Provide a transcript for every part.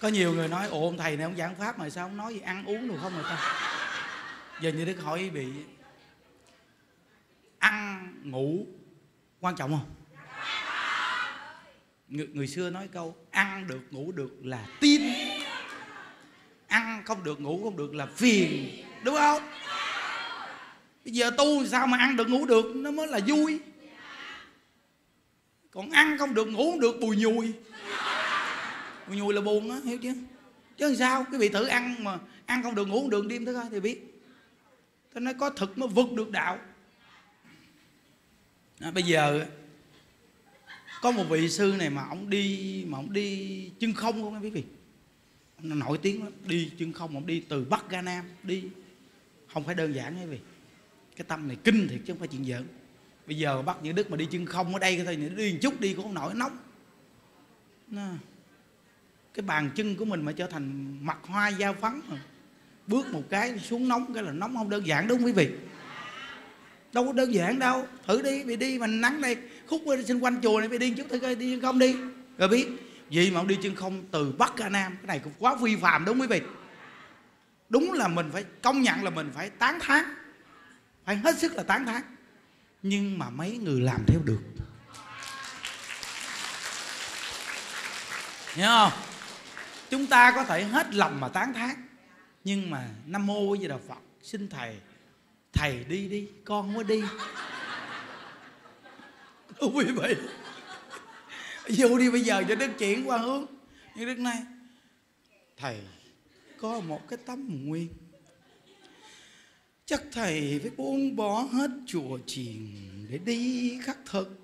Có nhiều người nói ồ ông thầy này ông giảng pháp mà sao ông nói gì ăn uống được không người ta. Giờ như Đức hỏi quý vị, ăn ngủ quan trọng không? Người xưa nói câu ăn được ngủ được là tin, ăn không được ngủ không được là phiền, đúng không? Bây giờ tu sao mà ăn được ngủ được nó mới là vui. Còn ăn không được ngủ không được bùi nhùi. Bùi nhùi là buồn á, hiểu chưa? Chứ làm sao quý vị thử ăn mà ăn không được ngủ không được đêm thứ coi thì biết. Tôi nói có thực mới vực được đạo. Bây giờ có một vị sư này mà ông đi chân không không quý vị. Ông nổi tiếng lắm, đi chân không, ông đi từ Bắc ra Nam, đi không phải đơn giản quý vị. Cái tâm này kinh thiệt chứ không phải chuyện giỡn. Bây giờ bắt những Đức mà đi chân không ở đây thôi, đi một chút đi cũng không nổi, nóng. Cái bàn chân của mình mà trở thành mặt hoa da phấn mà. Bước một cái xuống nóng cái là nóng, không đơn giản đúng không quý vị? Đâu có đơn giản đâu. Thử đi, bị đi mà nắng đây khúc xung quanh chùa này, bị đi một chút thử coi, đi chân không đi rồi biết. Vì mà ông đi chân không từ Bắc ra Nam, cái này cũng quá phi phàm đúng không quý vị? Đúng là mình phải công nhận là mình phải tán thán, phải hết sức là tán thán. Nhưng mà mấy người làm theo được, hiểu không? Chúng ta có thể hết lòng mà tán thán, nhưng mà Nam Mô Di Đà Phật, xin thầy đi đi, con không có đi. Thưa quý vị, vô đi bây giờ cho Đức chuyển qua hướng. Nhưng Đức này thầy có một cái tấm nguyện, chắc thầy phải buông bỏ hết chùa chiền để đi khắc thực.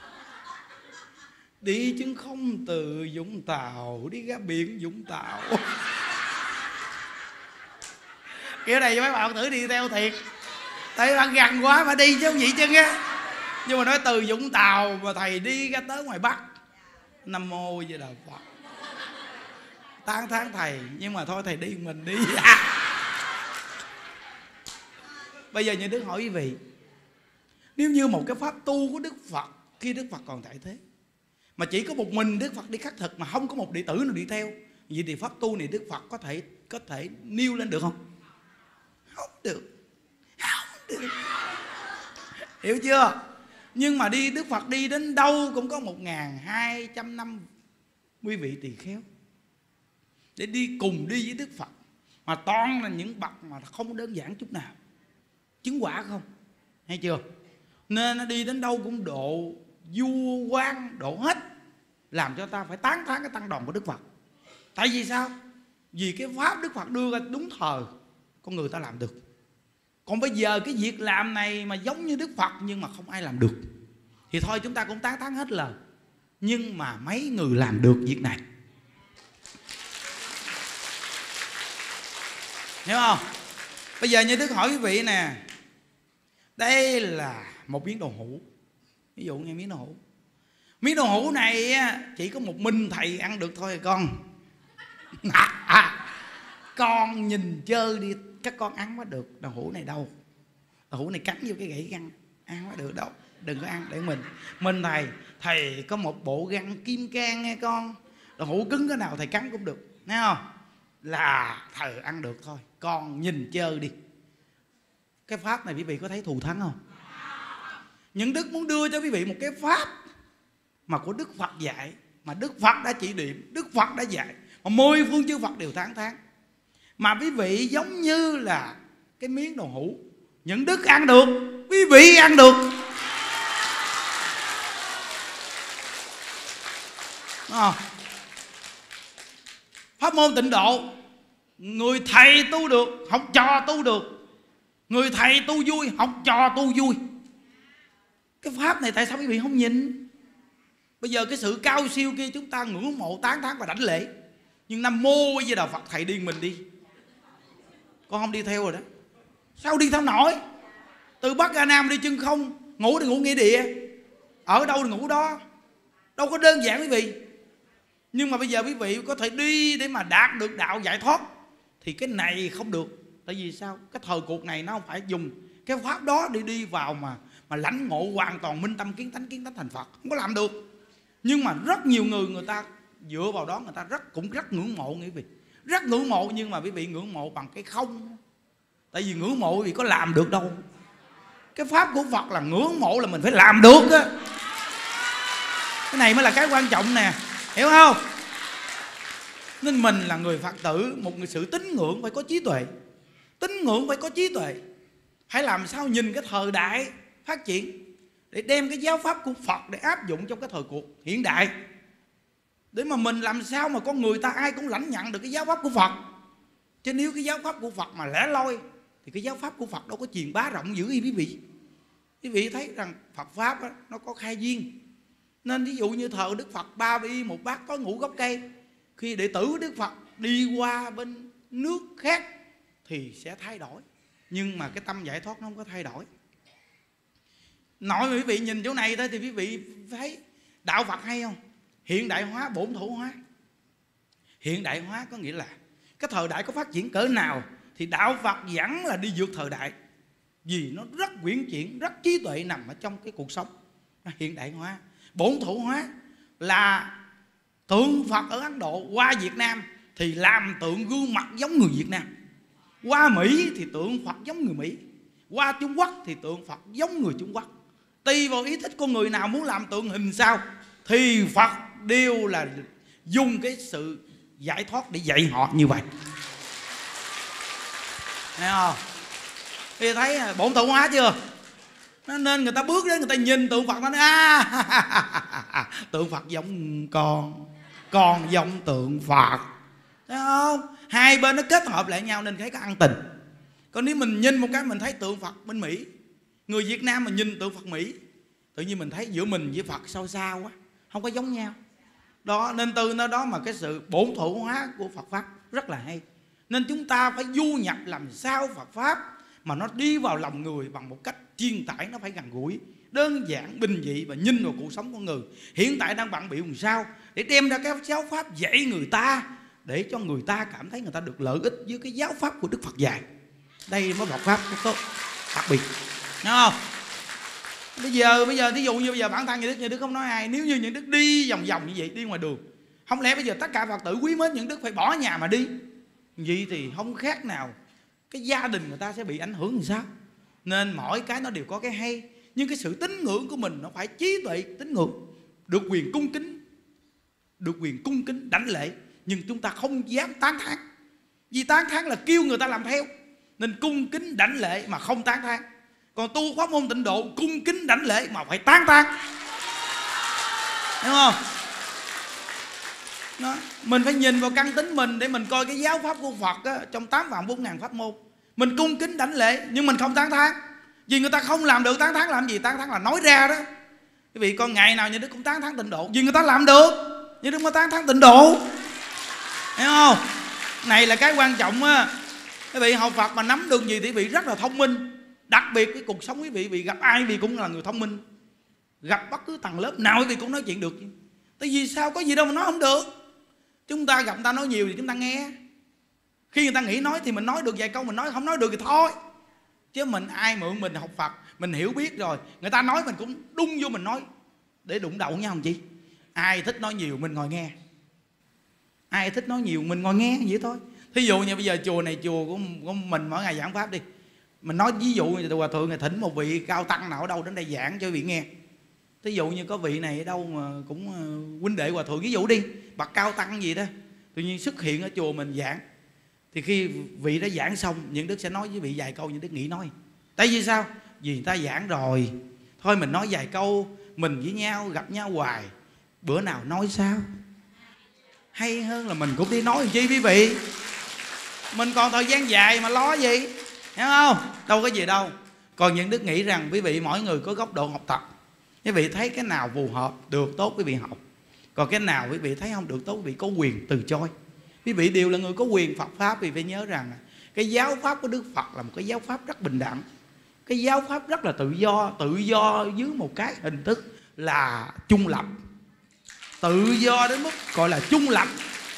Đi chứ không từ Vũng Tàu đi ra biển Vũng Tàu. Kiểu này cho mấy bạn thử đi theo thiệt. Tại bạn gần quá mà đi chứ không vậy chứ á. Nhưng mà nói từ Vũng Tàu mà thầy đi ra tới ngoài Bắc. Nam Mô Di Đà Phật. Tán thán thầy, nhưng mà thôi thầy đi mình đi. Bây giờ như Đức hỏi quý vị, nếu như một cái pháp tu của Đức Phật khi Đức Phật còn tại thế, mà chỉ có một mình Đức Phật đi khắc thực mà không có một đệ tử nào đi theo, vậy thì pháp tu này Đức Phật có thể nêu lên được không? Không được. Không được. Hiểu chưa? Nhưng mà Đức Phật đi đến đâu cũng có 1200 năm quý vị tỳ kheo để đi cùng đi với Đức Phật, mà toàn là những bậc mà không đơn giản chút nào, chứng quả không, hay chưa? Nên nó đi đến đâu cũng độ vua quan, độ hết, làm cho ta phải tán thán cái tăng đoàn của Đức Phật. Tại vì sao? Vì cái pháp Đức Phật đưa ra đúng thời con người ta làm được. Còn bây giờ cái việc làm này mà giống như Đức Phật nhưng mà không ai làm được, thì thôi chúng ta cũng tán thán hết lời. Nhưng mà mấy người làm được việc này, hiểu không? Bây giờ như Đức hỏi quý vị nè, đây là một miếng đồ hũ. Ví dụ như miếng đồ hũ. Miếng đồ hũ này chỉ có một mình thầy ăn được thôi con. Con nhìn chơi đi, các con ăn mới được. Đồ hũ này đâu? Đồ hũ này cắn vô cái gãy răng, ăn mới được đâu. Đừng có ăn để mình thầy có một bộ răng kim cang nghe con. Đồ hũ cứng cái nào thầy cắn cũng được, nghe không? Là thầy ăn được thôi, con nhìn chơi đi. Cái pháp này quý vị có thấy thù thắng không? Những Đức muốn đưa cho quý vị một cái pháp mà của Đức Phật dạy, mà Đức Phật đã chỉ điểm, Đức Phật đã dạy, mà 10 phương chư Phật đều tán thán. Mà quý vị giống như là cái miếng đồ hũ, những Đức ăn được, quý vị ăn được. Pháp môn Tịnh Độ, người thầy tu được, học trò tu được. Người thầy tu vui, học trò tu vui. Cái pháp này tại sao quý vị không nhìn? Bây giờ cái sự cao siêu kia chúng ta ngưỡng mộ, tán thán và đảnh lễ, nhưng Nam Mô Di Đà Phật thầy đi mình đi, con không đi theo rồi đó. Sao đi theo nổi? Từ Bắc ra Nam đi chân không, ngủ thì ngủ nghĩa địa, ở đâu thì ngủ đó, đâu có đơn giản quý vị. Nhưng mà bây giờ quý vị có thể đi để mà đạt được đạo giải thoát, thì cái này không được. Tại vì sao? Cái thời cuộc này nó không phải dùng cái pháp đó để đi vào mà lãnh ngộ hoàn toàn minh tâm kiến tánh thành Phật, không có làm được. Nhưng mà rất nhiều người ta dựa vào đó người ta cũng rất ngưỡng mộ quý vị, rất ngưỡng mộ. Nhưng mà quý vị ngưỡng mộ bằng cái không. Tại vì ngưỡng mộ quý vị có làm được đâu. Cái pháp của Phật là ngưỡng mộ là mình phải làm được á. Cái này mới là cái quan trọng nè, hiểu không? Nên mình là người Phật tử, một người sự tín ngưỡng phải có trí tuệ. Tín ngưỡng phải có trí tuệ. Hãy làm sao nhìn cái thời đại phát triển để đem cái giáo pháp của Phật để áp dụng trong cái thời cuộc hiện đại. Để mà mình làm sao mà con người ta ai cũng lãnh nhận được cái giáo pháp của Phật. Chứ nếu cái giáo pháp của Phật mà lẻ loi thì cái giáo pháp của Phật đâu có truyền bá rộng dữ quý vị. Quý vị thấy rằng Phật pháp đó, nó có khai duyên. Nên ví dụ như thờ Đức Phật Ba Bi một bát có ngũ gốc cây, khi đệ tử Đức Phật đi qua bên nước khác thì sẽ thay đổi. Nhưng mà cái tâm giải thoát nó không có thay đổi. Nội quý vị nhìn chỗ này thôi thì quý vị thấy đạo Phật hay không? Hiện đại hóa, bổn土hóa. Hiện đại hóa có nghĩa là cái thời đại có phát triển cỡ nào thì đạo Phật vẫn là đi vượt thời đại. Vì nó rất uyển chuyển, rất trí tuệ nằm ở trong cái cuộc sống. Hiện đại hóa. Bổn土hóa là tượng Phật ở Ấn Độ qua Việt Nam thì làm tượng gương mặt giống người Việt Nam. Qua Mỹ thì tượng Phật giống người Mỹ. Qua Trung Quốc thì tượng Phật giống người Trung Quốc. Tùy vào ý thích con người nào muốn làm tượng hình sao thì Phật đều là dùng cái sự giải thoát để dạy họ như vậy. Thấy không? Thì thấy bổn土hóa chưa? Nên người ta bước đến người ta nhìn tượng Phật nó nói tượng Phật giống con giống tượng Phật. Thấy không? Hai bên nó kết hợp lại nhau nên thấy có ăn tình. Còn nếu mình nhìn một cái mình thấy tượng Phật bên Mỹ, người Việt Nam mà nhìn tượng Phật Mỹ, tự nhiên mình thấy giữa mình với Phật sao xa quá, không có giống nhau. Đó, nên từ nó đó mà cái sự bổn土hóa của Phật Pháp rất là hay. Nên chúng ta phải du nhập làm sao Phật Pháp mà nó đi vào lòng người bằng một cách truyền tải, nó phải gần gũi, đơn giản, bình dị và nhìn vào cuộc sống con người. Hiện tại đang bận bịu làm sao để đem ra cái giáo Pháp dạy người ta, để cho người ta cảm thấy người ta được lợi ích với cái giáo Pháp của Đức Phật dạy. Đây mới Phật Pháp tốt, đặc biệt. Đúng không? Bây giờ thí dụ như bây giờ bản thân những Đức không nói ai. Nếu như những Đức đi vòng vòng như vậy, đi ngoài đường, không lẽ bây giờ tất cả Phật tử quý mến những Đức phải bỏ nhà mà đi? Vậy thì không khác nào cái gia đình người ta sẽ bị ảnh hưởng làm sao? Nên mỗi cái nó đều có cái hay. Nhưng cái sự tín ngưỡng của mình nó phải trí tuệ tín ngưỡng, được quyền cung kính đảnh lễ. Nhưng chúng ta không dám tán thán. Vì tán thán là kêu người ta làm theo. Nên cung kính đảnh lễ mà không tán thán. Còn tu pháp môn tịnh độ cung kính đảnh lễ mà phải tán thán. Đúng không? Đó. Mình phải nhìn vào căn tính mình để mình coi cái giáo pháp của Phật á, trong 8.400.000 pháp môn. Mình cung kính đảnh lễ nhưng mình không tán thán. Vì người ta không làm được, tán thán làm gì? Tán thán là nói ra đó. Quý vị con ngày nào như Đức cũng tán thán tịnh độ, vì người ta làm được, như Đức mới tán thán tịnh độ. Hiểu không? Này là cái quan trọng á. Quý vị học Phật mà nắm được gì thì quý vị rất là thông minh. Đặc biệt cái cuộc sống quý vị gặp ai quý vị cũng là người thông minh. Gặp bất cứ tầng lớp nào quý vị cũng nói chuyện được. Tại vì sao có gì đâu mà nói không được. Chúng ta gặp người ta nói nhiều thì chúng ta nghe. Khi người ta nghĩ nói thì mình nói được vài câu, mình nói không nói được thì thôi. Chứ mình ai mượn mình học Phật, mình hiểu biết rồi, người ta nói mình cũng đung vô mình nói để đụng đậu nhau làm chi. Ai thích nói nhiều mình ngồi nghe. Ai thích nói nhiều mình ngồi nghe vậy thôi. Thí dụ như bây giờ chùa này chùa của mình mỗi ngày giảng pháp đi. Mình nói ví dụ như Hòa Thượng này thỉnh một vị cao tăng nào ở đâu đến đây giảng cho vị nghe. Thí dụ như có vị này ở đâu mà cũng huynh đệ Hòa Thượng ví dụ đi, bậc cao tăng gì đó, tự nhiên xuất hiện ở chùa mình giảng. Thì khi vị đã giảng xong, những Đức sẽ nói với vị vài câu, những Đức nghĩ nói. Tại vì sao? Vì người ta giảng rồi, thôi mình nói vài câu, mình với nhau gặp nhau hoài, bữa nào nói sao hay hơn là mình cũng đi nói làm chi quý vị. Mình còn thời gian dài mà lo gì, hiểu không? Đâu có gì đâu. Còn những Đức nghĩ rằng quý vị mỗi người có góc độ học tập. Quý vị thấy cái nào phù hợp được tốt quý vị học. Còn cái nào quý vị thấy không được tốt quý vị có quyền từ chối. Quý vị đều là người có quyền Phật Pháp. Vì phải nhớ rằng cái giáo Pháp của Đức Phật là một cái giáo Pháp rất bình đẳng. Cái giáo Pháp rất là tự do dưới một cái hình thức là trung lập. Tự do đến mức gọi là trung lập,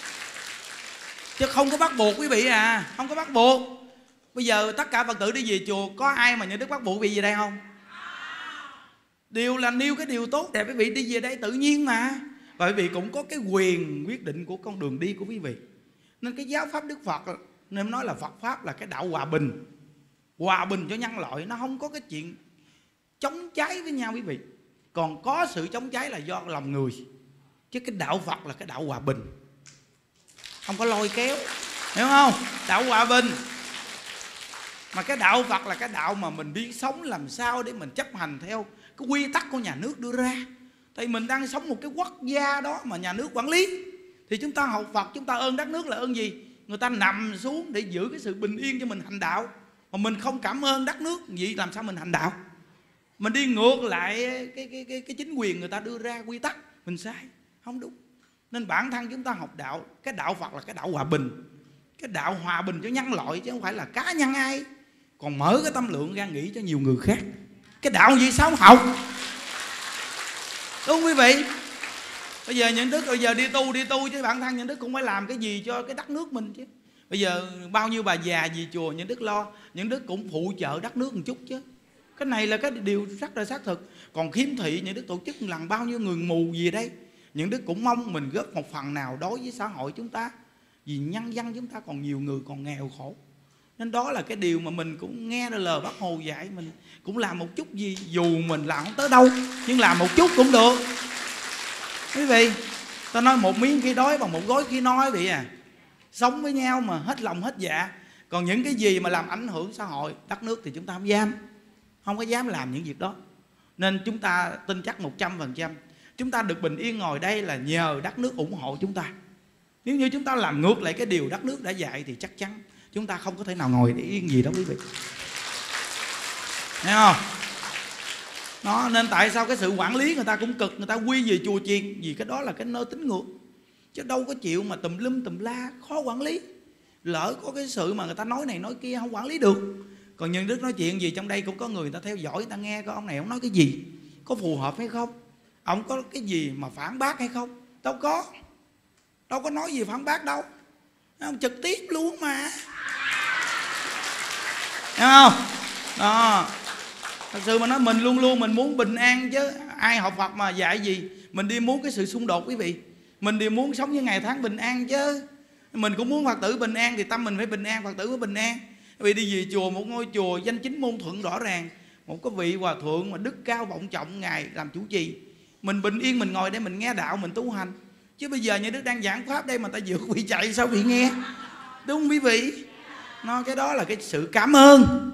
chứ không có bắt buộc quý vị à. Không có bắt buộc. Bây giờ tất cả Phật tử đi về chùa, có ai mà những Đức bắt buộc quý vị về đây không? Điều là nêu cái điều tốt đẹp quý vị đi về đây tự nhiên mà. Và quý vị cũng có cái quyền quyết định của con đường đi của quý vị. Nên cái giáo pháp Đức Phật nên nói là Phật pháp là cái đạo hòa bình, hòa bình cho nhân loại. Nó không có cái chuyện chống trái với nhau quý vị. Còn có sự chống trái là do lòng người, chứ cái đạo Phật là cái đạo hòa bình, không có lôi kéo, hiểu không? Đạo hòa bình. Mà cái đạo Phật là cái đạo mà mình biết sống làm sao để mình chấp hành theo cái quy tắc của nhà nước đưa ra. Tại mình đang sống một cái quốc gia đó mà nhà nước quản lý, thì chúng ta học Phật, chúng ta ơn đất nước là ơn gì? Người ta nằm xuống để giữ cái sự bình yên cho mình hành đạo. Mà mình không cảm ơn đất nước, vậy làm sao mình hành đạo? Mình đi ngược lại cái chính quyền người ta đưa ra quy tắc, mình sai, không đúng. Nên bản thân chúng ta học đạo, cái đạo Phật là cái đạo hòa bình, cái đạo hòa bình cho nhân loại, chứ không phải là cá nhân ai. Còn mở cái tâm lượng ra nghĩ cho nhiều người khác. Cái đạo gì sao học? Đúng quý vị. Bây giờ những đức bây giờ đi tu chứ bản thân những đức cũng phải làm cái gì cho cái đất nước mình chứ. Bây giờ bao nhiêu bà già gì chùa những đức lo, những đức cũng phụ trợ đất nước một chút chứ. Cái này là cái điều rất là xác thực. Còn khiếm thị những đức tổ chức lần bao nhiêu người mù gì đây, những đức cũng mong mình góp một phần nào đối với xã hội chúng ta. Vì nhân dân chúng ta còn nhiều người còn nghèo khổ. Nên đó là cái điều mà mình cũng nghe lời Bác Hồ dạy, mình cũng làm một chút gì. Dù mình làm không tới đâu, nhưng làm một chút cũng được. Quý vị, ta nói một miếng khi đói bằng một gói khi no quý vị à. Sống với nhau mà hết lòng hết dạ. Còn những cái gì mà làm ảnh hưởng xã hội, đất nước thì chúng ta không có dám làm những việc đó. Nên chúng ta tin chắc 100% chúng ta được bình yên ngồi đây là nhờ đất nước ủng hộ chúng ta. Nếu như chúng ta làm ngược lại cái điều đất nước đã dạy thì chắc chắn chúng ta không có thể nào ngồi để yên gì đó quý vị. Thấy không? Đó, nên tại sao cái sự quản lý người ta cũng cực, người ta quy về chùa chiền, vì cái đó là cái nơi tín ngưỡng. Chứ đâu có chịu mà tùm lum tùm la, khó quản lý. Lỡ có cái sự mà người ta nói này nói kia không quản lý được. Còn nhân đức nói chuyện gì trong đây cũng có người ta theo dõi, người ta nghe coi ông này ông nói cái gì, có phù hợp hay không, ông có cái gì mà phản bác hay không. Đâu có nói gì phản bác đâu, ông trực tiếp luôn mà, hiểu không? Đó, thật sự mà nói mình luôn luôn mình muốn bình an chứ. Ai học Phật mà dạy gì mình đi muốn cái sự xung đột quý vị. Mình đều muốn sống như ngày tháng bình an chứ. Mình cũng muốn Phật tử bình an thì tâm mình phải bình an, Phật tử mới bình an. Vì đi về chùa, một ngôi chùa danh chính môn thuận rõ ràng, một cái vị hòa thượng mà đức cao vọng trọng ngài làm chủ trì, mình bình yên mình ngồi đây mình nghe đạo mình tu hành. Chứ bây giờ như đức đang giảng pháp đây mà ta vượt bị chạy sao bị nghe, đúng không quý vị? Nó cái đó là cái sự cảm ơn.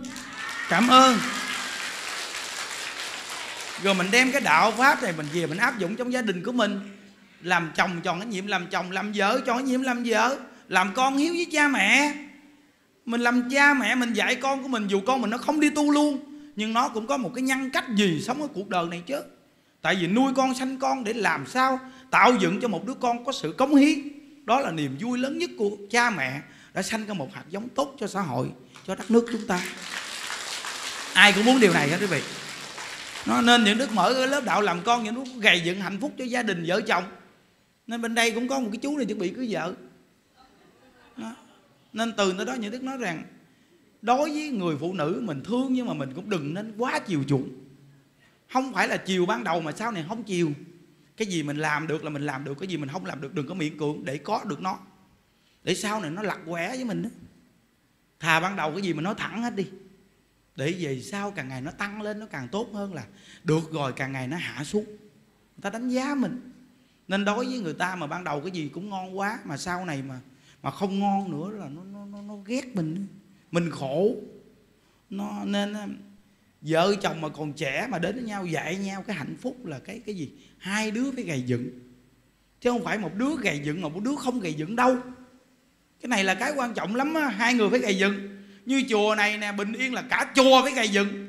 Rồi mình đem cái đạo pháp này mình về mình áp dụng trong gia đình của mình. Làm chồng tròn cái nhiệm làm chồng, làm vợ tròn cái nhiệm làm vợ, làm con hiếu với cha mẹ. Mình làm cha mẹ mình dạy con của mình, dù con mình nó không đi tu luôn, nhưng nó cũng có một cái nhân cách gì sống ở cuộc đời này chứ. Tại vì nuôi con sanh con để làm sao tạo dựng cho một đứa con có sự cống hiến. Đó là niềm vui lớn nhất của cha mẹ, đã sanh ra một hạt giống tốt cho xã hội, cho đất nước chúng ta. Ai cũng muốn điều này hết quý vị. Nó nên những đức mở cái lớp đạo làm con, những đức gầy dựng hạnh phúc cho gia đình vợ chồng. Nên bên đây cũng có một cái chú này chuẩn bị cưới vợ đó. Nên từ nơi đó những đức nói rằng đối với người phụ nữ mình thương, nhưng mà mình cũng đừng nên quá chiều chuộng. Không phải là chiều ban đầu mà sau này không chiều. Cái gì mình làm được là mình làm được, cái gì mình không làm được đừng có miễn cưỡng để có được nó, để sau này nó lặt quẻ với mình đó. Thà ban đầu cái gì mình nói thẳng hết đi, để về sau càng ngày nó tăng lên nó càng tốt hơn, là được rồi càng ngày nó hạ xuống, người ta đánh giá mình. Nên đối với người ta mà ban đầu cái gì cũng ngon quá, mà sau này mà không ngon nữa là nó ghét mình khổ. Nên vợ chồng mà còn trẻ mà đến với nhau dạy nhau cái hạnh phúc là cái gì? Hai đứa phải gầy dựng, chứ không phải một đứa gầy dựng mà một đứa không gầy dựng đâu. Cái này là cái quan trọng lắm á, hai người phải gầy dựng. Như chùa này nè, bình yên là cả chùa phải gầy dựng,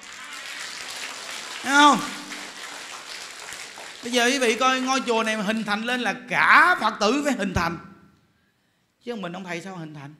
thấy không? Bây giờ quý vị coi ngôi chùa này mà hình thành lên là cả Phật tử phải hình thành, chứ mình ông thầy sao hình thành.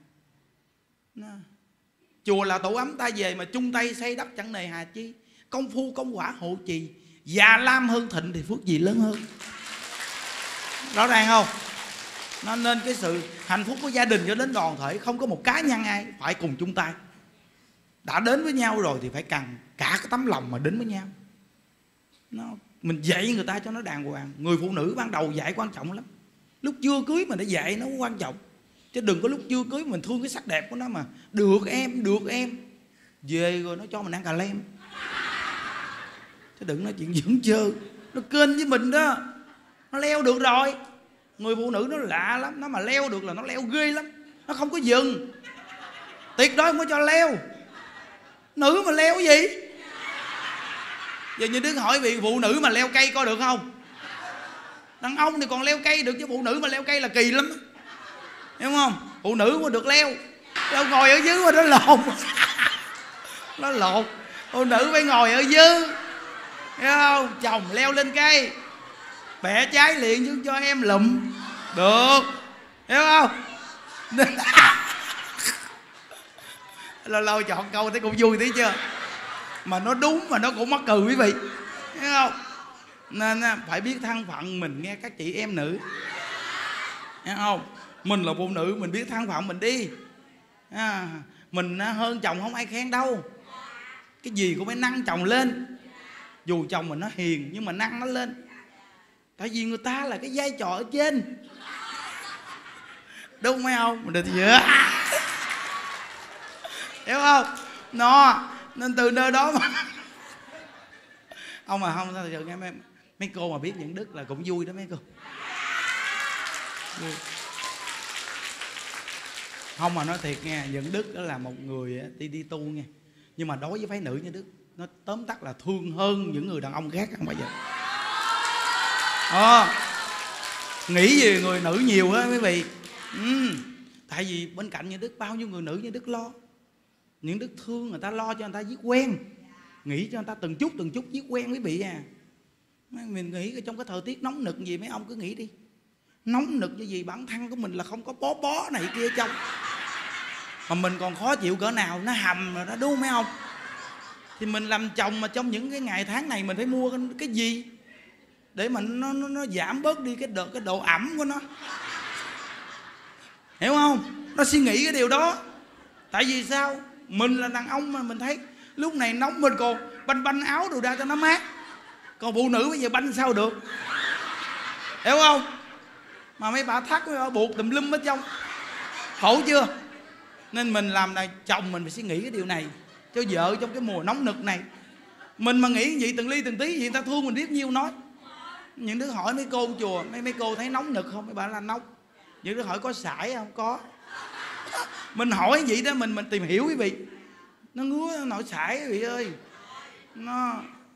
Chùa là tổ ấm ta về mà chung tay xây đắp chẳng nề hà chi, công phu công quả hộ trì, già lam hơn thịnh thì phước gì lớn hơn. Rõ ràng không? Nó nên cái sự hạnh phúc của gia đình cho đến đoàn thể, không có một cá nhân ai, phải cùng chung tay. Đã đến với nhau rồi thì phải cần cả cái tấm lòng mà đến với nhau. Mình dạy người ta cho nó đàng hoàng. Người phụ nữ ban đầu dạy quan trọng lắm. Lúc chưa cưới mình đã dạy nó quan trọng. Chứ đừng có lúc chưa cưới mình thương cái sắc đẹp của nó mà được em, được em, về rồi nó cho mình ăn cà lem. Chứ đừng nói chuyện dưỡng chơ. Nó kênh với mình đó. Nó leo được rồi. Người phụ nữ nó lạ lắm. Nó mà leo được là nó leo ghê lắm. Nó không có dừng. Tuyệt đối không có cho leo. Nữ mà leo cái gì? Giờ như Đức hỏi vị phụ nữ mà leo cây coi được không? Đàn ông thì còn leo cây được, chứ phụ nữ mà leo cây là kỳ lắm. Hiểu không? Phụ nữ mà được leo. Leo ngồi ở dưới mà nó lộn. Nó lộn. Phụ nữ phải ngồi ở dưới. Hiểu không? Chồng leo lên cây, bẻ trái liền chứ cho em lụm. Được. Hiểu không? Lâu lâu chọn câu thấy cũng vui tí chưa? Mà nó đúng mà nó cũng mắc cười quý vị. Hiểu không? Nên phải biết thân phận mình nghe các chị em nữ. Hiểu không? Mình là phụ nữ mình biết thân phận mình đi. Mình hơn chồng không ai khen đâu. Cái gì cũng phải nâng chồng lên. Dù chồng mình nó hiền nhưng mà nâng nó lên. Tại vì người ta là cái vai trò ở trên. Đúng mấy không? Mình được chưa? Hiểu không? Nó nên từ nơi đó mà ông mà không thật sự nghe mấy cô mà biết những đức là cũng vui đó mấy cô. Vui. Không mà nói thiệt nghe, những đức đó là một người đi tu nghe. Nhưng mà đối với phái nữ như đức, nó tóm tắt là thương hơn những người đàn ông khác không bao giờ. Nghĩ về người nữ nhiều á quý vị. Tại vì bên cạnh như đức bao nhiêu người nữ như đức lo. Những đức thương người ta, lo cho người ta viết quen, nghĩ cho người ta từng chút viết quen quý vị à. Mình nghĩ trong cái thời tiết nóng nực gì mấy ông cứ nghĩ đi. Nóng nực như gì bản thân của mình là không có bó này kia trong. Mà mình còn khó chịu cỡ nào, nó hầm rồi đó, đúng không mấy ông? Thì mình làm chồng mà trong những cái ngày tháng này mình phải mua cái gì để mà nó giảm bớt đi cái độ ẩm của nó. Hiểu không? Nó suy nghĩ cái điều đó. Tại vì sao? Mình là đàn ông mà mình thấy lúc này nóng mình còn banh áo đồ ra cho nó mát. Còn phụ nữ bây giờ banh sao được? Hiểu không? Mà mấy bà thắt buộc tùm lum ở trong. Khổ chưa? Nên mình làm này chồng mình phải suy nghĩ cái điều này cho vợ trong cái mùa nóng nực này. Mình mà nghĩ vậy từng ly từng tí gì người ta thương mình biết nhiêu nói. Những đứa hỏi mấy cô chùa, mấy cô thấy nóng nực không? Mấy bà là nóng. Những đứa hỏi có sải không? Có. Mình hỏi vậy đó mình tìm hiểu quý vị. Nó ngứa nội sải quý vị ơi. Nó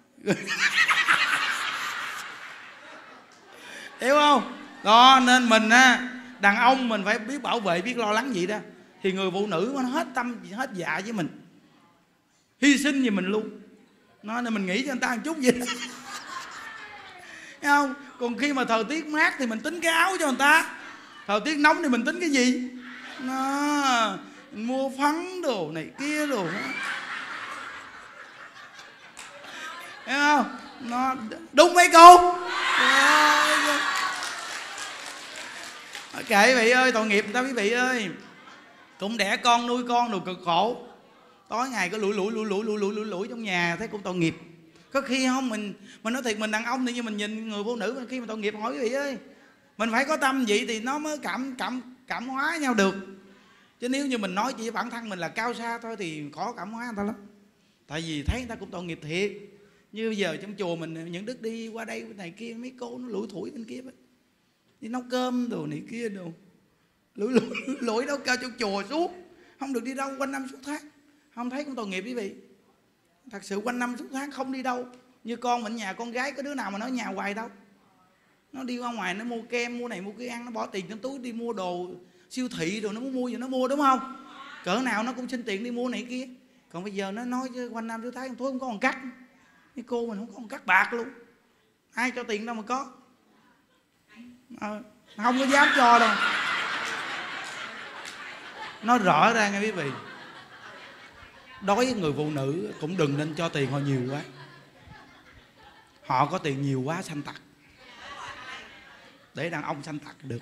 hiểu không? Đó nên mình đàn ông mình phải biết bảo vệ, biết lo lắng vậy đó. Thì người phụ nữ nó hết tâm hết dạ với mình, hy sinh vì mình luôn. Nó nên mình nghĩ cho người ta một chút vậy đó. Thấy không? Còn khi mà thời tiết mát thì mình tính cái áo cho người ta. Thời tiết nóng thì mình tính cái gì? Nó mua phấn đồ này kia đồ. Thấy không? Nó đúng mấy cô. Kệ quý vị ơi, tội nghiệp người ta quý vị ơi. Cũng đẻ con nuôi con đồ cực khổ. Tối ngày có lủi trong nhà thấy cũng tội nghiệp. Có khi không mình nói thiệt mình đàn ông thì như mình nhìn người phụ nữ khi mà tội nghiệp hỏi quý vị ơi. Mình phải có tâm vậy thì nó mới cảm hóa nhau được. Chứ nếu như mình nói chỉ bản thân mình là cao xa thôi thì khó cảm hóa người ta lắm. Tại vì thấy người ta cũng tội nghiệp thiệt. Như bây giờ trong chùa mình những đức đi qua đây bên này kia mấy cô nó lủi thủi bên kia ấy. Đi nấu cơm đồ này kia đồ. Lủi nấu cơm trong chùa suốt. Không được đi đâu quanh năm suốt tháng. Không thấy cũng tội nghiệp quý vị. Thật sự quanh năm suốt tháng không đi đâu. Như con mình nhà con gái có đứa nào mà nó nhà hoài đâu. Nó đi ra ngoài nó mua kem, mua này mua kia ăn, nó bỏ tiền trong túi đi mua đồ siêu thị rồi nó muốn mua gì nó mua đúng không? Cỡ nào nó cũng xin tiền đi mua này kia. Còn bây giờ nó nói chứ quanh năm suốt tháng thôi không có còn cắt. Cái cô mình không có còn cắt bạc luôn. Ai cho tiền đâu mà có. Không có dám cho đâu. Nói rõ ra nghe quý vị. Đối với người phụ nữ cũng đừng nên cho tiền họ nhiều quá. Họ có tiền nhiều quá sanh tật. Để đàn ông sanh tật được.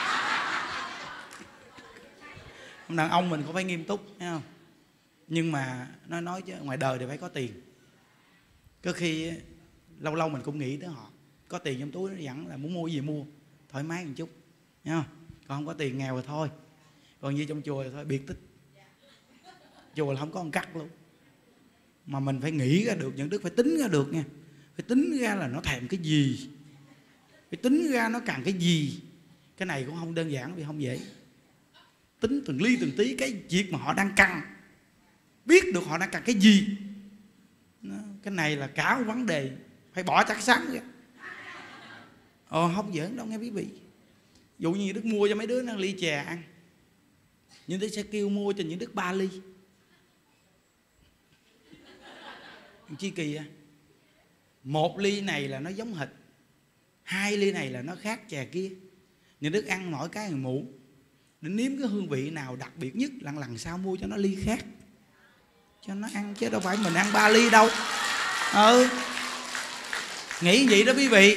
Đàn ông mình cũng phải nghiêm túc, thấy không? Nhưng mà nó nói chứ ngoài đời thì phải có tiền. Có khi lâu lâu mình cũng nghĩ tới họ. Có tiền trong túi nó vẫn là muốn mua gì mua, thoải mái một chút, nghe không? Còn không có tiền nghèo rồi thôi. Còn như trong chùa thì thôi biệt tích, chùa là không có một cắt luôn. Mà mình phải nghĩ ra được, những đức phải tính ra được nha. Phải tính ra là nó thèm cái gì, phải tính ra nó cần cái gì. Cái này cũng không đơn giản vì không dễ. Tính từng ly từng tí cái việc mà họ đang cần, biết được họ đang cần cái gì. Cái này là cả một vấn đề, phải bỏ chắc sáng vậy. Không giỡn đâu nghe quý vị. Dụ như Đức mua cho mấy đứa nó ly chè ăn, những đứa sẽ kêu mua cho những đứa 3 ly. Chi kỳ à? 1 ly này là nó giống hệt, 2 ly này là nó khác chè kia. Những đứa ăn mỗi cái một muỗng để nếm cái hương vị nào đặc biệt nhất, lần sau mua cho nó ly khác cho nó ăn, chứ đâu phải mình ăn 3 ly đâu. Nghĩ vậy đó quý vị.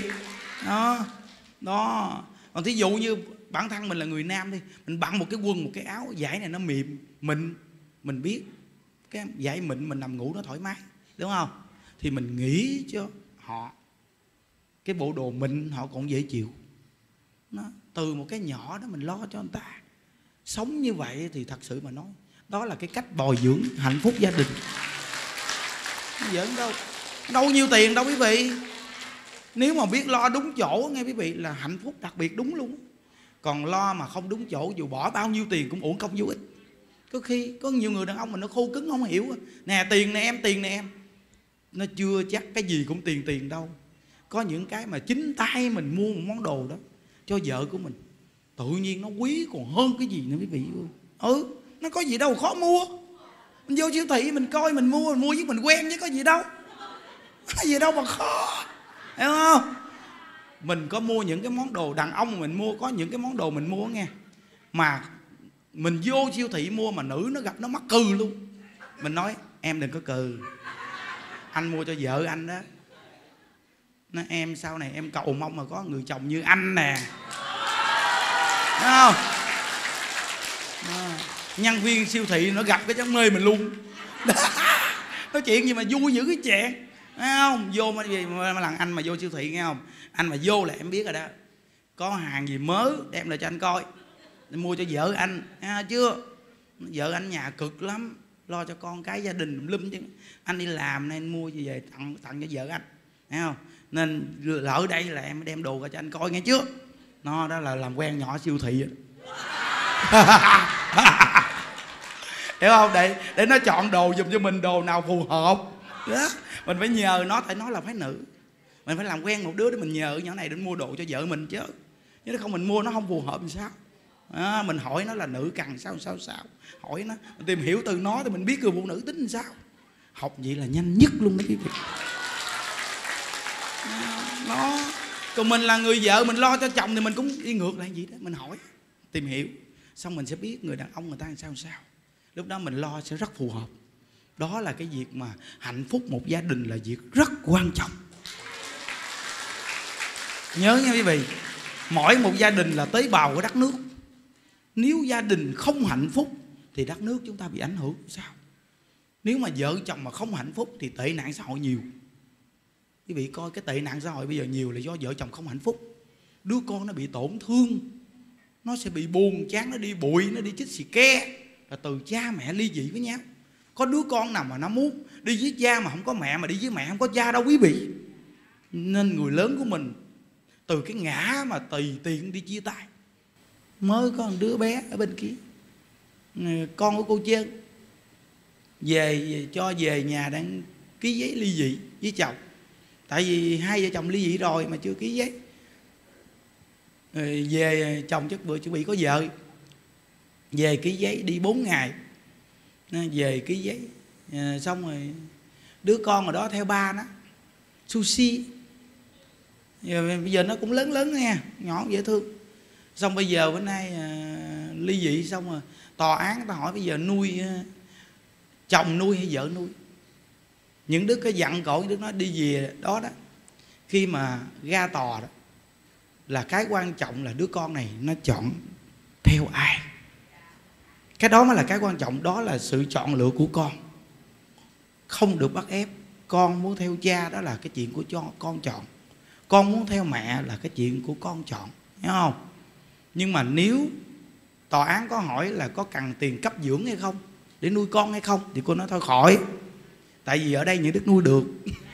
Đó. Còn thí dụ như bản thân mình là người nam đi, mình bận một cái quần, một cái áo vải này nó mềm mình biết cái vải mịn mình nằm ngủ nó thoải mái, đúng không? Thì mình nghĩ cho họ cái bộ đồ mịn họ còn dễ chịu. Từ một cái nhỏ đó mình lo cho người ta. Sống như vậy thì thật sự mà nói, đó là cái cách bồi dưỡng hạnh phúc gia đình. Không giỡn đâu nhiêu tiền đâu quý vị. Nếu mà biết lo đúng chỗ nghe quý vị là hạnh phúc đặc biệt đúng luôn. Còn lo mà không đúng chỗ, dù bỏ bao nhiêu tiền cũng uổng công vô ích. Có khi có nhiều người đàn ông mà nó khô cứng không hiểu. Nè tiền nè em, nó chưa chắc cái gì cũng tiền đâu. Có những cái mà chính tay mình mua một món đồ đó cho vợ của mình, tự nhiên nó quý còn hơn cái gì nữa quý vị. Nó có gì đâu khó mua. Mình vô siêu thị mình coi mình mua với mình quen chứ có gì đâu. Có gì đâu mà khó, hiểu không? Mình có mua những cái món đồ đàn ông mình mua, có những cái món đồ mình mua nghe, mà mình vô siêu thị mua mà nữ nó gặp nó mắc cừ luôn. Mình nói em đừng có cừ, anh mua cho vợ anh đó. Nó em sau này em cầu mong mà có người chồng như anh nè, thấy không? Nhân viên siêu thị nó gặp cái chắc mê mình luôn. Nói chuyện gì mà vui dữ cái chuyện, thấy không? Vô mà lần anh mà vô siêu thị nghe không, anh mà vô là em biết rồi đó, có hàng gì mới đem lại cho anh coi, để mua cho vợ anh, chưa? Vợ anh nhà cực lắm, lo cho con cái gia đình lum chứ. Anh đi làm nên mua gì về tặng cho vợ anh, thấy không? Nên lỡ đây là em đem đồ ra cho anh coi nghe chưa? Nó đó là làm quen nhỏ siêu thị. Hiểu không? Để nó chọn đồ giùm cho mình, đồ nào phù hợp đó. Mình phải nhờ nó, tại nó là phái nữ. Mình phải làm quen một đứa để mình nhờ nhỏ này để mua đồ cho vợ mình chứ. Chứ không mình mua nó không phù hợp thì sao? Mình hỏi nó là nữ cần sao. Hỏi nó, mình tìm hiểu từ nó thì mình biết người phụ nữ tính sao. Học vậy là nhanh nhất luôn đấy quý vị. Còn mình là người vợ, mình lo cho chồng thì mình cũng đi ngược lại vậy đó. Mình hỏi, tìm hiểu, xong mình sẽ biết người đàn ông người ta làm sao. Lúc đó mình lo sẽ rất phù hợp. Đó là cái việc mà hạnh phúc một gia đình là việc rất quan trọng. Nhớ nha quý vị, mỗi một gia đình là tế bào của đất nước. Nếu gia đình không hạnh phúc thì đất nước chúng ta bị ảnh hưởng sao? Nếu mà vợ chồng mà không hạnh phúc thì tệ nạn xã hội nhiều. Quý vị coi cái tệ nạn xã hội bây giờ nhiều là do vợ chồng không hạnh phúc. Đứa con nó bị tổn thương, nó sẽ bị buồn chán, nó đi bụi, nó đi chích xì ke, là từ cha mẹ ly dị với nhau. Có đứa con nào mà nó muốn đi với cha mà không có mẹ, mà đi với mẹ không có cha đâu quý vị. Nên người lớn của mình từ cái ngã mà tùy tiện đi chia tay. Mới có một đứa bé ở bên kia, con của cô Trơn, về nhà đang ký giấy ly dị với chồng. Tại vì hai vợ chồng ly dị rồi mà chưa ký giấy. Rồi về chồng chắc bữa chuẩn bị có vợ, về ký giấy đi 4 ngày, về ký giấy xong rồi đứa con ở đó theo ba nó sushi. Bây giờ nó cũng lớn nha, nhỏ dễ thương. Xong bây giờ bữa nay ly dị xong rồi tòa án người ta hỏi bây giờ nuôi chồng nuôi hay vợ nuôi. Những đứa cái dặn cổ, những đứa nói đi về đó đó, khi mà ra tòa đó là cái quan trọng là đứa con này nó chọn theo ai. Cái đó mới là cái quan trọng, đó là sự chọn lựa của con, không được bắt ép. con muốn theo cha đó là cái chuyện của con chọn, con muốn theo mẹ là cái chuyện của con chọn, hiểu không? Nhưng mà nếu tòa án có hỏi là có cần tiền cấp dưỡng hay không, để nuôi con hay không, thì cô nói thôi khỏi, tại vì ở đây những đức nuôi được.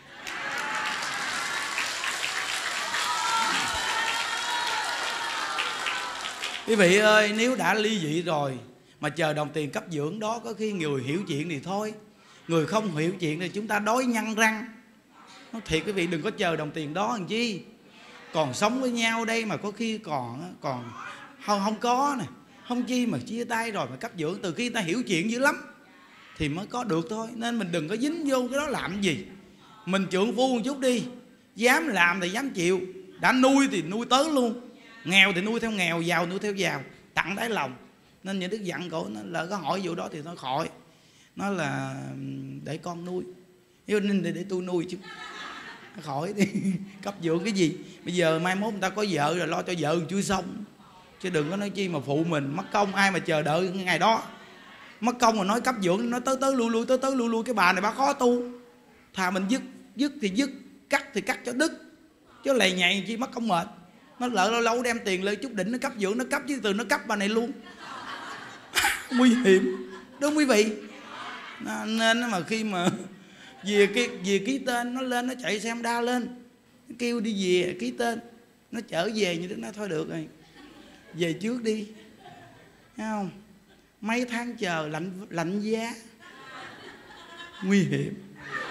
Quý vị ơi, nếu đã ly dị rồi mà chờ đồng tiền cấp dưỡng đó, có khi người hiểu chuyện thì thôi, người không hiểu chuyện thì chúng ta đói nhăn răng. Nói thiệt quý vị, đừng có chờ đồng tiền đó làm chi. Còn sống với nhau đây mà có khi còn không có nè, không chi mà chia tay rồi mà cấp dưỡng. Từ khi ta hiểu chuyện dữ lắm thì mới có được thôi. Nên mình đừng có dính vô cái đó làm gì. Mình trượng phu một chút đi, dám làm thì dám chịu. Đã nuôi thì nuôi tớ luôn, nghèo thì nuôi theo nghèo, giàu nuôi theo giàu, tặng đáy lòng. Nên những đức dặn cổ nó là có hỏi vụ đó thì thôi khỏi, nó là để con nuôi, yêu nên để tôi nuôi chứ khỏi đi. Cấp dưỡng cái gì, bây giờ mai mốt người ta có vợ rồi lo cho vợ chưa xong, chứ đừng có nói chi mà phụ mình mất công. Ai mà chờ đợi ngày đó mất công mà nói cấp dưỡng, nó tới lui cái bà này bà khó tu. Thà mình dứt thì dứt, cắt thì cắt cho đứt, chứ lầy nhầy chi mất công mệt. Nó lỡ lâu lâu đem tiền lên chút đỉnh nó cấp dưỡng, nó cấp chứ từ nó cấp bà này luôn. Nguy hiểm đúng quý vị. Nên mà khi mà về ký tên, nó lên nó chạy xe Honda lên, nó kêu đi về ký tên, nó chở về. Như đức nói thôi được rồi, về trước đi, thấy không? Mấy tháng chờ lạnh giá, nguy hiểm.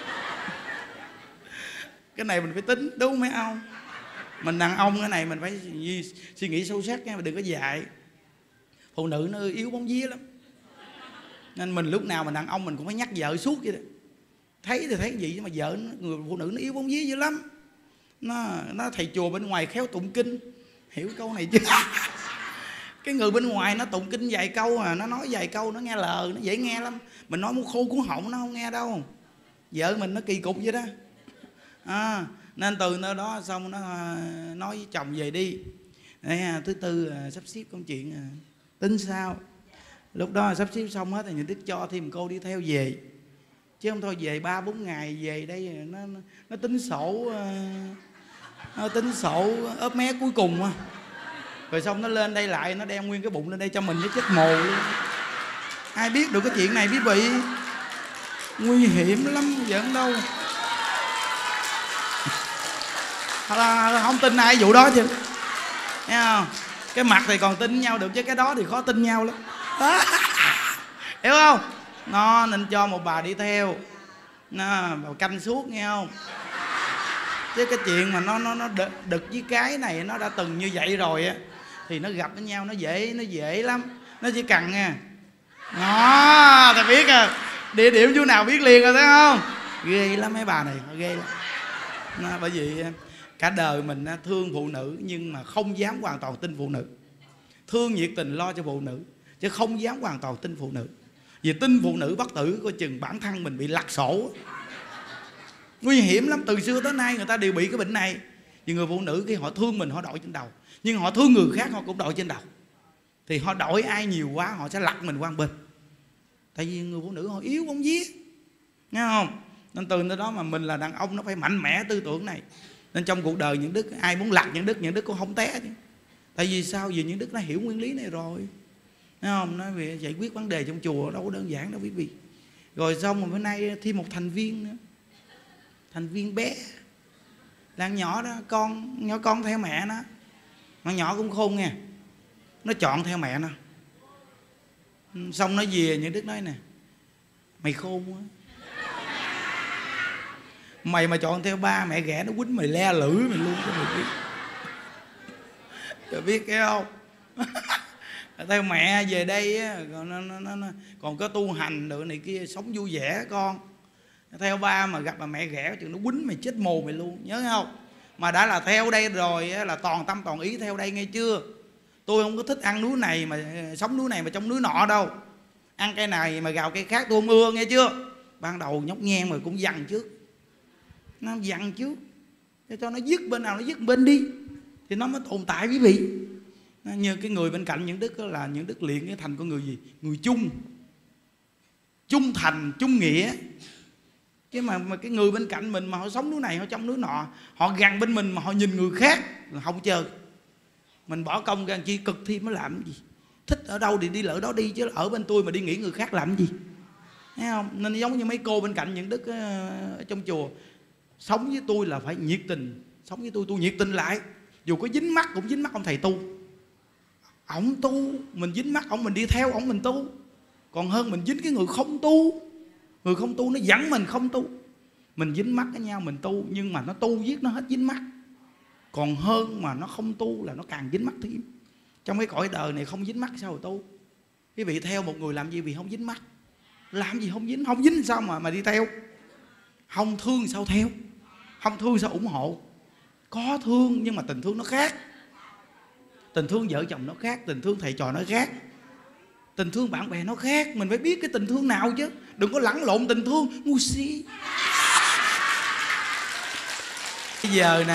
Cái này mình phải tính đúng không mấy ông? Mình đàn ông cái này mình phải suy nghĩ sâu sắc nha, đừng có dại. Phụ nữ nó yếu bóng vía lắm, nên mình lúc nào mình đàn ông mình cũng phải nhắc vợ suốt vậy đó. Thấy thì thấy gì, nhưng mà vợ người phụ nữ nó yếu bóng vía dữ lắm. Nó thầy chùa bên ngoài khéo tụng kinh, hiểu câu này chứ? Cái người bên ngoài nó tụng kinh vài câu à, nó nói vài câu nó nghe lờ, nó dễ nghe lắm. Mình nói muốn khô cuốn họng nó không nghe đâu. Vợ mình nó kỳ cục vậy đó. Nên từ nơi đó xong nó nói với chồng về đi, thứ tư sắp xếp công chuyện tính sao. Lúc đó sắp xếp xong hết thì nhà đức cho thêm cô đi theo về, chứ không thôi về 3-4 ngày về đây nó tính sổ, nó tính sổ ốp mé cuối cùng á. Rồi xong nó lên đây lại, nó đem nguyên cái bụng lên đây cho mình, nó chết mồ luôn. Ai biết được cái chuyện này quý vị, nguy hiểm lắm, giỡn đâu. Không tin ai vụ đó chứ, thấy không? Cái mặt thì còn tin nhau được chứ cái đó thì khó tin nhau lắm. Hiểu không? Nó nên cho một bà đi theo, nó canh suốt, nghe không? Chứ cái chuyện mà nó đực với cái này nó đã từng như vậy rồi á, thì nó gặp với nhau nó dễ lắm. Nó chỉ cần nha, đó thì biết à, địa điểm chỗ nào biết liền rồi, thấy không? Ghê lắm mấy bà này, ghê lắm. Bởi vì cả đời mình thương phụ nữ nhưng mà không dám hoàn toàn tin phụ nữ. Thương nhiệt tình lo cho phụ nữ chứ không dám hoàn toàn tin phụ nữ. Vì tin phụ nữ bất tử coi chừng bản thân mình bị lật sổ. Nguy hiểm lắm. Từ xưa tới nay người ta đều bị cái bệnh này. Vì người phụ nữ khi họ thương mình họ đội trên đầu, nhưng họ thương người khác họ cũng đội trên đầu. Thì họ đổi ai nhiều quá họ sẽ lật mình qua bên. Tại vì người phụ nữ họ yếu bóng vía, nghe không? Nên từ nơi đó mà mình là đàn ông nó phải mạnh mẽ tư tưởng này. Nên trong cuộc đời những đức ai muốn lật những đức cũng không té chứ. Tại vì sao? Vì những đức nó hiểu nguyên lý này rồi, thấy không? Nói về giải quyết vấn đề trong chùa đâu có đơn giản đâu quý vị. Rồi xong rồi bữa nay thêm một thành viên nữa, thành viên bé là nhỏ đó, con theo mẹ nó. Mà nhỏ cũng khôn nha, nó chọn theo mẹ nó. Xong nó về những đức nói nè, mày khôn quá, mày mà chọn theo ba mẹ ghẻ nó quýnh mày le lưỡi mày luôn cho mày biết. Rồi biết cái không? Theo mẹ về đây á, còn có tu hành được này kia, sống vui vẻ con. Theo ba mà gặp mà mẹ ghẻ chừng nó quýnh mày chết mồ mày luôn, nhớ không? Mà đã là theo đây rồi là toàn tâm toàn ý theo đây, nghe chưa? Tôi không có thích ăn núi này mà sống núi này mà trong núi nọ đâu. Ăn cây này mà gào cây khác tôi không ưa, nghe chưa? Ban đầu nhóc nhen mà cũng dằn trước, nó dằn trước để cho nó dứt bên nào nó dứt bên đi thì nó mới tồn tại quý vị. Như cái người bên cạnh những đức là những đức luyện cái thành con người gì? Người chung, trung thành, trung nghĩa. Chứ mà cái người bên cạnh mình mà họ sống núi này, họ trong núi nọ, họ gần bên mình mà họ nhìn người khác là không chơi. Mình bỏ công ra chi cực thi mới làm cái gì. Thích ở đâu thì đi lỡ đó đi, chứ ở bên tôi mà đi nghĩ người khác làm cái gì. Thấy không? Nên giống như mấy cô bên cạnh những đức ở trong chùa, sống với tôi là phải nhiệt tình. Sống với tôi nhiệt tình lại. Dù có dính mắt cũng dính mắt ông thầy tu. Ổng tu, mình dính mắt ổng, mình đi theo ổng mình tu. Còn hơn mình dính cái người không tu. Người không tu nó dẫn mình không tu. Mình dính mắt với nhau mình tu, nhưng mà nó tu giết nó hết dính mắt. Còn hơn mà nó không tu là nó càng dính mắt thêm. Trong cái cõi đời này không dính mắt sao mà tu. Quý vị theo một người làm gì vì không dính mắt? Làm gì không dính? Không dính sao mà đi theo? Không thương sao theo? Không thương sao ủng hộ? Có thương nhưng mà tình thương nó khác. Tình thương vợ chồng nó khác, tình thương thầy trò nó khác, tình thương bạn bè nó khác. Mình phải biết cái tình thương nào chứ. Đừng có lẫn lộn tình thương ngu si. Cái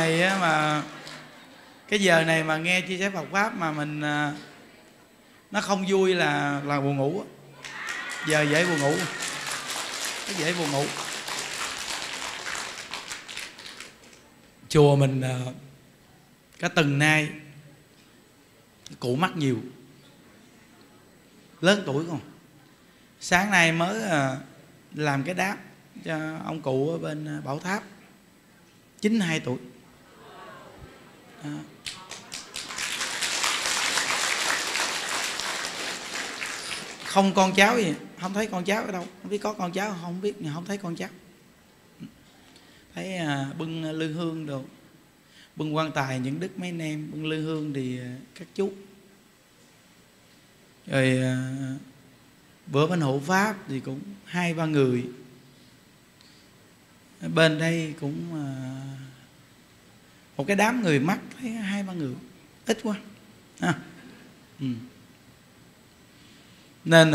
giờ này mà nghe chia sẻ Phật pháp mà mình nó không vui là buồn ngủ. Giờ dễ buồn ngủ. Nó dễ buồn ngủ. Chùa mình cả tuần nay cụ mắc nhiều, lớn tuổi không. Sáng nay mới làm cái đáp cho ông cụ ở bên Bảo Tháp, 92 tuổi. Không con cháu gì, không thấy con cháu ở đâu. Không biết có con cháu không biết, nhưng không thấy con cháu. Thấy bưng lư hương đồ, bưng quan tài những đức mấy anh em, bưng lư hương thì các chú. Rồi bữa bên hộ pháp thì cũng 2-3 người. Bên đây cũng một cái đám người mắc, thấy 2-3 người, ít quá ha. Nên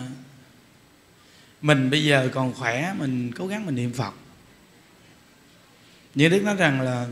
mình bây giờ còn khỏe, mình cố gắng mình niệm Phật. Như Đức nói rằng là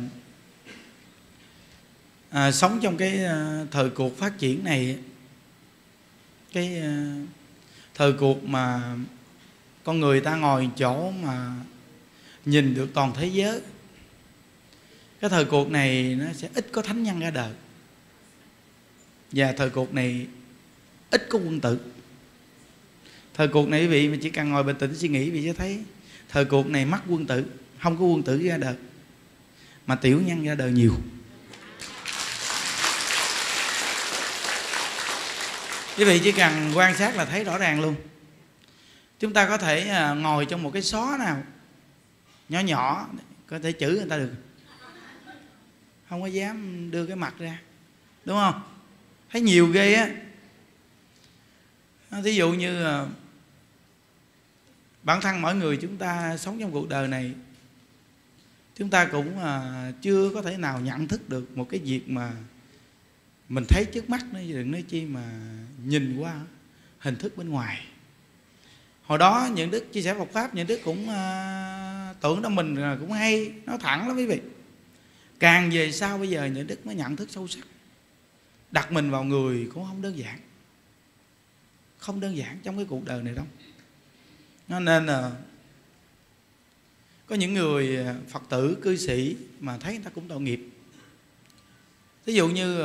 sống trong cái thời cuộc phát triển này, cái thời cuộc mà con người ta ngồi chỗ mà nhìn được toàn thế giới, cái thời cuộc này nó sẽ ít có thánh nhân ra đời. Và thời cuộc này ít có quân tử. Thời cuộc này quý vị mà chỉ cần ngồi bình tĩnh suy nghĩ, quý vị sẽ thấy thời cuộc này mắc quân tử. Không có quân tử ra đời, mà tiểu nhân ra đời nhiều. Quý vị chỉ cần quan sát là thấy rõ ràng luôn. Chúng ta có thể ngồi trong một cái xó nào nhỏ nhỏ, có thể chửi người ta được, không có dám đưa cái mặt ra, đúng không? Thấy nhiều ghê á. Thí dụ như bản thân mỗi người chúng ta sống trong cuộc đời này, chúng ta cũng chưa có thể nào nhận thức được một cái việc mà mình thấy trước mắt nữa, đừng nói chi mà nhìn qua hình thức bên ngoài. Hồi đó những đức chia sẻ Phật pháp, những đức cũng tưởng đó mình cũng hay, nói thẳng lắm quý vị. Càng về sau bây giờ những đức mới nhận thức sâu sắc, đặt mình vào người cũng không đơn giản. Không đơn giản trong cái cuộc đời này đâu. Nó nên là có những người Phật tử, cư sĩ mà thấy người ta cũng tội nghiệp. Ví dụ như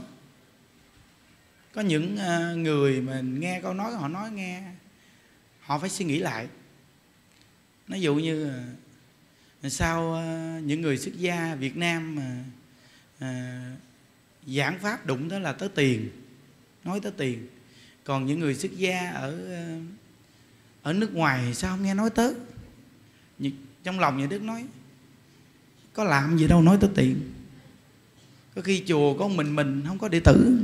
có những người mà nghe câu nói họ nói nghe, họ phải suy nghĩ lại. Ví dụ như sao những người xuất gia Việt Nam mà giảng pháp đụng tới là tới tiền, nói tới tiền. Còn những người xuất gia ở nước ngoài sao không nghe nói tới. Trong lòng nhà Đức nói có làm gì đâu nói tới tiền. Có khi chùa có mình không có đệ tử.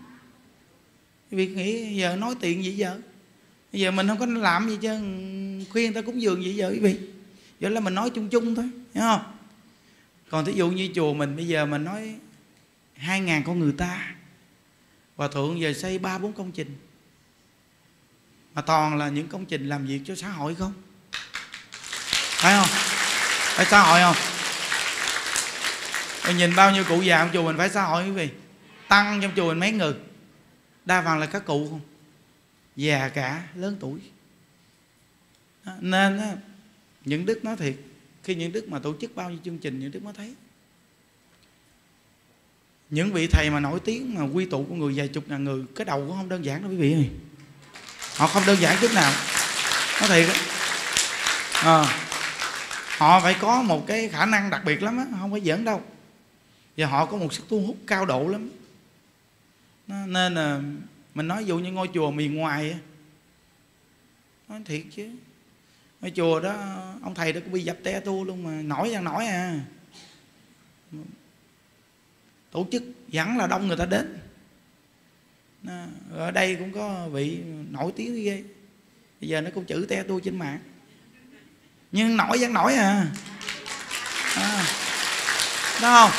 Vì nghĩ giờ nói tiền gì giờ. Bây giờ mình không có làm gì chứ, khuyên ta cúng dường gì giờ quý vị. Vậy là mình nói chung chung thôi, hiểu không? Còn thí dụ như chùa mình bây giờ mình nói 2.000 con người ta, Hòa thượng giờ xây 3-4 công trình, mà toàn là những công trình làm việc cho xã hội không? Phải không? Phải xã hội không? Rồi nhìn bao nhiêu cụ già trong chùa mình phải xã hội quý vị. Tăng trong chùa mình mấy người, đa phần là các cụ không, già cả, lớn tuổi. Nên Những Đức nói thiệt, khi những Đức mà tổ chức bao nhiêu chương trình, những Đức mới thấy những vị thầy mà nổi tiếng mà quy tụ của người vài chục ngàn người, cái đầu cũng không đơn giản đâu quý vị ơi. Họ không đơn giản chút nào, nói thiệt á. Họ phải có một cái khả năng đặc biệt lắm á, không phải giỡn đâu. Và họ có một sức thu hút cao độ lắm. Nên là mình nói dụ như ngôi chùa miền ngoài á, nói thiệt chứ, ngôi chùa đó ông thầy đó cũng bị dập te tu luôn mà nổi ra nổi à. Tổ chức vẫn là đông người ta đến. Ở đây cũng có vị nổi tiếng ghê, bây giờ nó cũng chữ te tu trên mạng, nhưng nổi vẫn nổi à. Đúng không?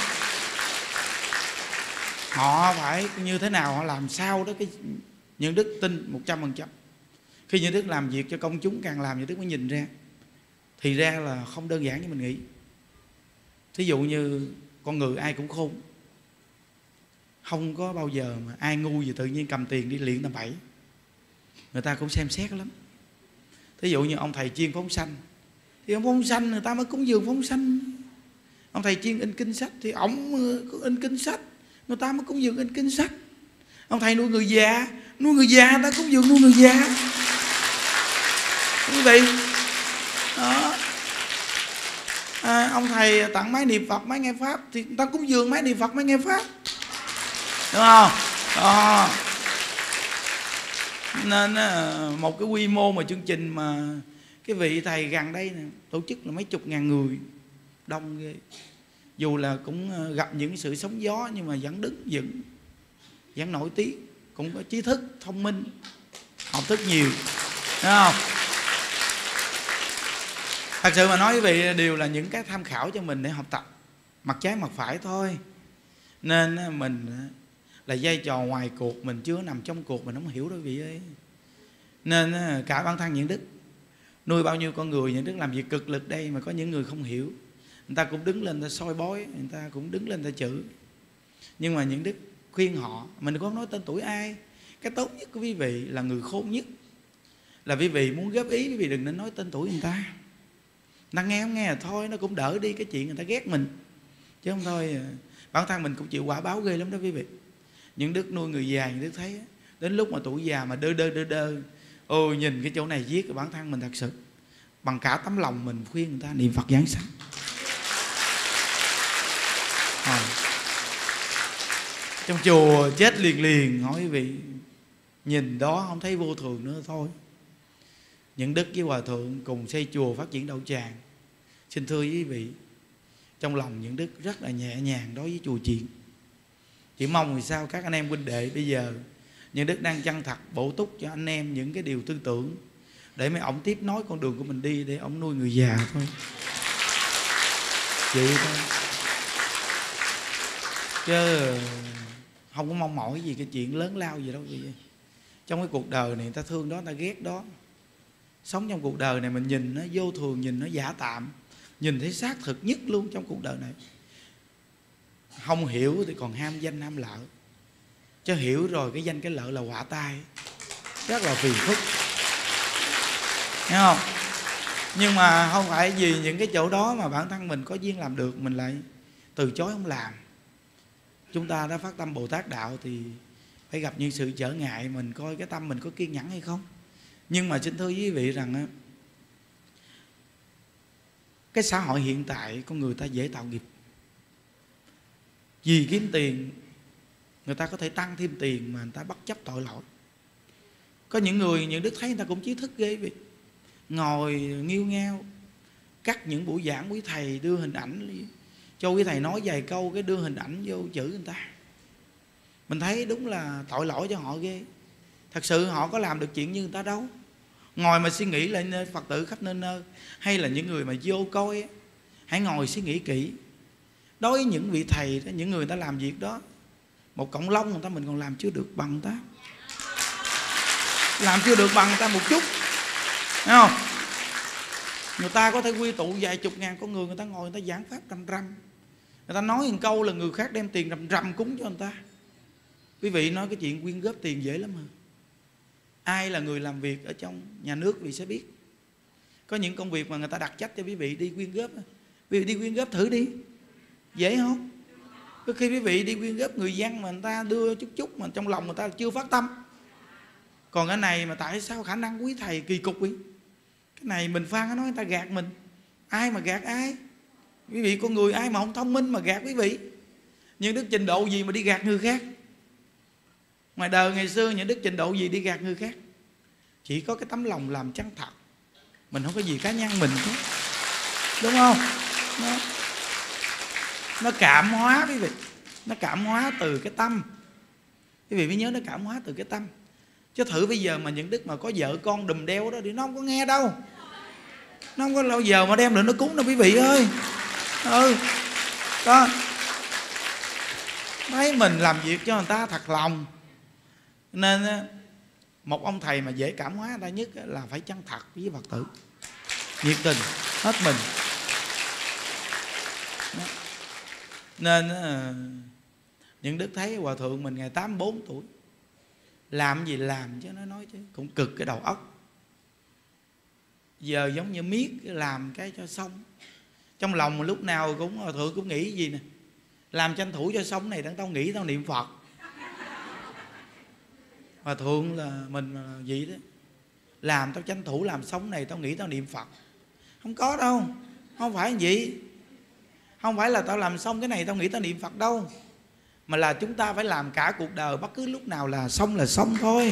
Họ phải như thế nào, họ làm sao đó cái những Đức tin 100%. Khi những Đức làm việc cho công chúng, càng làm những Đức mới nhìn ra, thì ra là không đơn giản như mình nghĩ. Thí dụ như con người ai cũng khôn, không có bao giờ mà ai ngu gì tự nhiên cầm tiền đi luyện tầm bậy, người ta cũng xem xét lắm. Thí dụ như ông thầy chuyên phóng sanh, thì ông phóng sanh người ta mới cúng dường phóng sanh. Ông thầy chuyên in kinh sách thì ông in kinh sách, người ta mới cúng dường in kinh sách. Ông thầy nuôi người già người ta cúng dường nuôi người già. Quý vị đó. Ông thầy tặng máy niệm Phật, máy nghe Pháp, thì người ta cúng dường máy niệm Phật, máy nghe Pháp, đúng không? Đó. Nên một cái quy mô mà chương trình mà cái vị thầy gần đây nè, tổ chức là mấy chục ngàn người, đông ghê. Dù là cũng gặp những sự sóng gió nhưng mà vẫn đứng vững, vẫn nổi tiếng, cũng có trí thức, thông minh, học thức nhiều, đúng không? Thật sự mà nói quý vị, đều là những cái tham khảo cho mình để học tập, mặt trái mặt phải thôi. Nên mình là vai trò ngoài cuộc, mình chưa nằm trong cuộc, mình không hiểu đâu quý vị ơi. Nên cả bản thân những Đức nuôi bao nhiêu con người, những Đức làm việc cực lực đây mà có những người không hiểu, người ta cũng đứng lên ta soi bói, người ta cũng đứng lên ta chửi. Nhưng mà những Đức khuyên họ, mình đừng có nói tên tuổi ai. Cái tốt nhất của quý vị là người khôn nhất, là quý vị muốn góp ý, quý vị đừng nên nói tên tuổi người ta. Người ta nghe không nghe là thôi, nó cũng đỡ đi cái chuyện người ta ghét mình. Chứ không thôi bản thân mình cũng chịu quả báo ghê lắm đó quý vị. Những Đức nuôi người già, những Đức thấy đến lúc mà tuổi già mà đơ ôi nhìn cái chỗ này viết, bản thân mình thật sự bằng cả tấm lòng mình khuyên người ta niệm Phật giảng sanh. Trong chùa chết liền hỏi quý vị, nhìn đó không thấy vô thường nữa thôi. Những Đức với Hòa Thượng cùng xây chùa phát triển đạo tràng. Xin thưa quý vị, trong lòng những Đức rất là nhẹ nhàng đối với chùa chiền. Chỉ mong vì sao các anh em huynh đệ bây giờ những Đức đang chân thật bổ túc cho anh em những cái điều tư tưởng, để mấy ổng tiếp nối con đường của mình đi, để ổng nuôi người già thôi. Vậy thôi, chứ không có mong mỏi gì cái chuyện lớn lao gì đâu quý vị. Trong cái cuộc đời này người ta thương đó, người ta ghét đó. Sống trong cuộc đời này mình nhìn nó vô thường, nhìn nó giả tạm, nhìn thấy xác thực nhất luôn trong cuộc đời này. Không hiểu thì còn ham danh ham lợi, chứ hiểu rồi cái danh cái lợi là họa tai, rất là phiền phức, nghe không? Nhưng mà không phải vì những cái chỗ đó mà bản thân mình có duyên làm được, mình lại từ chối không làm. Chúng ta đã phát tâm Bồ Tát đạo thì phải gặp những sự trở ngại, mình coi cái tâm mình có kiên nhẫn hay không. Nhưng mà xin thưa quý vị rằng cái xã hội hiện tại con người ta dễ tạo nghiệp. Vì kiếm tiền, người ta có thể tăng thêm tiền mà người ta bất chấp tội lỗi. Có những người, những Đức thấy người ta cũng trí thức ghê vậy, ngồi nghiêu ngao cắt những buổi giảng quý thầy, đưa hình ảnh cho quý thầy nói vài câu, cái đưa hình ảnh vô chửi người ta. Mình thấy đúng là tội lỗi cho họ ghê. Thật sự họ có làm được chuyện như người ta đâu. Ngồi mà suy nghĩ lại nơi Phật tử khắp nơi nơi, hay là những người mà vô coi, hãy ngồi suy nghĩ kỹ. Đối với những vị thầy đó, những người ta làm việc đó, một cọng lông người ta mình còn làm chưa được bằng người ta, làm chưa được bằng người ta một chút, thấy không? Người ta có thể quy tụ vài chục ngàn con người, người ta ngồi người ta giảng pháp rầm rầm, người ta nói một câu là người khác đem tiền rầm rầm cúng cho người ta. Quý vị nói cái chuyện quyên góp tiền dễ lắm mà. Ai là người làm việc ở trong nhà nước vì sẽ biết. Có những công việc mà người ta đặt trách cho quý vị đi quyên góp. Quý vị đi quyên góp thử đi, dễ không? Có khi quý vị đi quyên góp người dân mà người ta đưa chút chút mà trong lòng người ta chưa phát tâm. Còn cái này mà tại sao khả năng quý thầy kỳ cục vậy? Cái này mình Phan nói người ta gạt mình. Ai mà gạt ai? Quý vị con người ai mà không thông minh mà gạt quý vị? Những đức trình độ gì mà đi gạt người khác? Ngoài đời ngày xưa những đức trình độ gì đi gạt người khác? Chỉ có cái tấm lòng làm chân thật. Mình không có gì cá nhân mình hết, đúng không? Nó cảm hóa quý vị. Nó cảm hóa từ cái tâm. Quý vị mới nhớ nó cảm hóa từ cái tâm. Chứ thử bây giờ mà những đức mà có vợ con đùm đeo đó thì nó không có nghe đâu. Nó không có lâu giờ mà đem lại nó cúng đâu quý vị ơi. Có thấy mình làm việc cho người ta thật lòng. Nên một ông thầy mà dễ cảm hóa người ta nhất là phải chân thật với Phật tử, nhiệt tình, hết mình. Nên những đức thấy hòa thượng mình ngày 84 tuổi, làm gì làm chứ nó nói chứ cũng cực cái đầu óc. Giờ giống như miết làm cái cho xong. Trong lòng lúc nào cũng hòa thượng cũng nghĩ gì nè, làm tranh thủ cho xong này, đặng tao nghĩ tao niệm Phật. Hòa thượng là mình vậy đó, làm tao tranh thủ làm xong này, tao nghĩ tao niệm Phật. Không có đâu, không phải vậy. Không phải là tao làm xong cái này tao nghĩ tao niệm Phật đâu, mà là chúng ta phải làm cả cuộc đời, bất cứ lúc nào là xong thôi.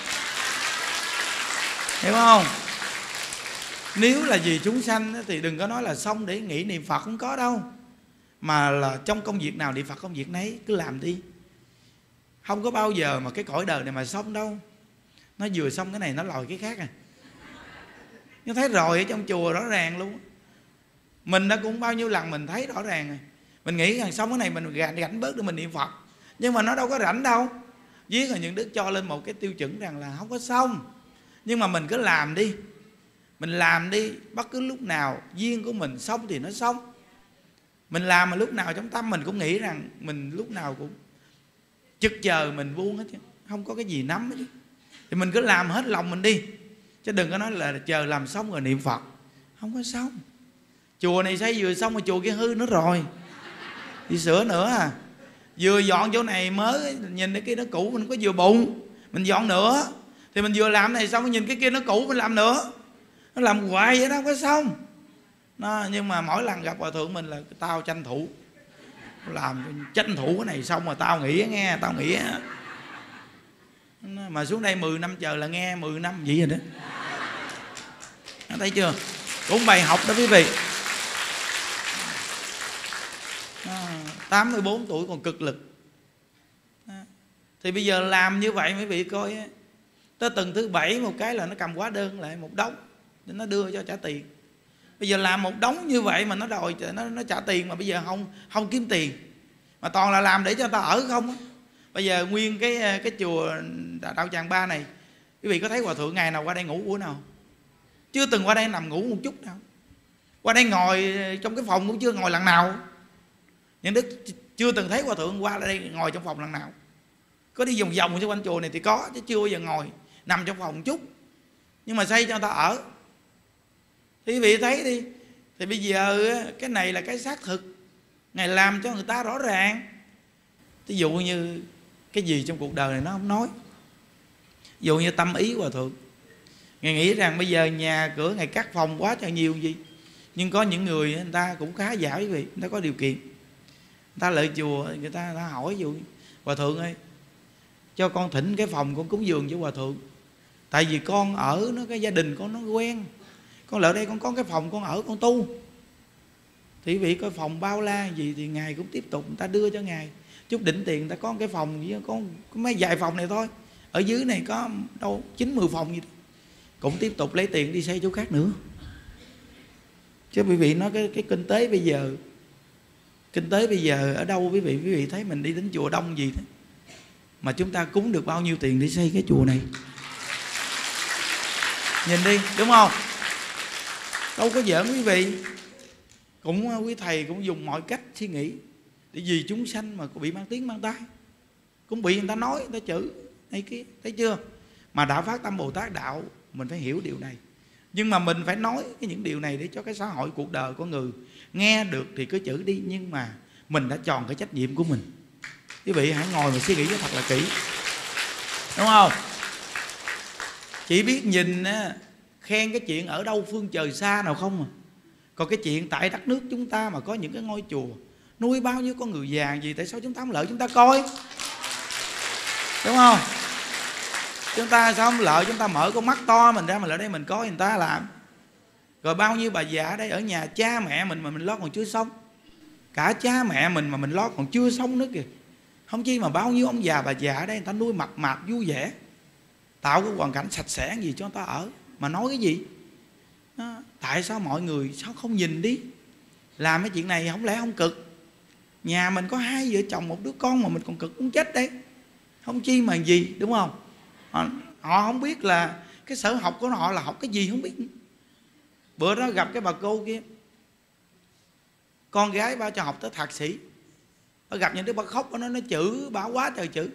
Hiểu không? Nếu là vì chúng sanh thì đừng có nói là xong để nghĩ niệm Phật, không có đâu. Mà là trong công việc nào niệm Phật công việc nấy, cứ làm đi. Không có bao giờ mà cái cõi đời này mà xong đâu. Nó vừa xong cái này nó lòi cái khác à. Nó thấy rồi ở trong chùa rõ ràng luôn. Mình đã cũng bao nhiêu lần mình thấy rõ ràng rồi. Mình nghĩ rằng xong cái này mình rảnh bớt để mình niệm Phật. Nhưng mà nó đâu có rảnh đâu. Viết là những đức cho lên một cái tiêu chuẩn rằng là không có xong. Nhưng mà mình cứ làm đi. Mình làm đi, bất cứ lúc nào duyên của mình xong thì nó xong. Mình làm mà lúc nào trong tâm mình cũng nghĩ rằng mình lúc nào cũng trực chờ mình buông hết chứ, không có cái gì nắm hết chứ. Thì mình cứ làm hết lòng mình đi. Chứ đừng có nói là chờ làm xong rồi niệm Phật. Không có xong. Chùa này xây vừa xong mà chùa kia hư nữa rồi, đi sửa nữa à. Vừa dọn chỗ này mới, nhìn cái kia nó cũ mình có vừa bụng, mình dọn nữa. Thì mình vừa làm này xong nhìn cái kia nó cũ mình làm nữa. Nó làm hoài vậy đó, không có xong. Nhưng mà mỗi lần gặp hòa thượng mình là tao tranh thủ, làm tranh thủ cái này xong rồi tao nghĩ nghe, tao nghĩ. Mà xuống đây 10 năm chờ là nghe 10 năm vậy rồi đó. Thấy chưa? Cũng bài học đó quý vị. 84 tuổi còn cực lực. Thì bây giờ làm như vậy quý vị coi, tới tuần thứ 7 một cái là nó cầm hóa đơn lại một đống để nó đưa cho trả tiền. Bây giờ làm một đống như vậy mà nó đòi nó trả tiền, mà bây giờ không kiếm tiền, mà toàn là làm để cho người ta ở không. Bây giờ nguyên cái chùa Đạo Tràng Ba này, quý vị có thấy hòa thượng ngày nào qua đây ngủ bữa nào? Chưa từng qua đây nằm ngủ một chút nào. Qua đây ngồi trong cái phòng cũng chưa ngồi lần nào. Những đức chưa từng thấy hòa thượng qua đây ngồi trong phòng lần nào. Có đi vòng vòng xung quanh chùa này thì có, chứ chưa bao giờ ngồi nằm trong phòng một chút. Nhưng mà xây cho người ta ở. Thì quý vị thấy đi. Thì bây giờ cái này là cái xác thực, Ngài làm cho người ta rõ ràng. Ví dụ như cái gì trong cuộc đời này nó không nói. Ví dụ như tâm ý hòa thượng, Ngài nghĩ rằng bây giờ nhà cửa Ngài cắt phòng quá cho nhiều gì. Nhưng có những người người ta cũng khá giả quý vị, người ta có điều kiện, người ta lại chùa, người ta hỏi ví dụ hòa thượng ơi, cho con thỉnh cái phòng con cúng dường cho hòa thượng. Tại vì con ở nó, cái gia đình con nó quen, con lại đây con có cái phòng con ở con tu. Thì quý vị coi phòng bao la gì thì Ngài cũng tiếp tục, người ta đưa cho Ngài chút đỉnh tiền, người ta có cái phòng với có mấy vài phòng này thôi. Ở dưới này có đâu 9-10 phòng gì đó. Cũng tiếp tục lấy tiền đi xây chỗ khác nữa. Chứ quý vị nói cái kinh tế bây giờ, kinh tế bây giờ ở đâu quý vị thấy mình đi đến chùa đông gì thế, mà chúng ta cúng được bao nhiêu tiền để xây cái chùa này. Nhìn đi, đúng không? Đâu có giỡn quý vị. Cũng quý thầy cũng dùng mọi cách suy nghĩ để vì chúng sanh mà bị mang tiếng mang tai, cũng bị người ta nói, người ta chửi này kia, thấy chưa? Mà đã phát tâm Bồ Tát đạo, mình phải hiểu điều này. Nhưng mà mình phải nói những điều này để cho cái xã hội cuộc đời của người nghe được thì cứ chữ đi, nhưng mà mình đã tròn cái trách nhiệm của mình. Quý vị hãy ngồi mà suy nghĩ cho thật là kỹ, đúng không? Chỉ biết nhìn khen cái chuyện ở đâu phương trời xa nào không à. Còn cái chuyện tại đất nước chúng ta mà có những cái ngôi chùa nuôi bao nhiêu con người già gì, tại sao chúng ta không lợi chúng ta coi, đúng không? Chúng ta sao không lợi chúng ta mở con mắt to mình ra, mình lại đây mình coi người ta làm. Rồi bao nhiêu bà già ở đây ở nhà cha mẹ mình mà mình lo còn chưa xong, cả cha mẹ mình mà mình lo còn chưa xong nữa kìa. Không chi mà bao nhiêu ông già bà già ở đây người ta nuôi mập mạp vui vẻ, tạo cái hoàn cảnh sạch sẽ gì cho người ta ở. Mà nói cái gì đó, tại sao mọi người sao không nhìn đi, làm cái chuyện này không lẽ không cực? Nhà mình có 2 vợ chồng 1 đứa con mà mình còn cực muốn chết đấy. Không chi mà gì, đúng không? Họ không biết là cái sở học của họ là học cái gì không biết. Bữa đó gặp cái bà cô kia, con gái ba cho học tới thạc sĩ, bà gặp những đứa bà khóc, bà nói nó chữ, bà quá trời chữ.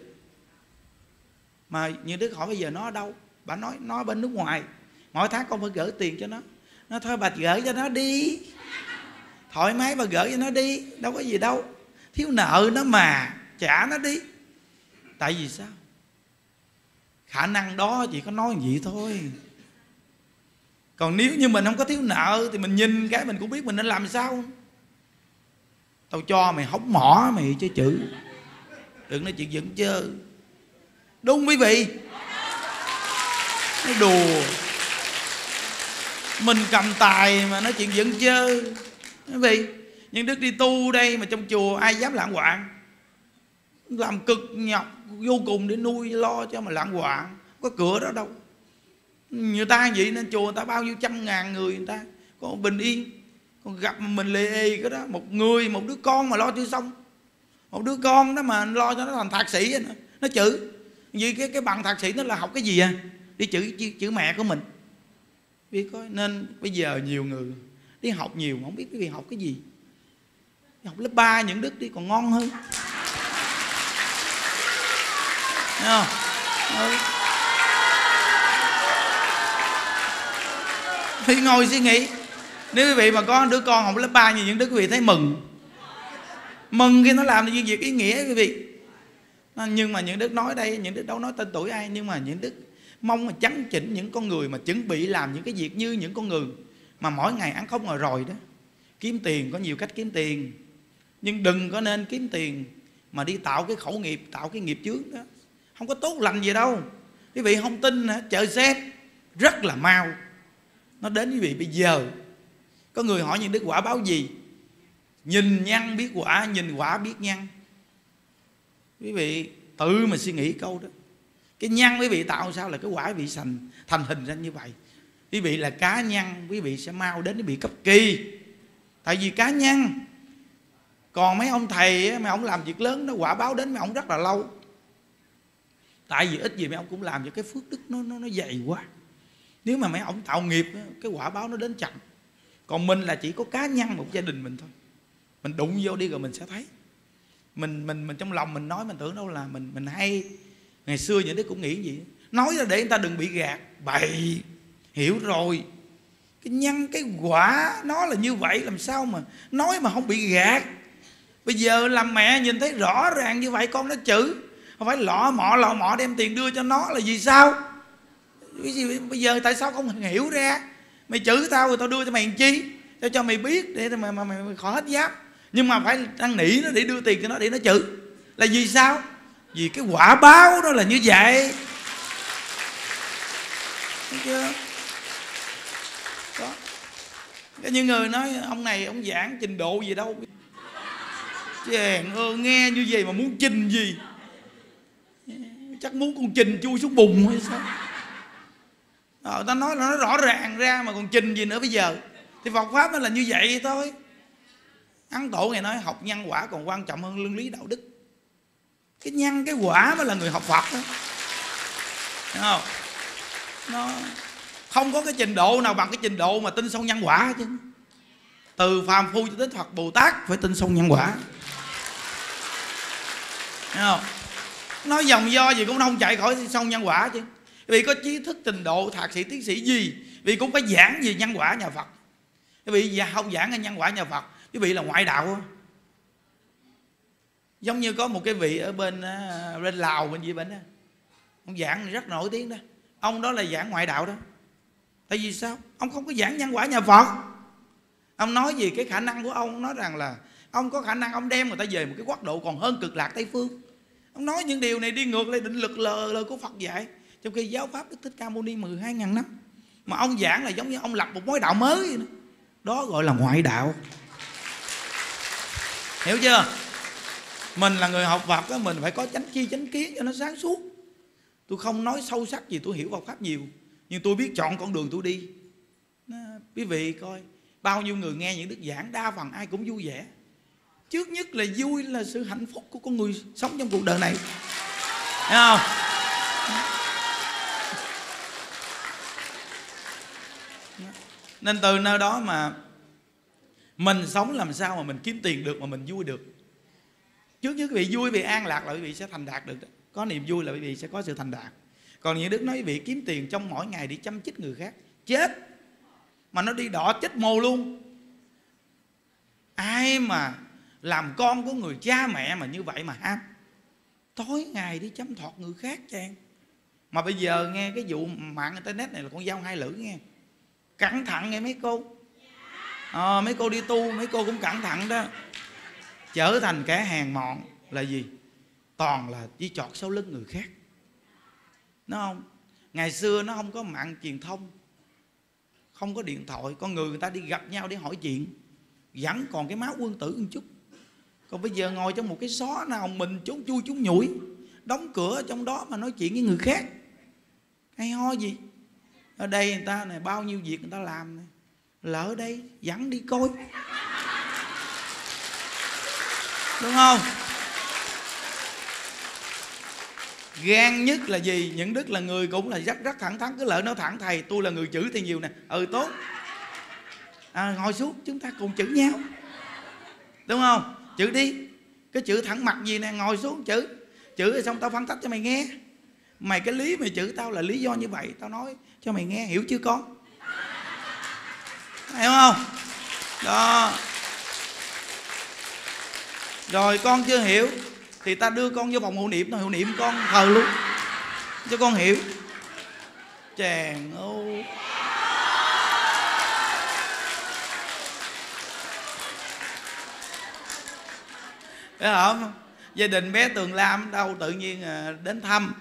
Mà những đứa hỏi bây giờ nó ở đâu, bà nói nó bên nước ngoài, mỗi tháng con phải gửi tiền cho nó. Nó thôi bà gửi cho nó đi, thoải mái bà gửi cho nó đi, đâu có gì đâu, thiếu nợ nó mà, trả nó đi. Tại vì sao? Khả năng đó chỉ có nói vậy thôi. Còn nếu như mình không có thiếu nợ thì mình nhìn cái mình cũng biết mình nên làm sao. Tao cho mày hóng mỏ mày chơi chữ, đừng nói chuyện giận chơi. Đúng quý vị? Nói đùa, mình cầm tài mà nói chuyện giận chơi. Quý vị, những đức đi tu đây mà trong chùa ai dám lạng quạng, làm cực nhọc vô cùng để nuôi lo cho mà lạng quạng, có cửa đó đâu. Người ta vậy nên chùa người ta bao nhiêu trăm ngàn người, người ta còn bình yên. Còn gặp mình lê cái đó, một người một đứa con mà lo chưa xong, một đứa con đó mà lo cho nó thành thạc sĩ nữa. Nó chữ vì cái bằng thạc sĩ nó là học cái gì à? Đi chữ mẹ của mình. Biết coi, nên bây giờ nhiều người đi học nhiều mà không biết cái việc học cái gì. Học lớp 3 những đức đi còn ngon hơn. Thấy không? Thì ngồi suy nghĩ, nếu quý vị mà có đứa con học lớp 3 như những đứa quý vị thấy mừng. Mừng khi nó làm được những việc ý nghĩa quý vị. Nhưng mà những đức nói đây, những đức đâu nói tên tuổi ai, nhưng mà những đức mong mà chấn chỉnh những con người mà chuẩn bị làm những cái việc như những con người mà mỗi ngày ăn không ngồi rồi đó. Kiếm tiền có nhiều cách kiếm tiền, nhưng đừng có nên kiếm tiền mà đi tạo cái khẩu nghiệp, tạo cái nghiệp chướng đó. Không có tốt lành gì đâu. Quý vị không tin hả? Chờ xem, rất là mau nó đến quý vị bây giờ. Có người hỏi những đức quả báo gì? Nhìn nhân biết quả, nhìn quả biết nhân. Quý vị tự mà suy nghĩ câu đó. Cái nhân quý vị tạo sao là cái quả quý vị thành hình ra như vậy. Quý vị là cá nhân, quý vị sẽ mau đến quý vị cấp kỳ. Tại vì cá nhân. Còn mấy ông thầy mấy ông làm việc lớn đó, quả báo đến mấy ông rất là lâu. Tại vì ít gì mấy ông cũng làm cho cái phước đức nó dày quá. Nếu mà mấy ông tạo nghiệp, cái quả báo nó đến chậm. Còn mình là chỉ có cá nhân một gia đình mình thôi. Mình đụng vô đi rồi mình sẽ thấy. Mình trong lòng mình nói, mình tưởng đâu là mình hay. Ngày xưa những đứa cũng nghĩ gì, nói ra để người ta đừng bị gạt. Bậy, hiểu rồi. Cái nhân cái quả nó là như vậy, làm sao mà nói mà không bị gạt. Bây giờ làm mẹ nhìn thấy rõ ràng như vậy, con nó chữ, không phải lọ mọ đem tiền đưa cho nó là vì sao? Bây giờ tại sao không hiểu ra? Mày chữ tao rồi tao đưa cho mày làm chi? Tao cho mày biết để mày khỏi hết giáp. Nhưng mà phải năn nỉ nó để đưa tiền cho nó để nó chữ. Là vì sao? Vì cái quả báo đó là như vậy. Thấy chưa? Đó. Cái những người nói ông này ông giảng trình độ gì đâu. Chàng ơi, nghe như vậy mà muốn trình gì? Chắc muốn con trình chui xuống bùn hay sao? Ta nói là nó rõ ràng ra mà còn trình gì nữa bây giờ. Thì Phật Pháp nó là như vậy thôi. Ấn Tổ ngày nói học nhân quả còn quan trọng hơn luân lý đạo đức. Cái nhân cái quả mới là người học Phật đó. Thấy không? Nó không có cái trình độ nào bằng cái trình độ mà tin sâu nhân quả chứ. Từ phàm phu cho đến Phật Bồ Tát phải tin sâu nhân quả. Thấy không? Nói dòng do gì cũng không chạy khỏi sâu nhân quả chứ. Vì có trí thức trình độ thạc sĩ tiến sĩ gì Vì cũng phải giảng về nhân quả nhà Phật. Quý vị không giảng về nhân quả nhà Phật, quý vị là ngoại đạo. Giống như có một cái vị ở bên Lào bên gì bên đó, ông giảng rất nổi tiếng đó. Ông đó là giảng ngoại đạo đó. Tại vì sao? Ông không có giảng nhân quả nhà Phật. Ông nói gì cái khả năng của ông, nói rằng là ông có khả năng ông đem người ta về một cái quốc độ còn hơn Cực Lạc Tây Phương. Ông nói những điều này đi ngược lại định lực lời của Phật dạy. Trong khi giáo pháp Đức Thích Ca Mâu Ni 12.000 năm mà ông giảng là giống như ông lập một mối đạo mới vậy đó. Đó gọi là ngoại đạo. Hiểu chưa? Mình là người học Phật đó, mình phải có chánh chi chánh kiến cho nó sáng suốt. Tôi không nói sâu sắc gì, tôi hiểu Phật pháp nhiều, nhưng tôi biết chọn con đường tôi đi. Quý vị coi bao nhiêu người nghe những đức giảng, đa phần ai cũng vui vẻ. Trước nhất là vui là sự hạnh phúc của con người sống trong cuộc đời này. Thấy không? Nên từ nơi đó mà mình sống làm sao mà mình kiếm tiền được mà mình vui được. Trước nhất quý vị vui, quý vị an lạc là quý vị sẽ thành đạt được. Có niềm vui là quý vị sẽ có sự thành đạt. Còn những đức nói quý vị kiếm tiền trong mỗi ngày đi chăm chích người khác, chết. Mà nó đi đọ chết mồ luôn. Ai mà làm con của người cha mẹ mà như vậy mà ham, tối ngày đi chăm thọt người khác chàng. Mà bây giờ nghe cái vụ mạng internet này là con dao hai lưỡi nghe. Cẩn thận nghe mấy cô. Mấy cô đi tu, mấy cô cũng cẩn thận đó. Trở thành kẻ hèn mọn là gì? Toàn là chỉ chọt sau lưng người khác. Đúng không? Ngày xưa nó không có mạng truyền thông, không có điện thoại, con người ta đi gặp nhau để hỏi chuyện, vẫn còn cái máu quân tử một chút. Còn bây giờ ngồi trong một cái xó nào mình trốn chui trốn nhủi, đóng cửa trong đó mà nói chuyện với người khác, hay ho gì. Ở đây người ta này bao nhiêu việc người ta làm này, lỡ đây dẫn đi coi, đúng không? Gan nhất là gì? Những đức là người cũng là rất thẳng thắn. Cứ lỡ nói thẳng thầy tôi là người chữ thì nhiều nè. Tốt, ngồi xuống chúng ta cùng chữ nhau, đúng không? Chữ đi. Cái chữ thẳng mặt gì nè, ngồi xuống chữ. Chữ rồi xong tao phân tích cho mày nghe. Mày cái lý mày chữ tao là lý do như vậy, tao nói cho mày nghe, hiểu chưa con? Hiểu không? Đó. Rồi con chưa hiểu thì ta đưa con vô phòng hộ niệm, hộ niệm con thờ luôn cho con hiểu. Chàng ơi, thấy không? Gia đình bé Tường Lam đâu tự nhiên đến thăm,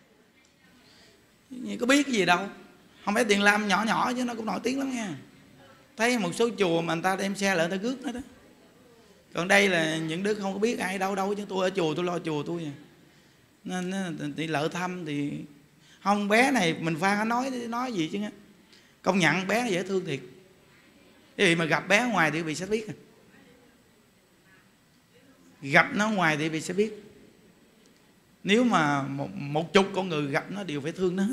có biết cái gì đâu. Không phải Tường Lam nhỏ nhỏ chứ nó cũng nổi tiếng lắm nha. Thấy một số chùa mà người ta đem xe lại người ta rước nó đó. Còn đây là những đứa không có biết ai đâu đâu, chứ tôi ở chùa tôi lo chùa tôi à. Nên thì lỡ thăm thì không, bé này mình Phan nói gì chứ. Công nhận bé dễ thương thiệt. Cái gì mà gặp bé ở ngoài thì quý vị sẽ biết. Gặp nó ngoài thì quý vị sẽ biết. Nếu mà một chục con người gặp nó đều phải thương nó hết.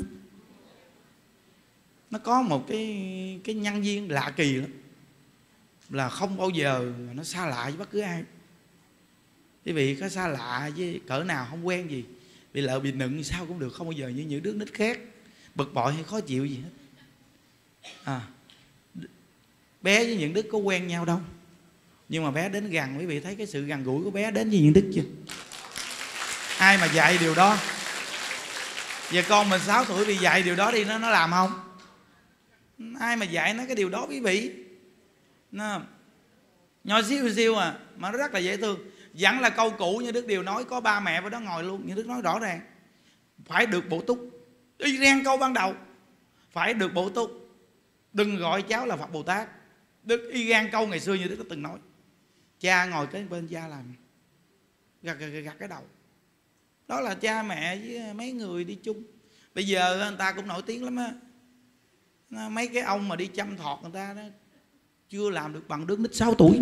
Nó có một cái nhân duyên lạ kỳ lắm, là không bao giờ nó xa lạ với bất cứ ai. Quý vị có xa lạ với cỡ nào không quen gì, bị lỡ bị nựng sao cũng được, không bao giờ như những đứa nít khác bực bội hay khó chịu gì hết. Bé với những đức có quen nhau đâu, nhưng mà bé đến gần, quý vị thấy cái sự gần gũi của bé đến với những đức chưa? Ai mà dạy điều đó? Giờ con mình 6 tuổi bị dạy điều đó đi, nó làm không? Ai mà dạy nó cái điều đó quý vị? Nó nhỏ xíu xíu mà nó rất là dễ thương. Vẫn là câu cũ như Đức Điều nói, có ba mẹ với đó ngồi luôn. Như Đức nói rõ ràng, phải được bổ túc. Y rang câu ban đầu, phải được bổ túc. Đừng gọi cháu là Phật Bồ Tát. Đức y gan câu ngày xưa như Đức đã từng nói. Cha ngồi cái bên cha làm gặt cái đầu. Đó là cha mẹ với mấy người đi chung. Bây giờ người ta cũng nổi tiếng lắm á. Mấy cái ông mà đi chăm thọt người ta đó chưa làm được bằng đứa nít 6 tuổi.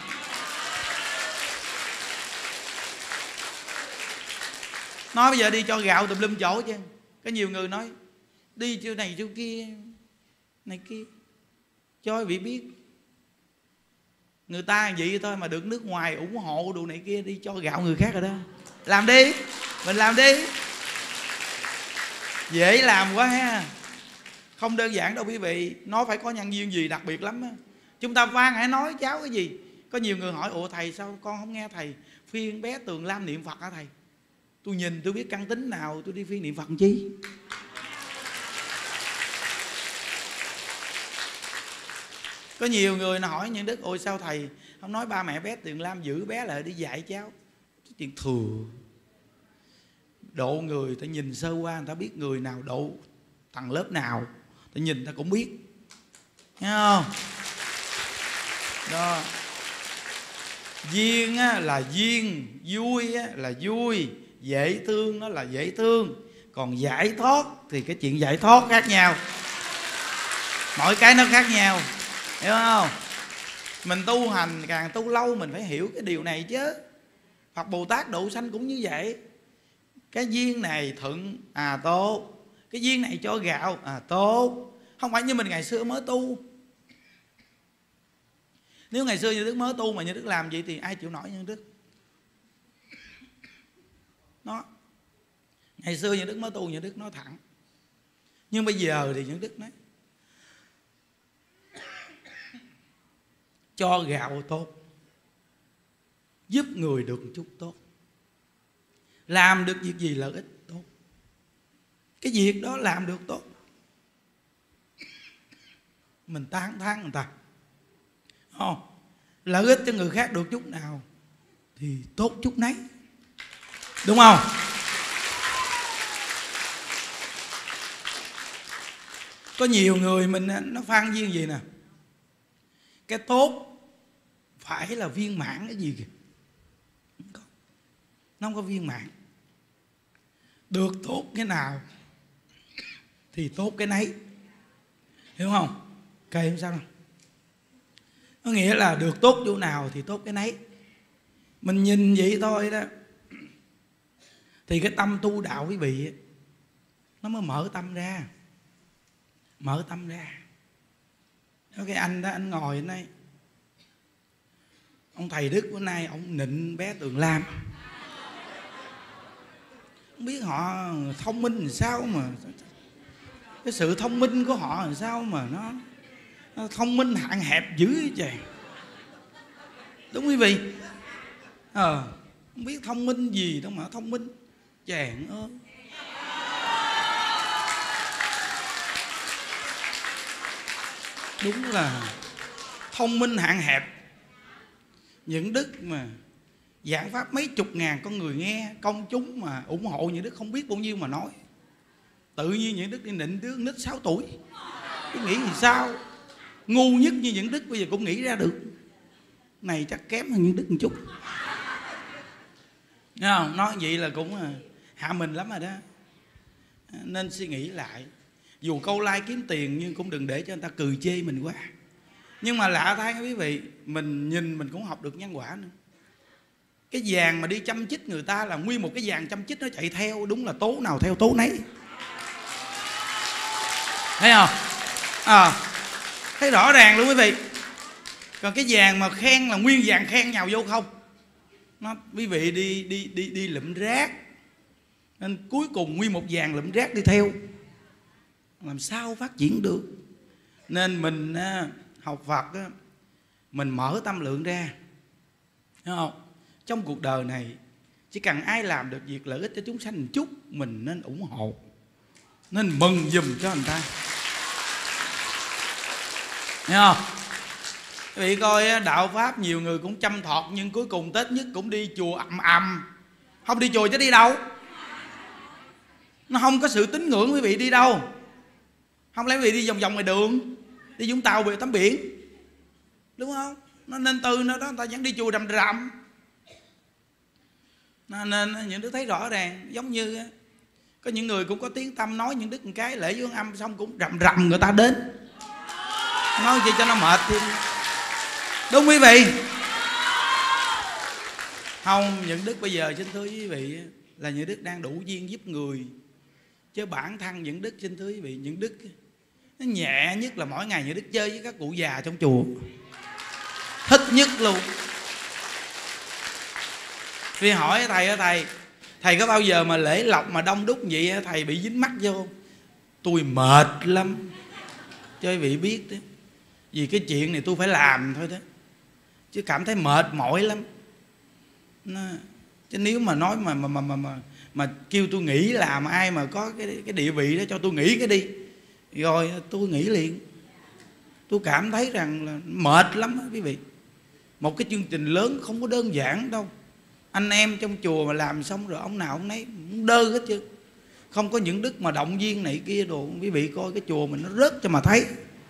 Nói bây giờ đi cho gạo tùm lum chỗ chứ. Có nhiều người nói đi chỗ này chỗ kia, này kia, cho quý vị biết. Người ta vậy thôi mà được nước ngoài ủng hộ đồ này kia, đi cho gạo người khác rồi đó. Làm đi, mình làm đi. Dễ làm quá ha. Không đơn giản đâu quý vị. Nó phải có nhân duyên gì đặc biệt lắm á. Chúng ta van hãy nói cháu cái gì. Có nhiều người hỏi: ủa thầy sao con không nghe thầy phiên bé Tường Lam niệm Phật hả thầy? Tôi nhìn tôi biết căn tính nào, tôi đi phiên niệm Phật làm chi? Có nhiều người nó hỏi Nhân Đức: ôi sao thầy không nói ba mẹ bé Tường Lam giữ bé lại đi dạy cháu? Chuyện thừa. Độ người ta nhìn sơ qua, người ta biết người nào độ thằng lớp nào, ta nhìn ta cũng biết, thấy không? Đó. Duyên á, là duyên, vui á, là vui, dễ thương nó là dễ thương. Còn giải thoát thì cái chuyện giải thoát khác nhau, mỗi cái nó khác nhau, hiểu không? Mình tu hành càng tu lâu mình phải hiểu cái điều này chứ. Phật Bồ Tát độ sanh cũng như vậy. Cái duyên này thuận, tốt. Cái duyên này cho gạo, tốt. Không phải như mình ngày xưa mới tu. Nếu ngày xưa Như Đức mới tu mà Như Đức làm vậy thì ai chịu nổi Như Đức? Nó ngày xưa Như Đức mới tu, Như Đức nói thẳng. Nhưng bây giờ thì Như Đức nói cho gạo tốt, giúp người được một chút tốt, làm được việc gì lợi ích tốt, cái việc đó làm được tốt, mình tán thán người ta. Lợi ích cho người khác được chút nào thì tốt chút nấy, đúng không? Có nhiều người mình nó phan duyên gì nè, cái tốt phải là viên mãn cái gì kìa, nó không có viên mãn. Được tốt cái nào thì tốt cái nấy, hiểu không? Kệ không sao đâu. Có nghĩa là được tốt chỗ nào thì tốt cái nấy. Mình nhìn vậy thôi đó thì cái tâm tu đạo quý vị nó mới mở tâm ra. Mở tâm ra. Cái anh đó, anh ngồi ở đây, ông thầy Đức bữa nay ông nịnh bé Tường Lam. Không biết họ thông minh làm sao mà cái sự thông minh của họ làm sao mà nó thông minh hạn hẹp dữ vậy. Đúng quý vị? Không biết thông minh gì đâu mà thông minh chàng ơi. Đúng là thông minh hạn hẹp. Những Đức mà giảng pháp mấy chục ngàn con người nghe, công chúng mà ủng hộ Những Đức không biết bao nhiêu mà nói. Tự nhiên Những Đức đi nịnh đứa nít 6 tuổi. Tôi nghĩ thì sao? Ngu nhất như Những Đức bây giờ cũng nghĩ ra được. Này chắc kém hơn Những Đức một chút. Thấy không? Nói vậy là cũng hạ mình lắm rồi đó. Nên suy nghĩ lại. Dù câu like kiếm tiền nhưng cũng đừng để cho người ta cười chê mình quá. Nhưng mà lạ thay quý vị, mình nhìn mình cũng học được nhân quả nữa. Cái vàng mà đi chăm chích người ta là nguyên một cái vàng chăm chích nó chạy theo. Đúng là tố nào theo tố nấy. Thấy không? Thấy rõ ràng luôn quý vị. Còn cái vàng mà khen là nguyên vàng khen nhào vô không. Nó quý vị đi lụm rác, nên cuối cùng nguyên một vàng lụm rác đi theo, làm sao phát triển được. Nên mình học Phật mình mở tâm lượng ra, thấy không? Trong cuộc đời này chỉ cần ai làm được việc lợi ích cho chúng sanh một chút, mình nên ủng hộ, nên mừng giùm cho người ta, thấy không? Quý vị coi đạo Pháp nhiều người cũng chăm thọt, nhưng cuối cùng Tết nhất cũng đi chùa ầm. Không đi chùa chứ đi đâu? Nó không có sự tín ngưỡng quý vị đi đâu. Không lẽ quý vị đi vòng vòng ngoài đường, đi Vũng Tàu về tắm biển, đúng không? Nó nên từ nó đó người ta vẫn đi chùa rầm rầm. Nên những đứa thấy rõ ràng. Giống như có những người cũng có tiếng tâm nói những đức một cái lễ dương âm xong cũng rầm rầm người ta đến, nói gì cho nó mệt thì đúng quý vị không? Những đức bây giờ xin thưa quý vị là những đức đang đủ duyên giúp người, chứ bản thân những đức xin thưa quý vị, những đức nó nhẹ nhất là mỗi ngày những đức chơi với các cụ già trong chùa, thích nhất luôn. Vì hỏi thầy có bao giờ mà lễ lộc mà đông đúc vậy thầy bị dính mắt vô? Tôi mệt lắm. cho quý vị biết đó. Vì cái chuyện này tôi phải làm thôi đó, chứ cảm thấy mệt mỏi lắm. Chứ nếu mà nói mà kêu tôi nghỉ làm, ai mà có cái địa vị đó cho tôi nghỉ cái đi, rồi tôi nghỉ liền. Tôi cảm thấy rằng là mệt lắm đó quý vị. Một cái chương trình lớn không có đơn giản đâu. Anh em trong chùa mà làm xong rồi ông nào ông nấy đơ hết chứ. Không có những đức mà động viên này kia đồ. Quý vị coi cái chùa mình nó rớt cho mà thấy,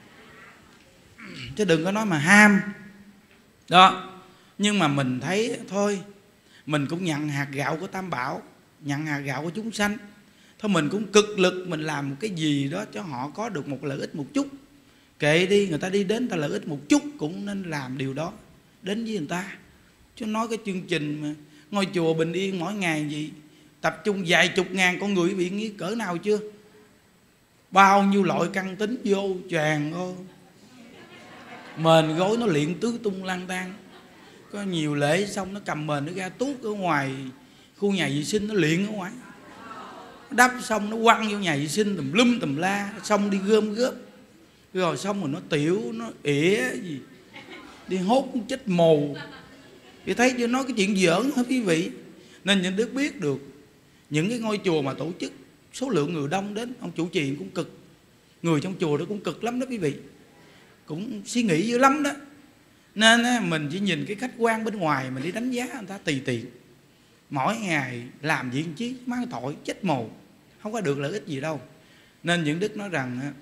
chứ đừng có nói mà ham đó. Nhưng mà mình thấy thôi, mình cũng nhận hạt gạo của Tam Bảo, nhận hạt gạo của chúng sanh. Thôi mình cũng cực lực mình làm một cái gì đó cho họ có được một lợi ích một chút. Kệ đi, người ta đi đến ta lợi ích một chút cũng nên làm điều đó đến với người ta. Chứ nói cái chương trình mà ngôi chùa bình yên mỗi ngày gì tập trung vài chục ngàn con người, bị nghĩ cỡ nào chưa? Bao nhiêu loại căn tính vô tràn ô, mền gối nó liệng tứ tung lang tang. Có nhiều lễ xong nó cầm mền nó ra tuốt ở ngoài khu nhà vệ sinh, nó liệng ở ngoài. Đắp xong nó quăng vô nhà vệ sinh tùm lum tùm la, xong đi gom góp. Rồi xong rồi nó tiểu, nó ỉa gì, đi hốt chết mù. Thì thấy chưa, nói cái chuyện giỡn hả quý vị. Nên những đứa biết được những cái ngôi chùa mà tổ chức số lượng người đông đến, ông chủ trì cũng cực, người trong chùa đó cũng cực lắm đó quý vị, cũng suy nghĩ dữ lắm đó. Nên mình chỉ nhìn cái khách quan bên ngoài, mình đi đánh giá người ta tùy tiện. Mỗi ngày làm gì chứ mang tội chết mồ, không có được lợi ích gì đâu. Nên những đức nói rằng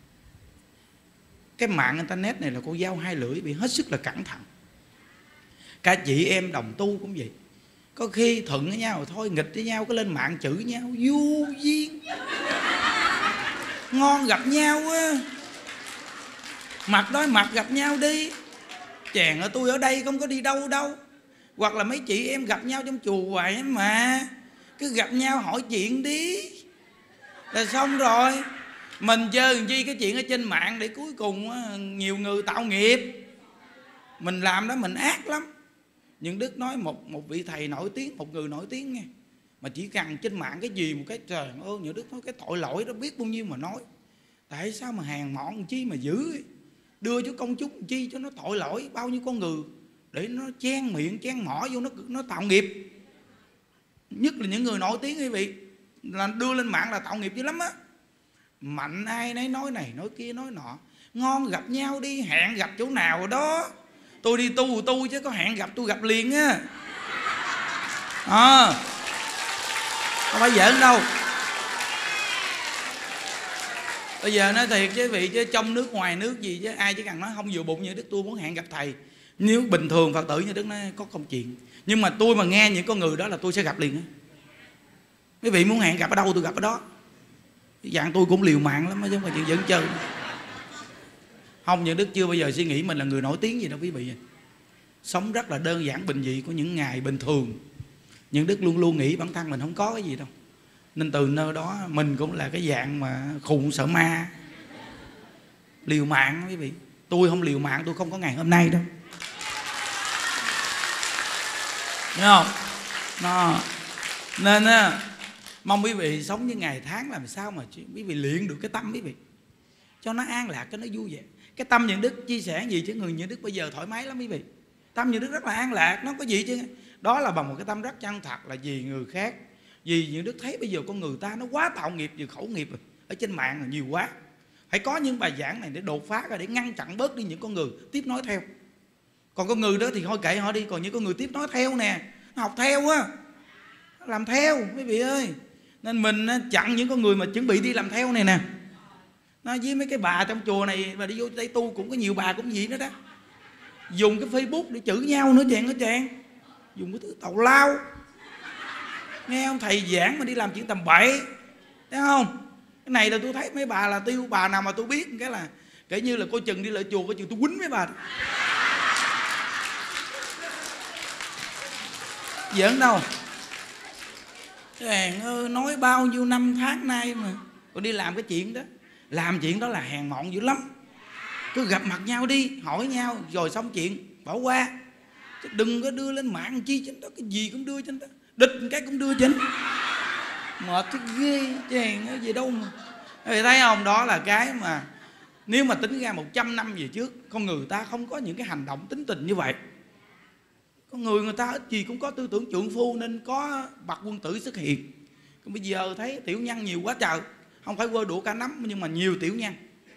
cái mạng internet này là con dao hai lưỡi, bị hết sức là cẩn thận. Cả chị em đồng tu cũng vậy, có khi thuận với nhau thôi, nghịch với nhau, có lên mạng chửi nhau vô duyên. Ngon gặp nhau á, mặt đối mặt gặp nhau đi. Chàng ở tôi ở đây không có đi đâu đâu. Hoặc là mấy chị em gặp nhau trong chùa hoài mà, cứ gặp nhau hỏi chuyện đi là xong rồi. Mình chơi làm chi cái chuyện ở trên mạng để cuối cùng nhiều người tạo nghiệp. Mình làm đó mình ác lắm. Nhưng Đức nói một vị thầy nổi tiếng, một người nổi tiếng nghe, mà chỉ cần trên mạng cái gì một cái trời ơi, những Đức nói cái tội lỗi đó biết bao nhiêu mà nói. Tại sao mà hàng mọn chi mà giữ, đưa cho công chúng chi cho nó tội lỗi bao nhiêu con người, để nó chen miệng chen mỏ vô, nó tạo nghiệp. Nhất là những người nổi tiếng quý vị, là đưa lên mạng là tạo nghiệp dữ lắm á. Mạnh ai nấy nói này nói kia nói nọ. Ngon gặp nhau đi, hẹn gặp chỗ nào đó. Tôi đi tu chứ có hẹn gặp tôi gặp liền á. Không phải giỡn đâu. Bây giờ nói thiệt chứ quý vị, chứ trong nước ngoài nước gì chứ ai chỉ cần nói không vừa bụng như Đức tôi muốn hẹn gặp thầy. Nếu bình thường Phật tử như Đức nói có công chuyện, nhưng mà tôi mà nghe những con người đó là tôi sẽ gặp liền á. Quý vị muốn hẹn gặp ở đâu tôi gặp ở đó. Dạng tôi cũng liều mạng lắm, chứ không phải chuyện giỡn chơi. Không, những Đức chưa bao giờ suy nghĩ mình là người nổi tiếng gì đâu quý vị. Sống rất là đơn giản bình dị của những ngày bình thường. Những Đức luôn luôn nghĩ bản thân mình không có cái gì đâu. Nên từ nơi đó mình cũng là cái dạng mà khùng sợ ma, liều mạng quý vị. Tôi không liều mạng tôi không có ngày hôm nay đâu. Thấy không? Nó. Nên mong quý vị sống như ngày tháng làm sao mà quý vị luyện được cái tâm quý vị, cho nó an lạc, cho nó vui vẻ. Cái tâm những Đức chia sẻ gì chứ người những Đức bây giờ thoải mái lắm quý vị. Tâm những Đức rất là an lạc, nó không có gì chứ. Đó là bằng một cái tâm rất chân thật, là vì người khác. Vì những Đức thấy bây giờ con người ta nó quá tạo nghiệp về khẩu nghiệp rồi. Ở trên mạng là nhiều quá. Phải có những bài giảng này để đột phá ra, để ngăn chặn bớt đi những con người tiếp nối theo. Còn con người đó thì thôi kệ họ đi. Còn những con người tiếp nối theo nè, nó học theo á, làm theo quý vị ơi. Nên mình chặn những con người mà chuẩn bị đi làm theo này nè. Nó với mấy cái bà trong chùa này mà đi vô đây tu cũng có nhiều bà cũng vậy nữa đó. Dùng cái Facebook để chửi nhau nữa chàng. Dùng cái thứ tào lao. Nghe ông thầy giảng mà đi làm chuyện tầm bậy, thấy không? Cái này là tôi thấy mấy bà là tiêu. Bà nào mà tôi biết cái là kể như là cô Trừng đi lại chùa, cô Trừng tôi quýnh mấy bà đó. Giỡn đâu. Chàng ơi, nói bao nhiêu năm tháng nay mà còn đi làm cái chuyện đó. Làm chuyện đó là hèn mọn dữ lắm. Cứ gặp mặt nhau đi, hỏi nhau rồi xong chuyện bỏ qua. Chứ đừng có đưa lên mạng chi trên đó, cái gì cũng đưa trên đó, địch cái cũng đưa trên. Mệt chứ ghê chàng ơi, gì đâu mà. Các vị thấy không? Đó là cái mà Nếu mà tính ra 100 năm về trước, con người ta không có những cái hành động tính tình như vậy. Con người ta ít gì cũng có tư tưởng trượng phu, nên có bậc quân tử xuất hiện. Còn bây giờ thấy tiểu nhân nhiều quá trời. Không phải quơ đũa cả nắm, nhưng mà nhiều tiểu nhân.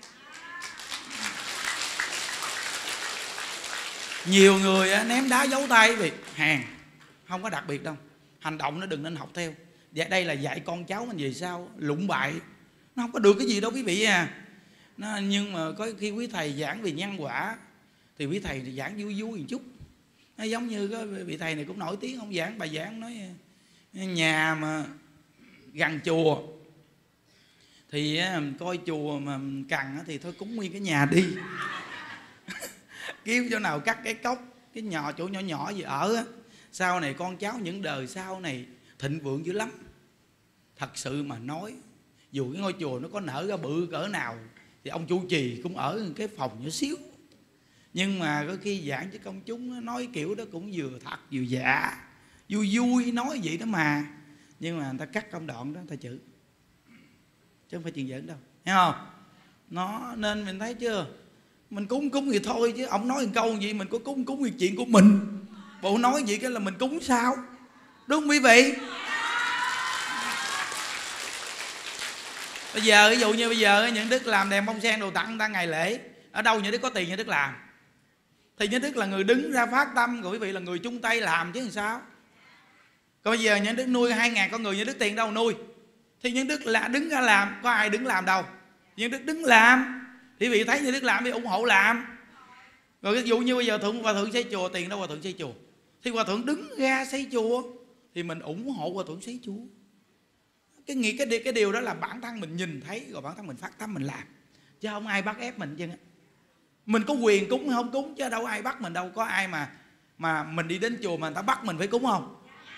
Nhiều người ném đá giấu tay vì hàng, không có đặc biệt đâu. Hành động nó đừng nên học theo. Và đây là dạy con cháu mình về sau lụng bại, nó không có được cái gì đâu quý vị à. Nhưng mà có khi quý thầy giảng về nhân quả thì quý thầy giảng vui vui một chút. Nó giống như cái vị thầy này cũng nổi tiếng, ông giảng bài giảng nói nhà mà gần chùa thì coi chùa mà cần thì thôi cúng nguyên cái nhà đi. Kiếm chỗ nào cắt cái cốc, cái nhỏ chỗ nhỏ nhỏ gì ở á, sau này con cháu những đời sau này thịnh vượng dữ lắm. Thật sự mà nói, dù cái ngôi chùa nó có nở ra bự cỡ nào thì ông chủ trì cũng ở cái phòng nhỏ xíu. Nhưng mà có khi giảng cho công chúng nói kiểu đó cũng vừa thật vừa giả, vui vui nói vậy đó mà. Nhưng mà người ta cắt công đoạn đó người ta chữ, chứ không phải chuyện giỡn đâu, thấy không? Nó nên mình thấy chưa, mình cúng thì thôi, chứ ông nói một câu gì mình có cúng vì chuyện của mình. Bộ nói vậy cái là mình cúng sao, đúng không quý vị? Bây giờ ví dụ như bây giờ những Đức làm đèn bông sen đồ tặng người ta ngày lễ, ở đâu những Đức có tiền những Đức làm, thì những Đức là người đứng ra phát tâm, rồi quý vị là người chung tay làm chứ làm sao. Còn bây giờ những Đức nuôi 2.000 con người, những Đức tiền đâu nuôi, thì những Đức là đứng ra làm, có ai đứng làm đâu, những Đức đứng làm. Thì vị thấy những Đức làm thì ủng hộ làm. Rồi ví dụ như bây giờ hòa thượng xây chùa, tiền đâu hòa thượng xây chùa, thì hòa thượng đứng ra xây chùa thì mình ủng hộ hòa thượng xây chùa. Cái điều đó là bản thân mình nhìn thấy, rồi bản thân mình phát tâm mình làm, chứ không ai bắt ép mình chứ. Mình có quyền cúng hay không cúng, chứ đâu ai bắt mình đâu. Có ai mà mình đi đến chùa mà người ta bắt mình phải cúng không?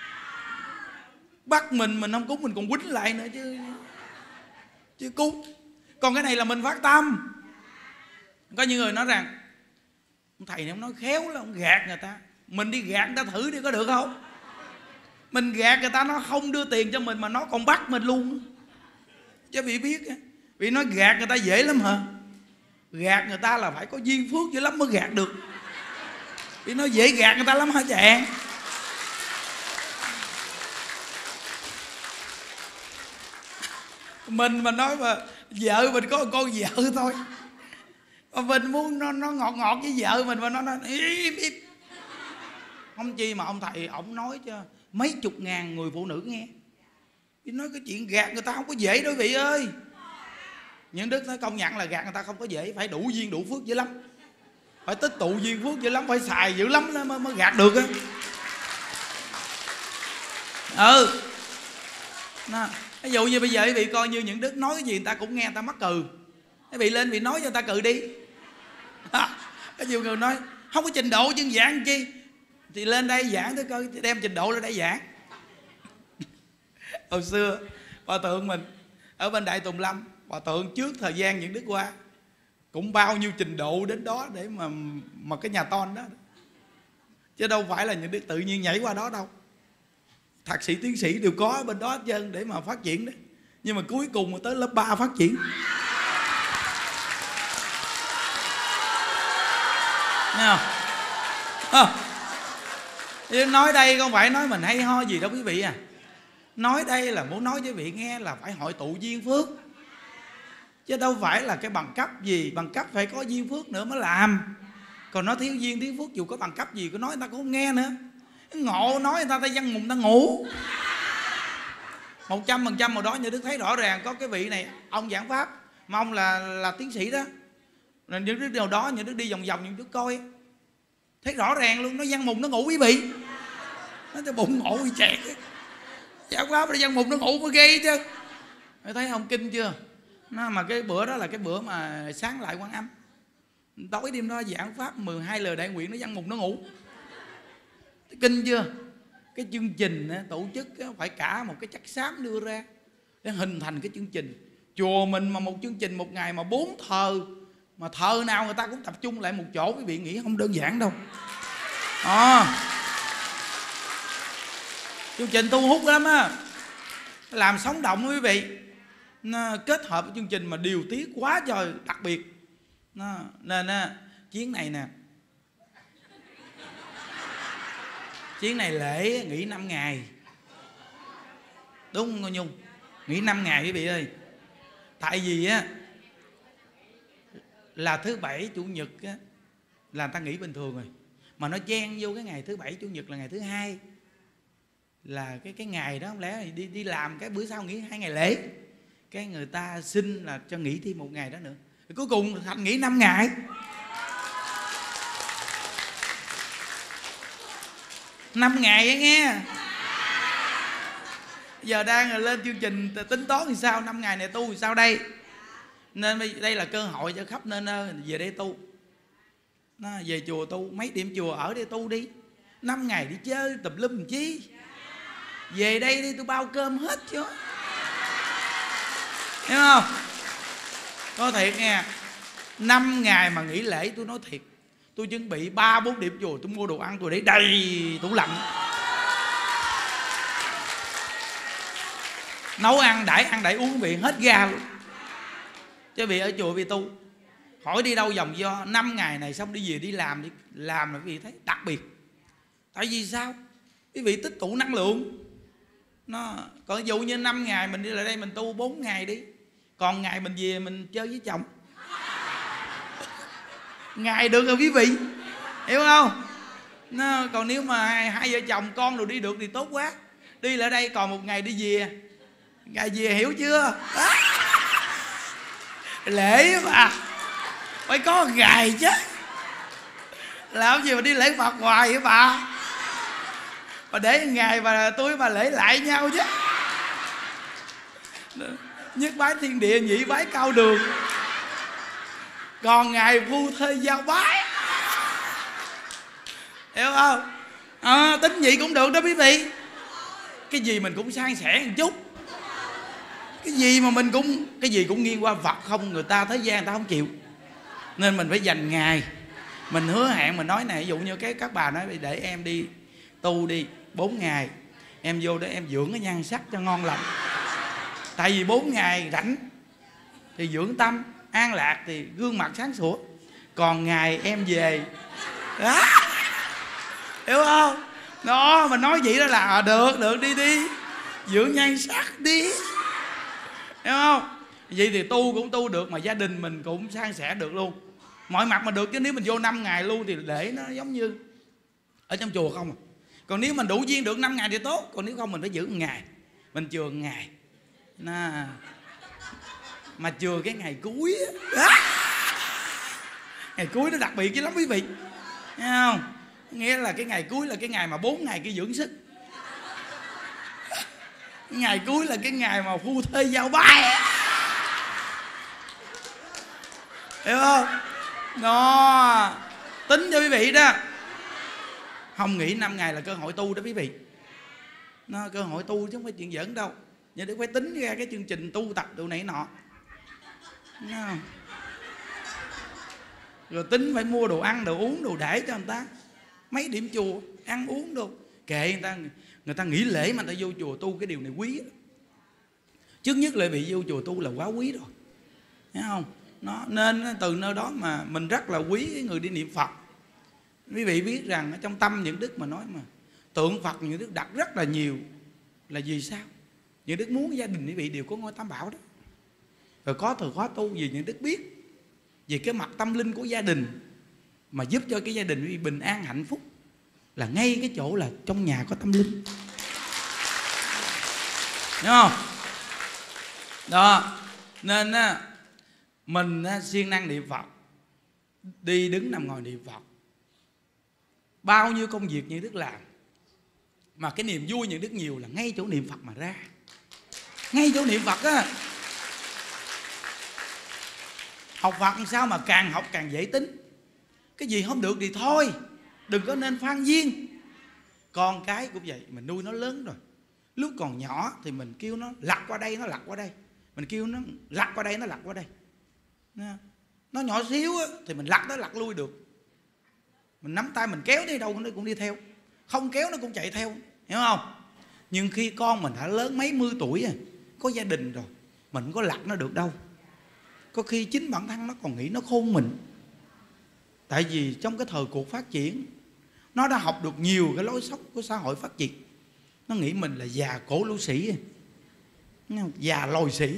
Bắt mình không cúng mình còn quýnh lại nữa chứ cúng. Còn cái này là mình phát tâm. Có những người nói rằng thầy này ông nói khéo là ông gạt người ta. Mình đi gạt người ta thử đi có được không? Mình gạt người ta nó không đưa tiền cho mình mà nó còn bắt mình luôn. Chứ vị biết, vì nói gạt người ta dễ lắm hả? Gạt người ta là phải có duyên phước dữ lắm mới gạt được. Vì nó dễ gạt người ta lắm hả chàng? Mình mà nói mà vợ mình có một con vợ thôi, mà mình muốn nó ngọt với vợ mình mà nó nói im. Không chi mà ông thầy ổng nói cho mấy chục ngàn người phụ nữ nghe. Vì nói cái chuyện gạt người ta không có dễ đâu vị ơi. Những Đức nói công nhận là gạt người ta không có dễ, phải đủ duyên đủ phước dữ lắm, phải tích tụ duyên phước dữ lắm, phải xài dữ lắm đó mới gạt được á. Ví dụ như bây giờ quý vị coi như những Đức nói cái gì người ta cũng nghe, người ta mắc cừ. Quý vị lên vị nói cho người ta cừ đi. Có nhiều người nói không có trình độ chứ giảng chi, thì lên đây giảng tới coi, đem trình độ lên đây giảng. Hồi xưa hòa thượng mình ở bên Đại Tùng Lâm, hòa thượng trước thời gian những Đức qua cũng bao nhiêu trình độ đến đó để mà cái nhà ton đó, chứ đâu phải là những Đức tự nhiên nhảy qua đó đâu. Thạc sĩ tiến sĩ đều có bên đó hết trơn để mà phát triển đấy. Nhưng mà cuối cùng mà tới lớp 3 phát triển. Nghe không? Nói đây không phải nói mình hay ho gì đâu quý vị à. Nói đây là muốn nói với quý vị nghe là phải hội tụ duyên phước, chứ đâu phải là cái bằng cấp gì. Bằng cấp phải có duyên phước nữa mới làm. Còn nói thiếu duyên thiếu phước dù có bằng cấp gì có nói người ta cũng không nghe nữa. Ngộ nói người ta văn mùng ta ngủ. 100% màu đó như Đức thấy rõ ràng có cái vị này ông giảng pháp mà ông là tiến sĩ đó, nên những Đức điều đó những Đức đi vòng vòng những Đức coi thấy rõ ràng luôn, nó văn mùng nó ngủ quý vị. Nó cho bụng ngộ bị chẹt. Giảng pháp nó văn mùng nó ngủ mới ghê chứ. Thấy không kinh chưa? Nó mà cái bữa đó là cái bữa mà sáng lại Quan Âm, tối đêm đó giảng pháp 12 lời đại nguyện nó văn mùng nó ngủ. Kinh chưa? Cái chương trình tổ chức phải cả một cái chất xám đưa ra để hình thành cái chương trình. Chùa mình mà một chương trình một ngày mà 4 thờ, mà thờ nào người ta cũng tập trung lại một chỗ, quý vị nghĩ không đơn giản đâu. Chương trình thu hút lắm á, làm sống động quý vị. Nó kết hợp với chương trình mà điều tiết quá trời đặc biệt. Nên chuyến này nè, chuyến này lễ nghỉ 5 ngày. Đúng không cô Nhung? Nghỉ 5 ngày quý vị ơi. Tại vì á là thứ bảy chủ nhật á là người ta nghỉ bình thường rồi, mà nó chen vô cái ngày thứ bảy chủ nhật là ngày thứ hai, là cái ngày đó không lẽ đi làm cái bữa sau nghỉ 2 ngày lễ, cái người ta xin là cho nghỉ thêm 1 ngày đó nữa, cuối cùng thành nghỉ 5 ngày. Năm ngày ấy nghe. Giờ đang lên chương trình tính toán thì sao, 5 ngày này tu thì sao đây. Nên đây là cơ hội cho khắp nên về đây tu. Về chùa tu, mấy điểm chùa ở đây tu đi. 5 ngày đi chơi tùm lum làm chi. Về đây đi tôi bao cơm hết chứ. Hiểu không? Có thiệt nghe, 5 ngày mà nghỉ lễ tôi nói thiệt, tôi chuẩn bị 3-4 điểm chùa, tôi mua đồ ăn tôi để đầy tủ lạnh, nấu ăn đãi uống vị hết ga luôn. Chứ vì ở chùa vì tu khỏi đi đâu vòng do. 5 ngày này xong đi về đi làm, đi làm là quý vị thấy đặc biệt. Tại vì sao? Quý vị tích tụ năng lượng. Còn ví dụ như 5 ngày mình đi lại đây mình tu 4 ngày đi, còn ngày mình về mình chơi với chồng. Ngày được rồi quý vị, hiểu không? Còn nếu mà hai vợ chồng con rồi đi được thì tốt quá. Đi lại đây còn 1 ngày đi về, ngày về hiểu chưa? Lễ mà phải có ngày chứ, làm gì mà đi lễ Phật hoài vậy bà? Mà để ngày mà tôi mà lễ lại nhau chứ. Nhất bái thiên địa, nhị bái cao đường, còn ngày phu thê giao bái, hiểu không? Tính vậy cũng được đó quý vị. Cái gì mình cũng san sẻ một chút, cái gì mà mình cũng cái gì cũng nghiêng qua Phật không, người ta thế gian người ta không chịu. Nên mình phải dành ngày, mình hứa hẹn, mình nói này, ví dụ như các bà nói để em đi tu đi 4 ngày, em vô để em dưỡng cái nhan sắc cho ngon lành. Tại vì 4 ngày rảnh thì dưỡng tâm an lạc thì gương mặt sáng sủa, còn ngày em về đó, hiểu không? Đó, mình nói vậy đó là được đi dưỡng nhan sắc đi, hiểu không? Vậy thì tu cũng tu được, mà gia đình mình cũng san sẻ được luôn, mọi mặt mà được. Chứ nếu mình vô 5 ngày luôn thì để nó giống như ở trong chùa không à. Còn nếu mình đủ duyên được 5 ngày thì tốt, còn nếu không mình phải giữ 1 ngày, mình chừa 1 ngày mà chừa cái ngày cuối á. Ngày cuối nó đặc biệt chứ lắm quý vị, thấy không? Nghĩa là cái ngày cuối là cái ngày mà 4 ngày kia dưỡng sức. Cái ngày cuối là cái ngày mà phu thê giao bái, hiểu không? Đó, tính cho quý vị đó. Không nghĩ 5 ngày là cơ hội tu đó quý vị. Nó cơ hội tu chứ không phải chuyện giỡn đâu. Vậy để phải tính ra cái chương trình tu tập đồ này nọ, rồi tính phải mua đồ ăn đồ uống đồ để cho người ta. Mấy điểm chùa ăn uống đồ kệ người ta nghỉ lễ mà người ta vô chùa tu, cái điều này quý đó. Trước nhất là bị vô chùa tu là quá quý rồi, thấy không? Nên từ nơi đó mà mình rất là quý cái người đi niệm Phật. Quý vị biết rằng ở trong tâm những đức mà nói mà tượng Phật những đức đặt rất là nhiều. Là vì sao? Những đức muốn gia đình quý vị đều có ngôi Tam Bảo đó. Rồi có thời khóa tu vì những đức biết về cái mặt tâm linh của gia đình, mà giúp cho cái gia đình quý vị bình an hạnh phúc là ngay cái chỗ là trong nhà có tâm linh, đúng không? Đó, nên mình siêng năng niệm Phật, đi đứng nằm ngồi niệm Phật, bao nhiêu công việc những đức làm, mà cái niềm vui những đức nhiều là ngay chỗ niệm Phật mà ra. Ngay chỗ niệm Phật á. Học Phật làm sao mà càng học càng dễ tính. Cái gì không được thì thôi, đừng có nên phan duyên. Con cái cũng vậy, mình nuôi nó lớn rồi, lúc còn nhỏ thì mình kêu nó lặt qua đây nó lặt qua đây, mình kêu nó lặt qua đây nó lặt qua đây. Nó nhỏ xíu á, thì mình lặt nó lặt lui được, mình nắm tay mình kéo đi đâu nó cũng đi theo, không kéo nó cũng chạy theo, hiểu không? Nhưng khi con mình đã lớn mấy mươi tuổi rồi, có gia đình rồi, mình không có lặt nó được đâu. Có khi chính bản thân nó còn nghĩ nó khôn mình. Tại vì trong cái thời cuộc phát triển, nó đã học được nhiều cái lối sống của xã hội phát triển. Nó nghĩ mình là già cổ lũ sĩ, già lồi sĩ.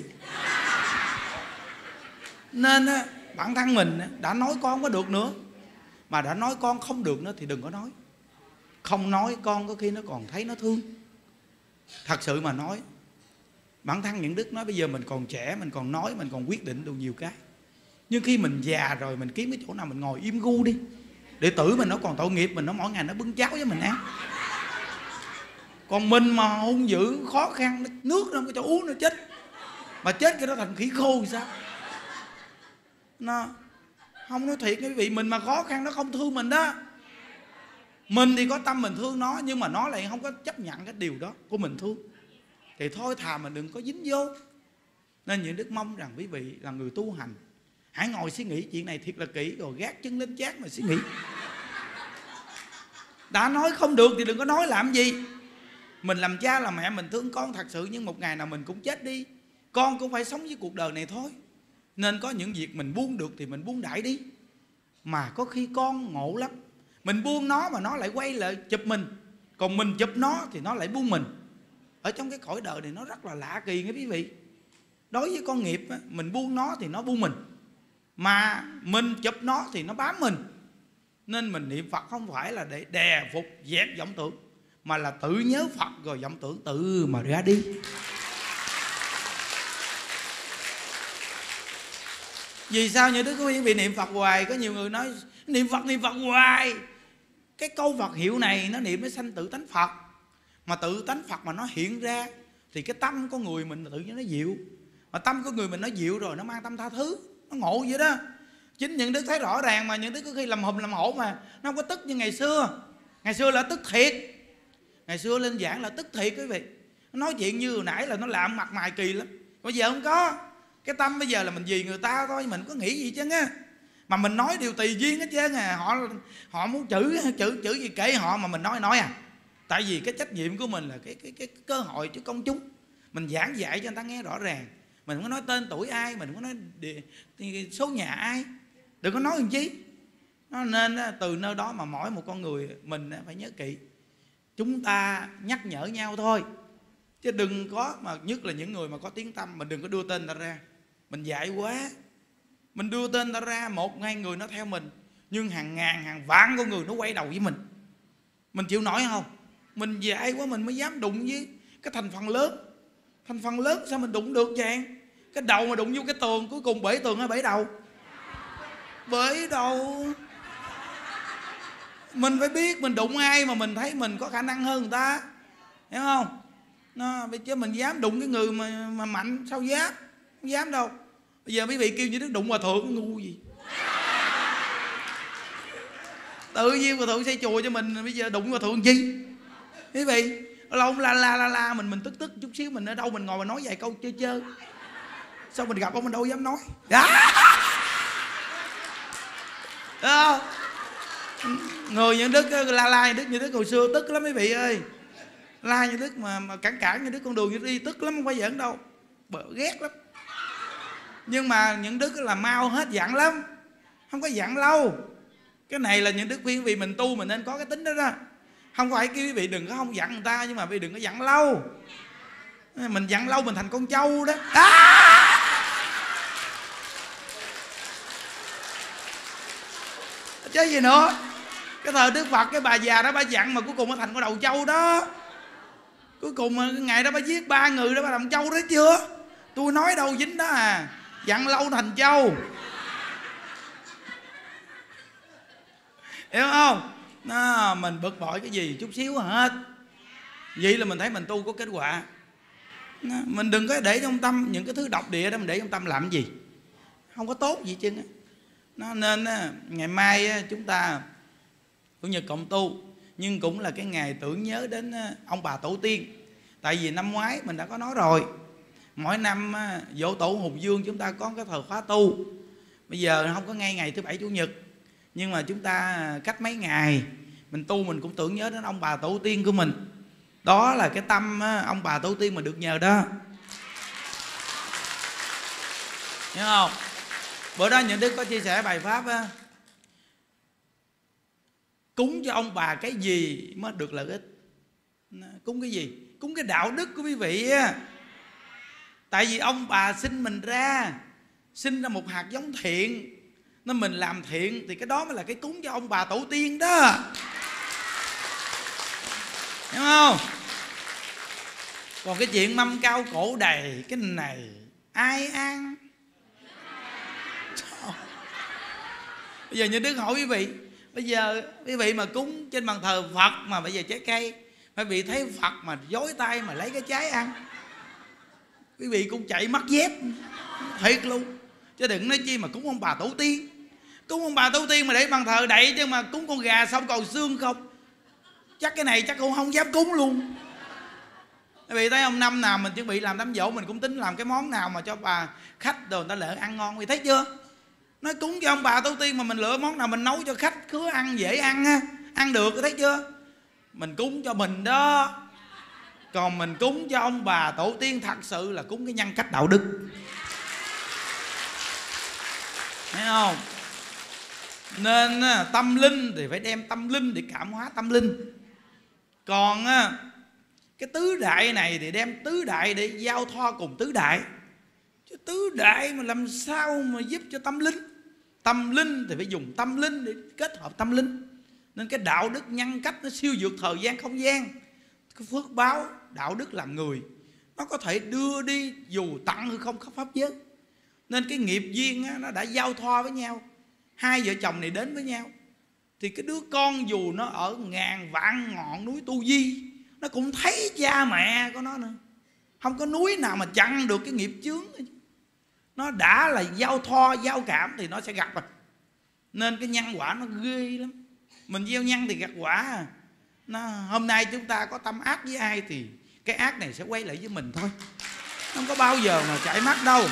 Nên bản thân mình đã nói con không có được nữa. Mà đã nói con không được nữa thì đừng có nói. Không nói con có khi nó còn thấy nó thương. Thật sự mà nói, bản thân những Đức nói bây giờ mình còn trẻ, mình còn nói, mình còn quyết định được nhiều cái. Nhưng khi mình già rồi, mình kiếm cái chỗ nào mình ngồi im gu đi. Đệ tử mình nó còn tội nghiệp, mình nó mỗi ngày nó bưng cháo với mình ăn. Còn mình mà hung dữ, khó khăn, nước nó không có chỗ uống nó chết. Mà chết cái đó thành khỉ khô thì sao? Nó không, nói thiệt quý vị, mình mà khó khăn nó không thương mình đó. Mình thì có tâm mình thương nó, nhưng mà nó lại không có chấp nhận cái điều đó của mình thương. Thì thôi thà mình đừng có dính vô. Nên những Đức mong rằng quý vị là người tu hành, hãy ngồi suy nghĩ chuyện này thiệt là kỹ, rồi gác chân lên chán mà suy nghĩ. Đã nói không được thì đừng có nói làm gì. Mình làm cha làm mẹ mình thương con thật sự, nhưng một ngày nào mình cũng chết đi. Con cũng phải sống với cuộc đời này thôi. Nên có những việc mình buông được thì mình buông đại đi. Mà có khi con ngộ lắm, mình buông nó mà nó lại quay lại chụp mình. Còn mình chụp nó thì nó lại buông mình. Ở trong cái cõi đời này nó rất là lạ kỳ nghe quý vị. Đối với con nghiệp mình buông nó thì nó buông mình, mà mình chụp nó thì nó bám mình. Nên mình niệm Phật không phải là để đè phục dẹp vọng tưởng, mà là tự nhớ Phật rồi vọng tưởng tự mà ra đi. Vì sao như Đức quý vị niệm Phật hoài? Có nhiều người nói niệm Phật hoài. Cái câu Phật hiệu này nó niệm mới sanh tự tánh Phật. Mà tự tánh Phật mà nó hiện ra thì cái tâm của người mình tự nhiên nó dịu. Mà tâm của người mình nó dịu rồi, nó mang tâm tha thứ, nó ngộ vậy đó. Chính những Đức thấy rõ ràng mà những Đức có khi làm hùm làm hổ mà nó không có tức như ngày xưa. Ngày xưa là tức thiệt. Ngày xưa lên giảng là tức thiệt quý vị. Nó nói chuyện như hồi nãy là nó làm mặt mày kỳ lắm. Bây giờ không có. Cái tâm bây giờ là mình vì người ta thôi, mình có nghĩ gì chứ á. Mà mình nói điều tùy duyên hết trơn à. Họ muốn chữ gì kệ họ, mà mình nói à. Tại vì cái trách nhiệm của mình là cái cơ hội cho công chúng. Mình giảng dạy cho người ta nghe rõ ràng. Mình không có nói tên tuổi ai, mình không có nói số nhà ai. Đừng có nói làm chi. Nên từ nơi đó mà mỗi một con người mình phải nhớ kỹ. Chúng ta nhắc nhở nhau thôi. Chứ đừng có, mà nhất là những người mà có tiếng tâm, mình đừng có đưa tên người ta ra. Mình dạy quá. Mình đưa tên người ta ra, 1-2 người nó theo mình, nhưng hàng ngàn hàng vạn con người nó quay đầu với mình. Mình chịu nổi không? Mình dạy quá mình mới dám đụng với cái thành phần lớn. Thành phần lớn sao mình đụng được vậy? Cái đầu mà đụng vô cái tường, cuối cùng bể tường hay bể đầu? Bể đầu. Mình phải biết mình đụng ai mà mình thấy mình có khả năng hơn người ta, hiểu không? Chứ mình dám đụng cái người mà mạnh sao dám? Không dám đâu. Bây giờ quý vị kêu như Đức đụng hòa thượng ngu gì? Tự nhiên hòa thượng xây chùa cho mình, bây giờ đụng hòa thượng chi? Quý vị lâu la mình tức chút xíu, mình ở đâu mình ngồi mà nói vài câu chơi. Sao mình gặp ông mình đâu dám nói. Đó. Người như Đức la như Đức hồi xưa tức lắm quý vị ơi. La như Đức mà cản như Đức con đường như đi tức lắm, không phải giỡn đâu. Ghét lắm. Nhưng mà những Đức là mau hết giận lắm, không có giận lâu. Cái này là những Đức khuyên quý vị mình tu mình nên có cái tính đó đó. Không phải kêu quý vị đừng có không giận người ta, nhưng mà quý vị đừng có giận lâu. Mình giận lâu mình thành con trâu đó. Chứ gì nữa. Cái thời Đức Phật cái bà già đó bà giận mà cuối cùng nó thành con đầu trâu đó. Cuối cùng cái ngày đó bà giết 3 người đó, bà làm trâu đó chưa? Tôi nói đâu dính đó à. Giận lâu thành trâu. Hiểu không? Mình bực bội cái gì chút xíu hết. Vậy là mình thấy mình tu có kết quả. Mình đừng có để trong tâm những cái thứ độc địa đó, mình để trong tâm làm gì, không có tốt gì chứ. Nên ngày mai chúng ta Chủ nhật cộng tu, nhưng cũng là cái ngày tưởng nhớ đến ông bà tổ tiên. Tại vì năm ngoái mình đã có nói rồi, mỗi năm dỗ tổ Hùng Dương chúng ta có cái thời khóa tu. Bây giờ không có ngay ngày thứ Bảy Chủ nhật, nhưng mà chúng ta cách mấy ngày mình tu, mình cũng tưởng nhớ đến ông bà tổ tiên của mình. Đó là cái tâm ông bà tổ tiên mà được nhờ đó, hiểu không? Bữa đó những Đức có chia sẻ bài pháp á, cúng cho ông bà cái gì mới được lợi ích? Cúng cái gì? Cúng cái đạo đức của quý vị á. Tại vì ông bà sinh mình ra, sinh ra một hạt giống thiện, nên mình làm thiện thì cái đó mới là cái cúng cho ông bà tổ tiên đó. Hiểu không? Còn cái chuyện mâm cao cổ đầy cái này ai ăn? Bây giờ như Đức hỏi quý vị, bây giờ quý vị mà cúng trên bàn thờ Phật mà bây giờ trái cây, quý vị thấy Phật mà dối tay mà lấy cái trái ăn, quý vị cũng chạy mất dép thiệt luôn. Chứ đừng nói chi mà cúng ông bà tổ tiên. Cúng ông bà tổ tiên mà để bàn thờ đậy, chứ mà cúng con gà xong còn xương không, chắc cái này chắc cũng không dám cúng luôn. Quý vị thấy không, năm nào mình chuẩn bị làm đám giỗ mình cũng tính làm cái món nào mà cho bà khách đồ người ta lỡ ăn ngon. Quý vị thấy chưa? Nói cúng cho ông bà tổ tiên mà mình lựa món nào mình nấu cho khách khứa ăn dễ ăn á, ăn được, thấy chưa? Mình cúng cho mình đó. Còn mình cúng cho ông bà tổ tiên thật sự là cúng cái nhân cách đạo đức. Thấy không? Nên tâm linh thì phải đem tâm linh để cảm hóa tâm linh. Còn cái tứ đại này thì đem tứ đại để giao thoa cùng tứ đại. Chứ tứ đại mà làm sao mà giúp cho tâm linh? Tâm linh thì phải dùng tâm linh để kết hợp tâm linh. Nên cái đạo đức nhân cách nó siêu vượt thời gian không gian. Cái phước báo đạo đức làm người, nó có thể đưa đi dù tận hay không khắp pháp giới. Nên cái nghiệp duyên á, nó đã giao thoa với nhau. Hai vợ chồng này đến với nhau thì cái đứa con dù nó ở ngàn vạn ngọn núi tu di, nó cũng thấy cha mẹ của nó nữa. Không có núi nào mà chặn được cái nghiệp chướng. Nó đã là giao thoa, giao cảm thì nó sẽ gặp rồi. Nên cái nhân quả nó ghê lắm. Mình gieo nhân thì gặt quả. Hôm nay chúng ta có tâm ác với ai thì cái ác này sẽ quay lại với mình thôi. Không có bao giờ mà chạy mất đâu.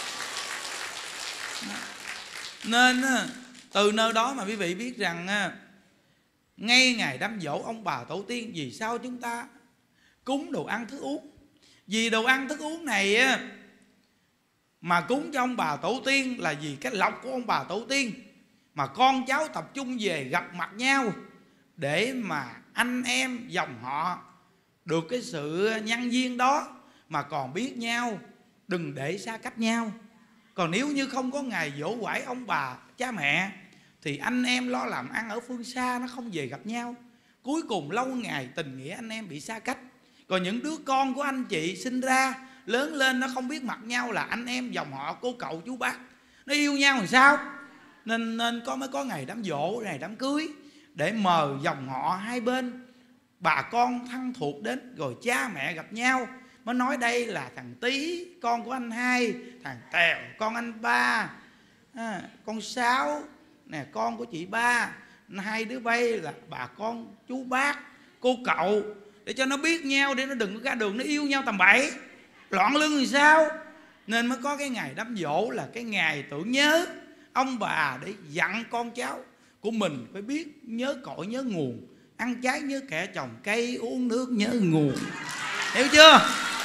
Nên từ nơi đó mà quý vị biết rằng ngay ngày đám giỗ ông bà tổ tiên, vì sao chúng ta cúng đồ ăn thức uống? Vì đồ ăn thức uống này mà cúng cho ông bà tổ tiên là vì cái lộc của ông bà tổ tiên, mà con cháu tập trung về gặp mặt nhau để mà anh em dòng họ được cái sự nhân duyên đó mà còn biết nhau, đừng để xa cách nhau. Còn nếu như không có ngày dỗ quải ông bà cha mẹ thì anh em lo làm ăn ở phương xa, nó không về gặp nhau. Cuối cùng lâu ngày tình nghĩa anh em bị xa cách. Còn những đứa con của anh chị sinh ra lớn lên nó không biết mặt nhau là anh em dòng họ cô cậu chú bác, nó yêu nhau làm sao? Nên mới có ngày đám giỗ, ngày đám cưới để mời dòng họ hai bên, bà con thân thuộc đến, rồi cha mẹ gặp nhau mới nói đây là thằng Tý con của anh Hai, thằng Tèo con anh Ba, con Sáu nè con của chị Ba, hai đứa bay là bà con chú bác cô cậu, để cho nó biết nhau, để nó đừng có ra đường nó yêu nhau tầm bậy loạn lưng thì sao. Nên mới có cái ngày đám giỗ là cái ngày tưởng nhớ ông bà, để dặn con cháu của mình phải biết nhớ cội nhớ nguồn, ăn trái nhớ kẻ trồng cây, uống nước nhớ nguồn. Hiểu chưa?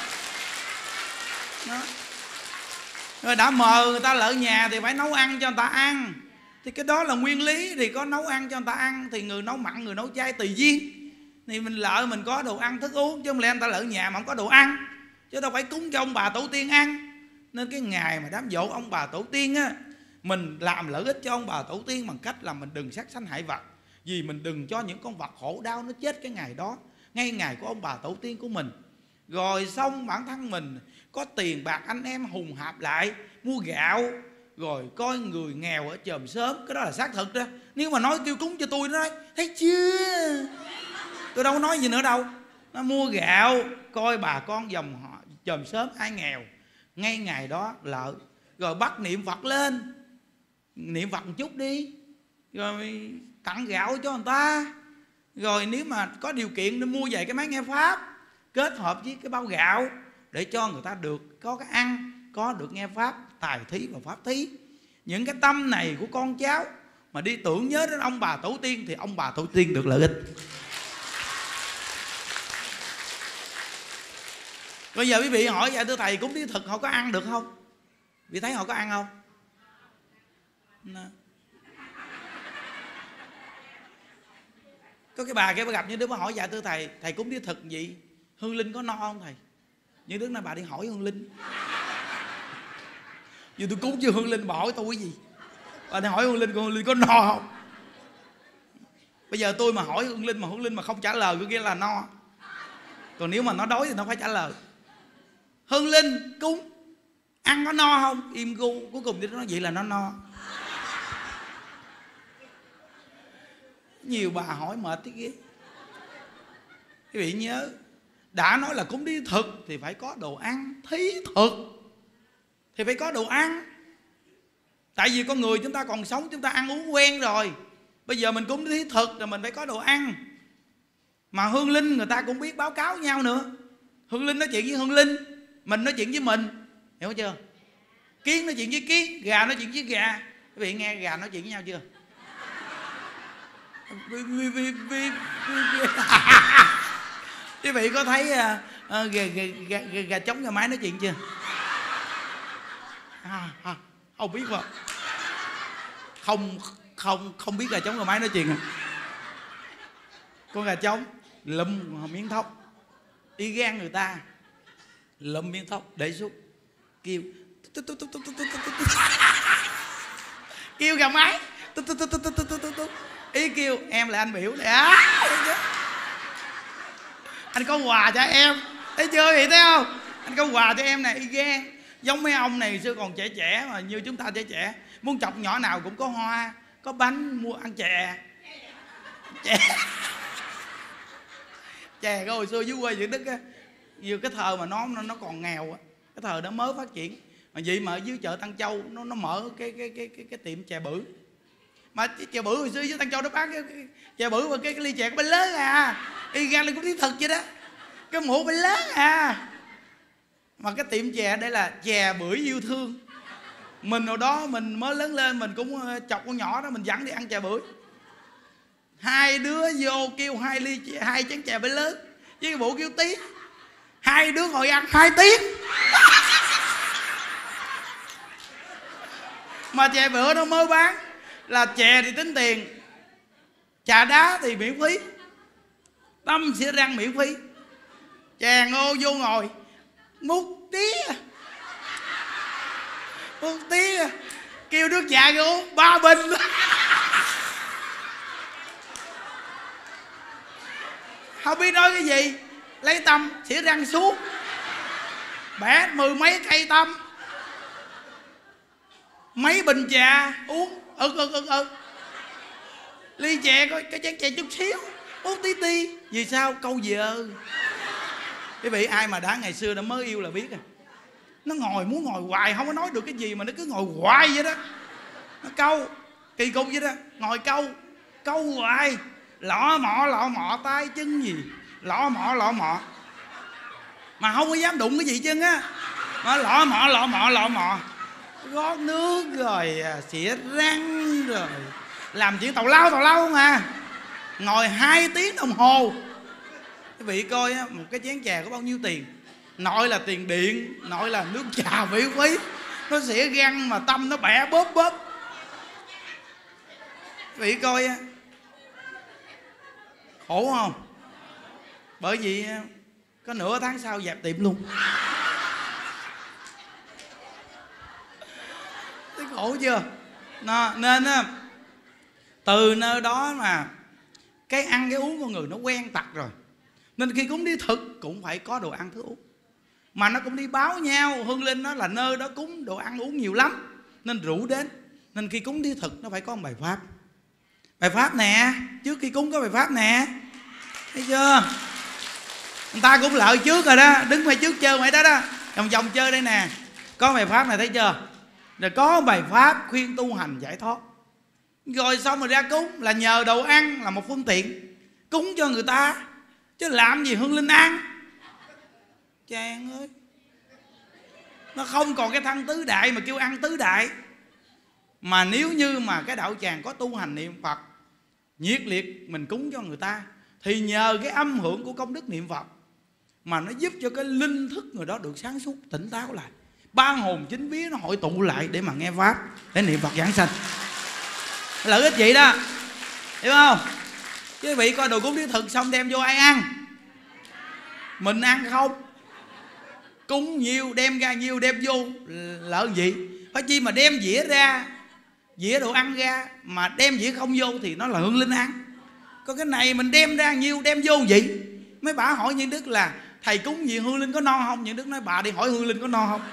Đó. Rồi đã mời người ta lỡ nhà thì phải nấu ăn cho người ta ăn. Thì cái đó là nguyên lý. Thì có nấu ăn cho người ta ăn thì người nấu mặn người nấu chay tùy duyên. Thì mình lỡ mình có đồ ăn thức uống, chứ không lẽ người ta lỡ nhà mà không có đồ ăn. Chứ đâu phải cúng cho ông bà tổ tiên ăn. Nên cái ngày mà đám giỗ ông bà tổ tiên á, mình làm lợi ích cho ông bà tổ tiên bằng cách là mình đừng sát sanh hại vật. Vì mình đừng cho những con vật khổ đau nó chết cái ngày đó, ngay ngày của ông bà tổ tiên của mình. Rồi xong bản thân mình có tiền bạc anh em hùng hạp lại mua gạo, rồi coi người nghèo ở chòm xóm. Cái đó là xác thực đó. Nếu mà nói kêu cúng cho tôi, nó nói thấy chưa, tôi đâu có nói gì nữa đâu. Nó mua gạo, coi bà con dòng họ chòm xóm ai nghèo, ngay ngày đó lợ. Rồi bắt niệm Phật lên, niệm Phật một chút đi, rồi tặng gạo cho người ta. Rồi nếu mà có điều kiện nên mua về cái máy nghe pháp kết hợp với cái bao gạo, để cho người ta được có cái ăn, có được nghe pháp, tài thí và pháp thí. Những cái tâm này của con cháu mà đi tưởng nhớ đến ông bà tổ tiên thì ông bà tổ tiên được lợi ích. Bây giờ quý vị hỏi vậy thưa thầy, cúng thí thực họ có ăn được không? Vì thấy họ có ăn không? Có cái bà kia bà gặp những đứa bà hỏi: dạ thưa thầy cúng đĩa thực gì hương linh có no không thầy? Những đứa nói: bà đi hỏi hương linh. Giờ tôi cúng cho hương linh, bà hỏi tôi cái gì? Bà đi hỏi hương linh, hương linh có no không? Bây giờ tôi mà hỏi hương linh mà không trả lời có nghĩa là no. Còn nếu mà nó đói thì nó phải trả lời. Hương linh cúng ăn có no không? Im gu. Cuối cùng thì nó nói vậy là nó no. Nhiều bà hỏi mệt thế ghê. Quý vị nhớ, đã nói là cúng đi thực thì phải có đồ ăn. Thí thực thì phải có đồ ăn. Tại vì con người chúng ta còn sống, chúng ta ăn uống quen rồi. Bây giờ mình cúng thí thực rồi mình phải có đồ ăn. Mà hương linh người ta cũng biết báo cáo nhau nữa. Hương linh nói chuyện với hương linh, mình nói chuyện với mình, hiểu chưa? Kiến nói chuyện với kiến, gà nói chuyện với gà. Quý vị nghe gà nói chuyện với nhau chưa? Quý vị có thấy gà trống gà mái nói chuyện chưa? Không biết mà. Không biết gà trống gà mái nói chuyện à? Con gà trống lụm miếng thóc y gan người ta, lụm miếng thóc để xuống kêu kêu gà mái ý kêu em là anh biểu này anh có quà cho em, thấy chưa? Vậy thấy không? Anh có quà cho em này, y gan giống mấy ông này xưa còn trẻ mà như chúng ta trẻ muốn chọc nhỏ nào cũng có hoa có bánh, mua ăn chè chè cái hồi xưa dưới quê Việt Đức á, nhiều cái thời mà nó còn nghèo á, cái thời đó mới phát triển mà vậy mà ở dưới chợ Tân Châu nó mở cái tiệm chè bự. Mà chè bự hồi xưa dưới Tân Châu nó bán cái chè bự và cái ly chè bên lớn à, y gan lên cũng thấy thật vậy đó, cái muỗng bên lớn à. Mà cái tiệm chè đây là chè bưởi yêu thương. Mình hồi đó mình mới lớn lên mình cũng chọc con nhỏ đó, mình dẫn đi ăn chè bưởi. Hai đứa vô kêu hai chén chè bưởi lớn với cái bộ kêu tí. Hai đứa ngồi ăn 2 tiếng. Mà chè bữa nó mới bán là chè thì tính tiền, trà đá thì miễn phí, tăm xỉa răng miễn phí. Chè ngô vô ngồi múc tía kêu nước trà vô uống 3 bình. Không biết nói cái gì, lấy tăm xỉa răng xuống bẻ 10 mấy cây tăm, mấy bình trà uống ly chè coi cái chén chè chút xíu uống tí. Vì sao? Câu vợ. Quý vị ai mà đã ngày xưa đã mới yêu là biết à, nó muốn ngồi hoài không có nói được cái gì mà nó cứ ngồi hoài vậy đó, nó câu kỳ cục vậy đó, ngồi câu hoài, lọ mọ tay chân gì lọ mọ mà không có dám đụng cái gì chân á, mà lọ mọ gót nước rồi xỉa răng rồi làm chuyện tào lao không à. Ngồi 2 tiếng đồng hồ. Quý vị coi á, một cái chén chè có bao nhiêu tiền? Nội là tiền điện, nội là nước trà miễn phí, nó xỉa răng mà tâm nó bẻ bóp. Quý vị coi á, khổ không? Bởi vì có nửa tháng sau dẹp tiệm luôn. Thấy khổ chưa? Nên từ nơi đó mà cái ăn cái uống con người nó quen tật rồi, nên khi cúng đi thực cũng phải có đồ ăn thức uống. Mà nó cũng đi báo nhau, hương linh nó là nơi đó cúng đồ ăn uống nhiều lắm nên rủ đến. Nên khi cúng đi thực nó phải có một bài pháp. Bài pháp nè, trước khi cúng có bài pháp nè, thấy chưa? Người ta cũng lợi trước rồi đó, đứng ngay trước chơi vậy đó vòng chơi đây nè, có bài pháp này thấy chưa? Rồi có bài pháp khuyên tu hành giải thoát. Rồi xong rồi ra cúng là nhờ đồ ăn là một phương tiện cúng cho người ta, chứ làm gì hương linh ăn. Chàng ơi, nó không còn cái thân tứ đại mà kêu ăn tứ đại. Mà nếu như mà cái đạo tràng có tu hành niệm Phật nhiệt liệt mình cúng cho người ta, thì nhờ cái âm hưởng của công đức niệm Phật mà nó giúp cho cái linh thức người đó được sáng suốt tỉnh táo lại, ba hồn chính vía nó hội tụ lại để mà nghe pháp, để niệm Phật giảng sanh. lợi ích vậy đó, hiểu không? Chứ quý vị coi đồ cúng thiết thực xong đem vô ai ăn? Mình ăn không? Cúng nhiều đem ra nhiều đem vô lợi gì? Phải chi mà đem dĩa ra, dĩa đồ ăn ra mà đem dĩa không vô thì nó là hương linh ăn. Còn cái này mình đem ra nhiều đem vô gì? Mấy bà hỏi Nhân Đức là thầy cúng gì hương linh có no không? Nhân Đức nói bà đi hỏi hương linh có no không.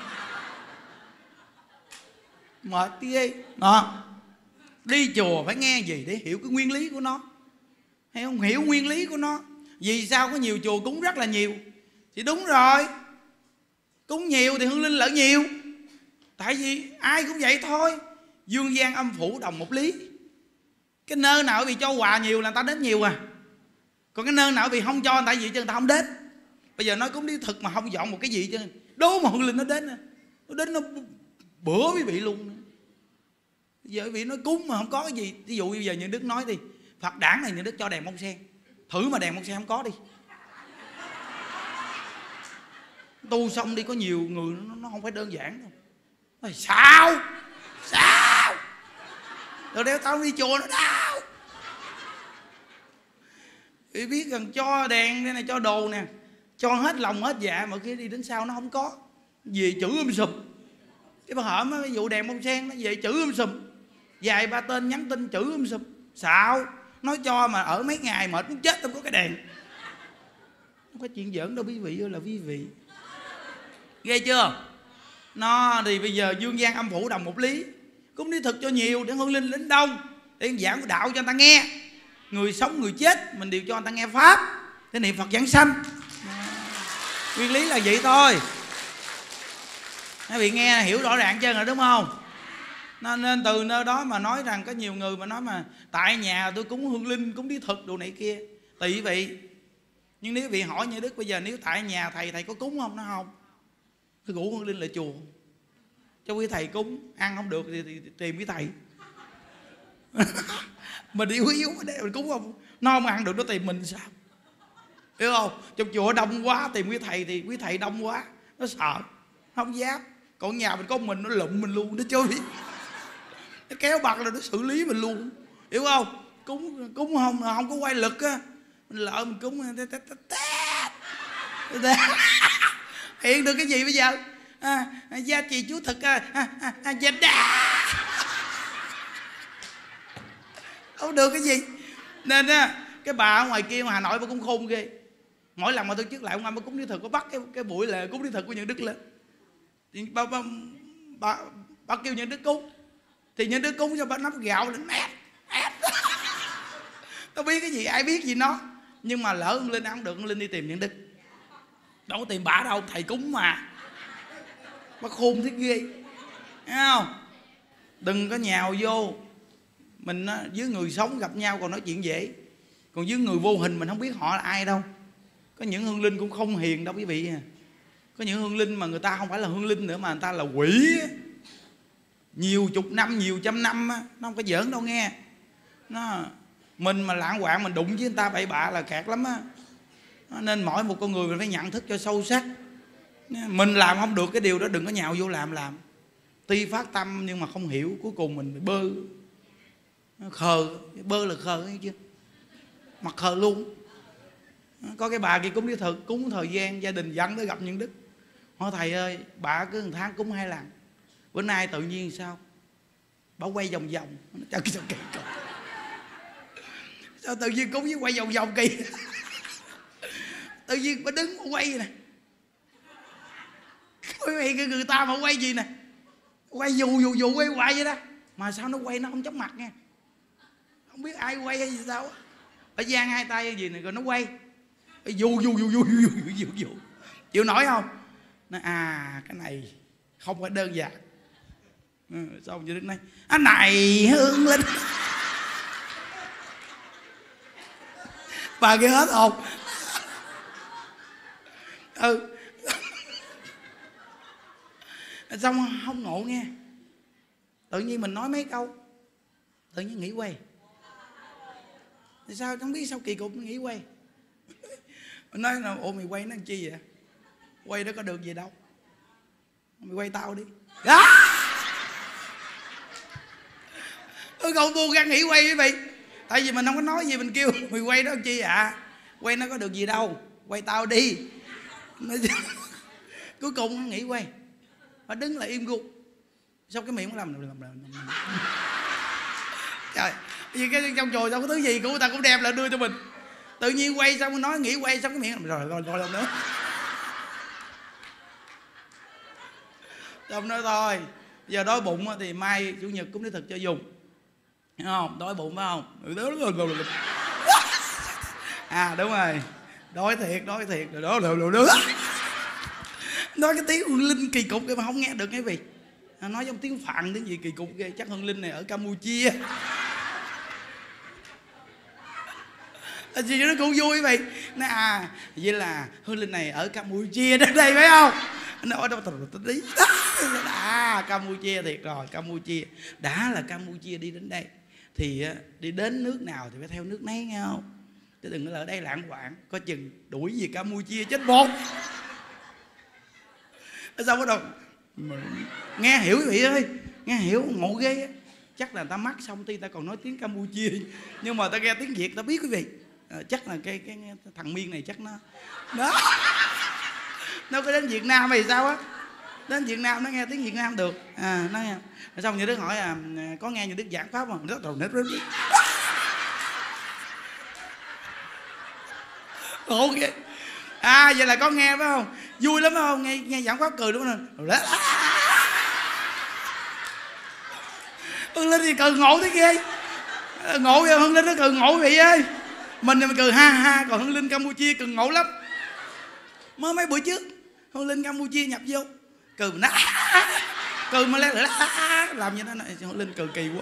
Mệt ghê đó. Đi chùa phải nghe gì để hiểu cái nguyên lý của nó, hay không? Hiểu nguyên lý của nó. Vì sao có nhiều chùa cúng rất là nhiều? Thì đúng rồi, cúng nhiều thì hương linh lợi nhiều. Tại vì ai cũng vậy thôi, dương gian âm phủ đồng một lý. Cái nơi nào vì cho quà nhiều là người ta đến nhiều à. Còn cái nơi nào vì không cho người ta gì chứ người ta không đến. Bây giờ nói cúng thiết thực mà không dọn một cái gì chứ đố mà hương linh nó đến. Nó đến nó bữa quý vị luôn. Giờ quý vị nói cúng mà không có cái gì. Ví dụ bây giờ Nhân Đức nói đi, Phật đản này Nhân Đức cho đèn bông sen, thử mà đèn bông sen không có đi. Tu xong đi, có nhiều người nó không phải đơn giản đâu. Nói, sao rồi đeo tao đi chùa nó đau. Vì biết rằng cho đèn đây này, cho đồ nè, cho hết lòng hết dạ, mà khi đi đến sau nó không có, về chữ sùm. Cái bà hởm á, ví dụ đèn bông sen nó về chữ sùm, vài ba tên nhắn tin chữ sùm. Sao nói cho mà ở mấy ngày mệt muốn chết, không có cái đèn. Không có chuyện giỡn đâu quý vị ơi là quý vị. Ghê chưa? Nó thì bây giờ dương gian âm phủ đồng một lý. Cúng thiết thực cho nhiều để hương linh đến đông, để giảng cái đạo cho người ta nghe. Người sống người chết mình đều cho người ta nghe pháp, để niệm Phật giảng sanh. Nguyên lý là vậy thôi. Các vị nghe hiểu rõ ràng chưa rồi đúng không? Nên từ nơi đó mà nói rằng có nhiều người mà nói mà tại nhà tôi cúng hương linh, cúng thiết thực đồ này kia, tùy quý vị. Nhưng nếu quý vị hỏi như Đức bây giờ, nếu tại nhà thầy có cúng không? Nó không. Tôi ngủ hương linh lại chùa cho quý thầy cúng, ăn không được thì tìm cái thầy. Mình yếu mình cúng không, nó không ăn được nó tìm mình sao, hiểu không? Trong chùa đông quá tìm quý thầy thì quý thầy đông quá nó sợ, không dám. Còn nhà mình có mình nó lụm mình luôn, nó chơi nó kéo bật là nó xử lý mình luôn, hiểu không? Cúng không có quay lực á, mình lỡ mình cúng hiện được cái gì bây giờ? Gia trì chú thực gia đà không được cái gì. Nên á, cái bà ở ngoài kia mà Hà Nội bà cũng khôn ghê. Mỗi lần mà tôi trước lại ông anh bà cúng thiết thực, có bắt cái buổi là cúng thiết thực của Nhân Đức lên thì bà kêu Nhân Đức cúng, thì Nhân Đức cúng cho bà nắp gạo lên ép. Nó biết cái gì, ai biết gì nó. Nhưng mà lỡ ông Linh ăn không được, ông Linh đi tìm Nhân Đức, đâu có tìm bả đâu, thầy cúng mà. Bà khôn thế ghê, thấy không? Đừng có nhào vô. Mình với người sống gặp nhau còn nói chuyện dễ, còn với người vô hình mình không biết họ là ai đâu. Có những hương linh cũng không hiền đâu quý vị. Có những hương linh mà người ta không phải là hương linh nữa, mà người ta là quỷ. Nhiều chục năm, nhiều trăm năm á, nó không có giỡn đâu nghe. Mình mà lạng quạng mình đụng với người ta bậy bạ là kẹt lắm á. Nên mỗi một con người mình phải nhận thức cho sâu sắc. Mình làm không được cái điều đó đừng có nhào vô làm. Tuy phát tâm nhưng mà không hiểu, cuối cùng mình bị bơ. Khờ, bơ là khờ nghe chưa? Mặt khờ luôn. Có cái bà kia cúng thiết thực, cúng thời gian gia đình dẫn tới gặp Nhân Đức. Hỏi thầy ơi, bà cứ 1 tháng cúng 2 lần, bữa nay tự nhiên sao bà quay vòng vòng. Sao kỳ cục, sao tự nhiên cúng với quay vòng vòng kỳ. Tự nhiên bà đứng mà quay nè. Quý vị người ta mà quay gì nè, quay dù quay hoài vậy đó. Mà sao nó quay nó không chóng mặt nha, không biết ai quay hay gì sao. Ở giang hai tay hay gì này rồi nó quay dù chịu nổi không? Nói cái này không phải đơn giản. Xong Như Đức nói anh này hương linh. Bà kia hết hồn. Xong không ngộ nghe. Tự nhiên mình nói mấy câu tự nhiên nghỉ quay. Thì sao không biết sao kỳ cục nghỉ quay. Mình nói là ủa mày quay nó làm chi vậy? Quay đó có được gì đâu, mày quay tao đi. Cậu buông ra nghỉ quay quý vị. Tại vì mình không có nói gì, mình kêu mày quay đó chi ạ? Quay nó có được gì đâu, quay tao đi. Cuối cùng nó nghỉ quay, nó đứng lại im gu. Sao cái miệng nó làm trời, vì cái trong chùa sao có thứ gì của người ta cũng đem lại đưa cho mình. Tự nhiên quay xong nói nghỉ quay xong cái miệng rồi lần nữa. Xong nói thôi, giờ đói bụng thì mai chủ nhật cũng đi thực cho dùng, hiểu không? Đói bụng phải không? À đúng rồi, đói thiệt rồi đó. Nói cái tiếng Hương Linh kỳ cục kia mà không nghe được cái gì. Nói trong tiếng Phạn tiếng gì kỳ cục ghê. Chắc Hương Linh này ở Campuchia. Gì nó cũng vui vậy. Nói vậy là Hương Linh này ở Campuchia đến đây phải không? Nó ở đâu tí. Campuchia thiệt rồi, Campuchia. Đã là Campuchia đi đến đây thì đi đến nước nào thì phải theo nước nấy nghe không? Chứ đừng ở đây lạng quạng, có chừng đuổi về Campuchia chết một. Sao bắt đầu nghe hiểu quý vị ơi, nghe hiểu ngộ ghê á. Chắc là ta mắc xong ti ta còn nói tiếng Campuchia, nhưng mà ta nghe tiếng Việt ta biết quý vị. Chắc là cái thằng Miên này chắc nó có đến Việt Nam hay sao á, đến Việt Nam nó nghe tiếng Việt Nam được. Nó nghe xong như Đức hỏi có nghe như Đức giảng pháp không? Rất rồi ngộ ghê. Vậy là có nghe phải không? Vui lắm phải không? Nghe giảng pháp cười đúng không? Hương Linh thì cười ngộ thế ghê. Ngộ vậy, Hương Linh nó cười ngộ vậy ơi. Mình thì mình cười ha, còn Hương Linh Campuchia cười ngộ lắm. Mới mấy bữa trước Hương Linh Campuchia nhập vô cười mà cười mà lẽ làm như thế này. Hương Linh cười kỳ quá.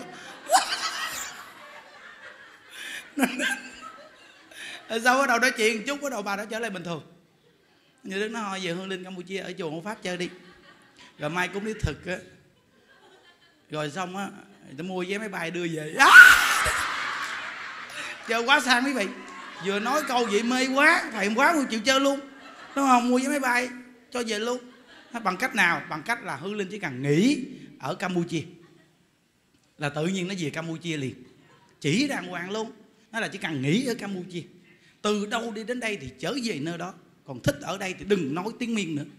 Sau bắt đầu nói chuyện chút, bắt đầu bà đã trở lại bình thường. Như Đức nói về Hương Linh Campuchia ở chùa Hộ Pháp chơi đi, rồi mai cũng đi thực á, rồi xong á tôi mua vé máy bay đưa về. Chơi quá sang quý vị, vừa nói câu vậy mê quá, thèm quá không chịu chơi luôn, đúng không? Mua vé máy bay cho về luôn. Bằng cách nào? Bằng cách là Hương Linh chỉ cần nghỉ ở Campuchia là tự nhiên nó về Campuchia liền, chỉ đàng hoàng luôn. Nó là chỉ cần nghỉ ở Campuchia, từ đâu đi đến đây thì trở về nơi đó. Còn thích ở đây thì đừng nói tiếng Miên nữa.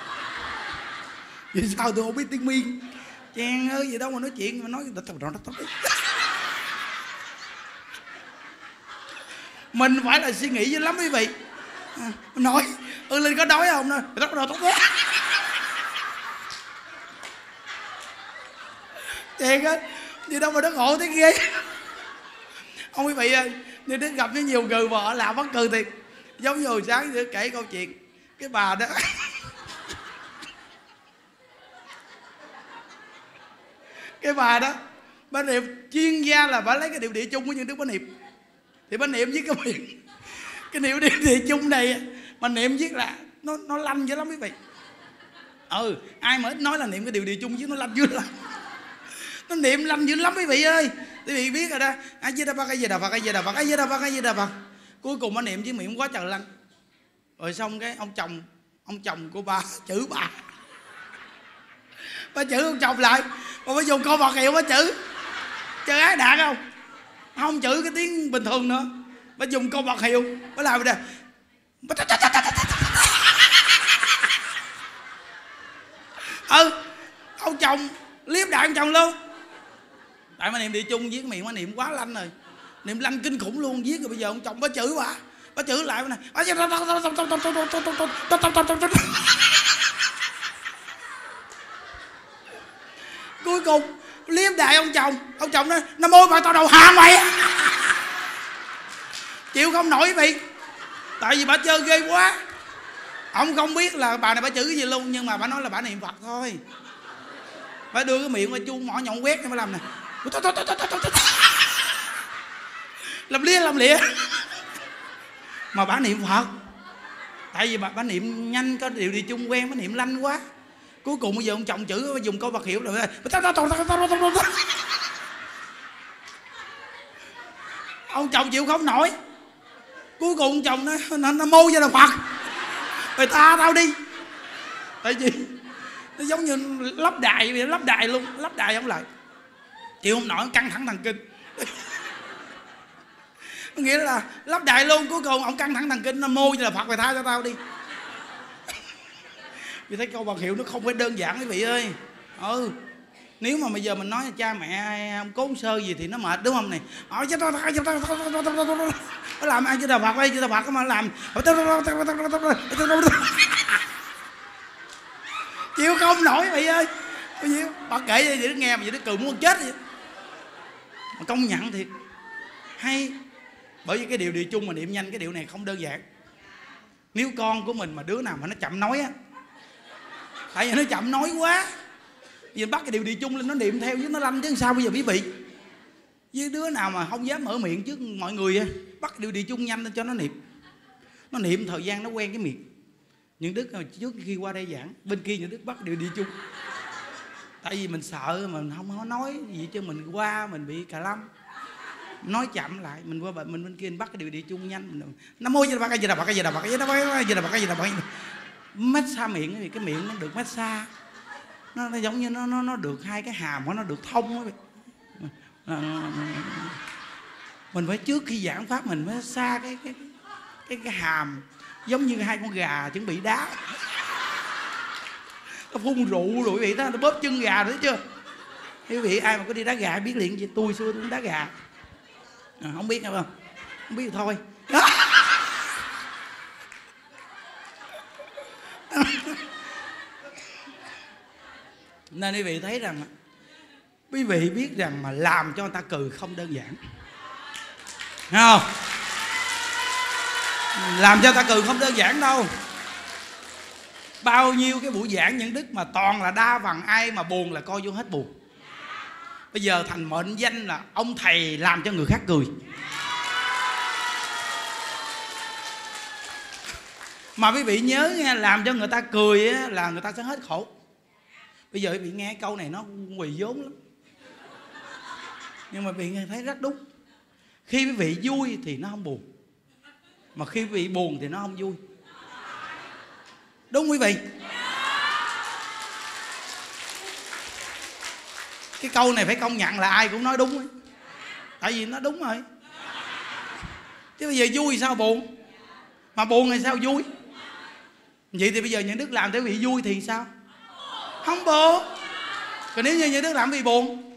Vì sao tôi không biết tiếng Miên? Chàng ơi, gì đâu mà nói chuyện mà nói mình phải là suy nghĩ dữ lắm quý vị. Nói Linh có đói không? Thiệt á, gì đâu mà nó ngộ thế ghê. Ông quý vị ơi, như Đức gặp với nhiều người vợ làm mắc cười thiệt. Giống như hồi sáng tôi kể câu chuyện cái bà đó. Cái bà đó bà niệm chuyên gia là bà lấy cái điệu địa chung của những Đức bà niệm. Thì bà niệm với cái miệng cái điệu địa chung này mà niệm viết là nó lanh dữ lắm quý vị. Ai mà ít nói là niệm cái điệu địa chung chứ nó lanh dữ lắm. Nó niệm lanh dữ lắm quý vị ơi. Quý vị biết rồi đó. A Di Đà Phật, A Di Đà Phật, A Di Đà Phật, A Di Đà Phật, A Di Đà Phật. Cuối cùng bà niệm với miệng quá trời lanh. Rồi xong cái ông chồng của bà chửi bà. Bà chửi ông chồng lại, bà dùng con bọt hiệu bà chửi. Chơi ái đạt không? Không chửi cái tiếng bình thường nữa, bà dùng con bọt hiệu. Bà làm vậy nè. Ông chồng liếp đại ông chồng luôn. Tại mà niệm địa chung viết miệng mà niệm quá lanh rồi, niệm lanh kinh khủng luôn viết. Rồi bây giờ ông chồng bà chửi bà chửi lại nè. Cuối cùng liếm đại ông chồng nói nó môi bà tao đầu hàng mày. Chịu không nổi vậy. Tại vì bà chơi ghê quá. Ông không biết là bà này bà chửi cái gì luôn, nhưng mà bà nói là bà niệm Phật thôi. Bà đưa cái miệng qua chuông mỏ nhọn quét cho bà làm nè, làm lịa mà bà niệm Phật. Tại vì bà niệm nhanh, có điều đi chung quen, bà niệm lanh quá. Cuối cùng bây giờ ông chồng chửi, bà dùng câu Phật hiệu rồi. Ông chồng chịu không nổi. Cuối cùng ông chồng nó mô ra là Phật, mày tha tao đi. Tại vì nó giống như lắp đài vậy, lắp đài luôn, lắp đài ông lại. chịu không nổi, căng thẳng thần kinh. Nghĩa là lắp đại luôn, cuối cùng ông căng thẳng thần kinh, nó mô như là Phật mày tha cho tao đi. Vì thấy câu bằng hiệu nó không phải đơn giản quý vị ơi. Nếu mà bây giờ mình nói cha mẹ ông cố sơ gì thì nó mệt đúng không này. Nó làm ai chứ Đạo Phật đây, chứ Đạo Phật mà làm chịu không nổi vậy ơi. Bà kể cho đứa nghe mà đứa cười muốn chết vậy. Mà công nhận thiệt hay. Bởi vì cái điều chung mà niệm nhanh cái điều này không đơn giản. Nếu con của mình mà đứa nào mà nó chậm nói á, tại vì nó chậm nói quá, vì bắt cái điều chung lên nó niệm theo chứ nó lanh chứ sao bây giờ quý vị. Với đứa nào mà không dám mở miệng trước mọi người á, bắt điều chung nhanh lên cho nó niệm. Nó niệm thời gian nó quen cái miệng. Những đức trước khi qua đây giảng, bên kia những đức bắt điều chung. Tại vì mình sợ mình không có nói gì cho mình qua mình bị cà lâm. Nói chậm lại, mình qua mình bên kia mình bắt cái điều chung nhanh. Mình nó môi cho cái gì đâu, cái gì đâu, cái gì đâu, cái gì đâu. Massage miệng thì cái miệng nó được massage. Nó giống như nó được hai cái hàm nó được thông á. Mình phải trước khi giảng pháp mình mới xa cái hàm, giống như hai con gà chuẩn bị đá. Nó phun rượu rồi quý vị, nó bóp chân gà đấy chưa. Quý vị ai mà có đi đá gà biết liền gì. Tôi xưa tôi cũng đá gà. Không biết hay không? Không biết thì thôi. Nên quý vị thấy rằng, quý vị biết rằng mà làm cho người ta cười không đơn giản. Thấy không? Làm cho người ta cười không đơn giản đâu. Bao nhiêu cái buổi giảng những đức mà toàn là đa phần ai mà buồn là coi vô hết buồn. Bây giờ thành mệnh danh là ông thầy làm cho người khác cười. Mà quý vị nhớ nghe, làm cho người ta cười á, là người ta sẽ hết khổ. Bây giờ quý vị nghe câu này nó quỳ vốn lắm, nhưng mà quý vị nghe thấy rất đúng. Khi quý vị vui thì nó không buồn, mà khi quý vị buồn thì nó không vui. Đúng quý vị? Cái câu này phải công nhận là ai cũng nói đúng ấy. Tại vì nó đúng rồi. Chứ bây giờ vui thì sao buồn, mà buồn thì sao vui. Vậy thì bây giờ những đức làm để bị vui thì sao? Không buồn. Còn nếu như những đức làm vì buồn,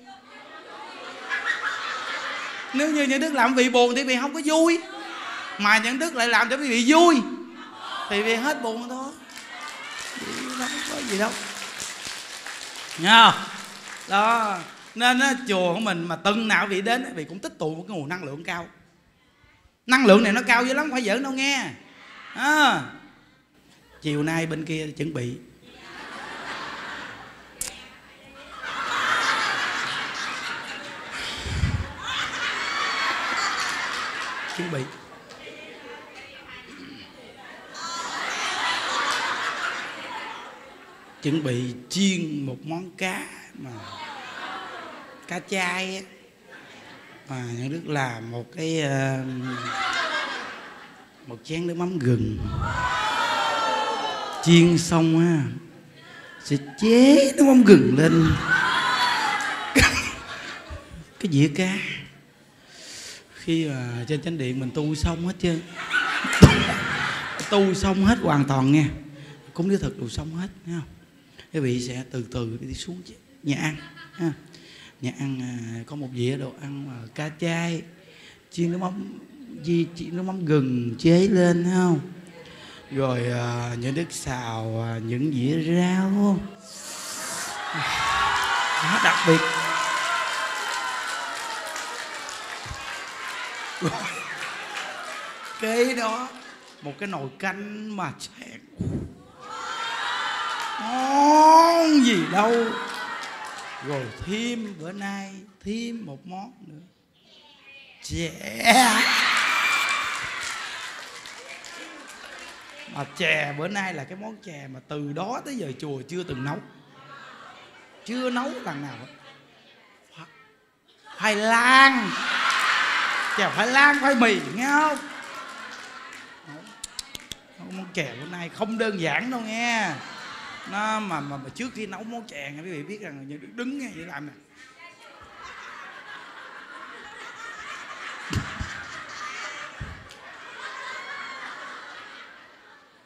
nếu như những đức làm vì buồn thì vì không có vui, mà những đức lại làm cho quý vị vui thì vì hết buồn thôi. Không có gì đâu. Nghe không? Đó. Nên á, chùa của mình mà từng nào vị đến vì cũng tích tụ một cái nguồn năng lượng cao. Năng lượng này nó cao dữ lắm, không phải giỡn đâu nghe. Chiều nay bên kia chuẩn bị chuẩn bị chiên một món cá mà cá chai á, mà những đức làm một cái một chén nước mắm gừng. Chiên xong á sẽ chế nước mắm gừng lên cái dĩa cá. Khi mà trên chánh điện mình tu xong hết chưa, tu xong hết hoàn toàn nha, cúng đĩa thực đồ xong hết, thấy không? Quý vị sẽ từ từ đi xuống nhà ăn ha. Nhà ăn có một dĩa đồ ăn cá chai chiên nước mắm gừng chế lên, thấy không? Rồi những đức xào những dĩa rau nó đặc biệt. Rồi cái đó một cái nồi canh mà chèn ngon gì đâu. Rồi thêm bữa nay thêm một món nữa, chè. Mà chè bữa nay là cái món chè mà từ đó tới giờ chùa chưa từng nấu, chưa nấu lần nào hết. Khoai lang, chè khoai lang khoai mì, nghe không? Món chè bữa nay không đơn giản đâu nghe. Nó mà trước khi nấu món chè quý vị biết rằng đứng nghe vậy làm nè.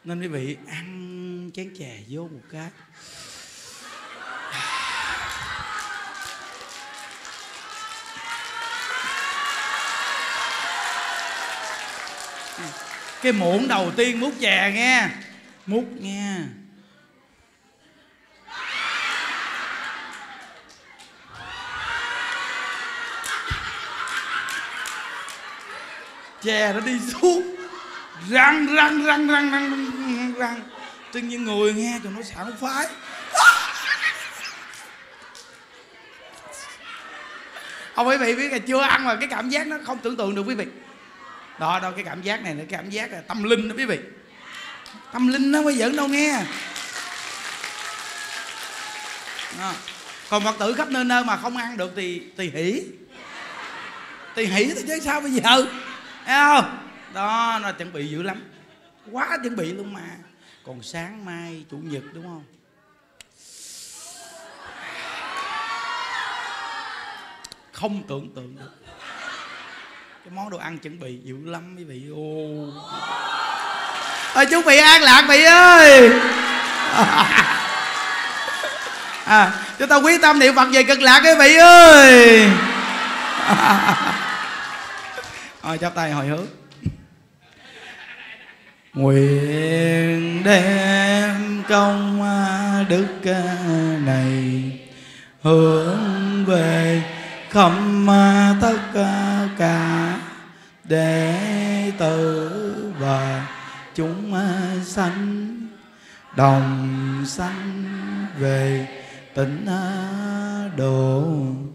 Nên quý vị ăn chén chè vô một cái. Cái muỗng đầu tiên múc chè nghe, múc nghe. Chè nó đi xuống, răng. Tự nhiên người nghe cho nó sảng khoái. Ông quý vị biết là chưa ăn mà cái cảm giác nó không tưởng tượng được quý vị. Đó cái cảm giác này là cái cảm giác là tâm linh đó quý vị. Tâm linh nó mới giỡn đâu nghe. Đó. Còn Phật tử khắp nơi nơi mà không ăn được thì hỉ. Thì hỉ thì chứ sao bây giờ. Thấy không? Đó, nó chuẩn bị dữ lắm. Quá chuẩn bị luôn mà. Còn sáng mai Chủ nhật đúng không? Không tưởng tượng được. Cái món đồ ăn chuẩn bị dữ lắm quý vị. Ôi chú vị an lạc vị ơi. Chúng ta quyết tâm niệm Phật về cực lạc quý vị ơi. Rồi chắp tay hồi hướng. Nguyện đem công đức này hướng về khắp tất cả đệ tử và chúng sanh đồng sanh về tịnh độ.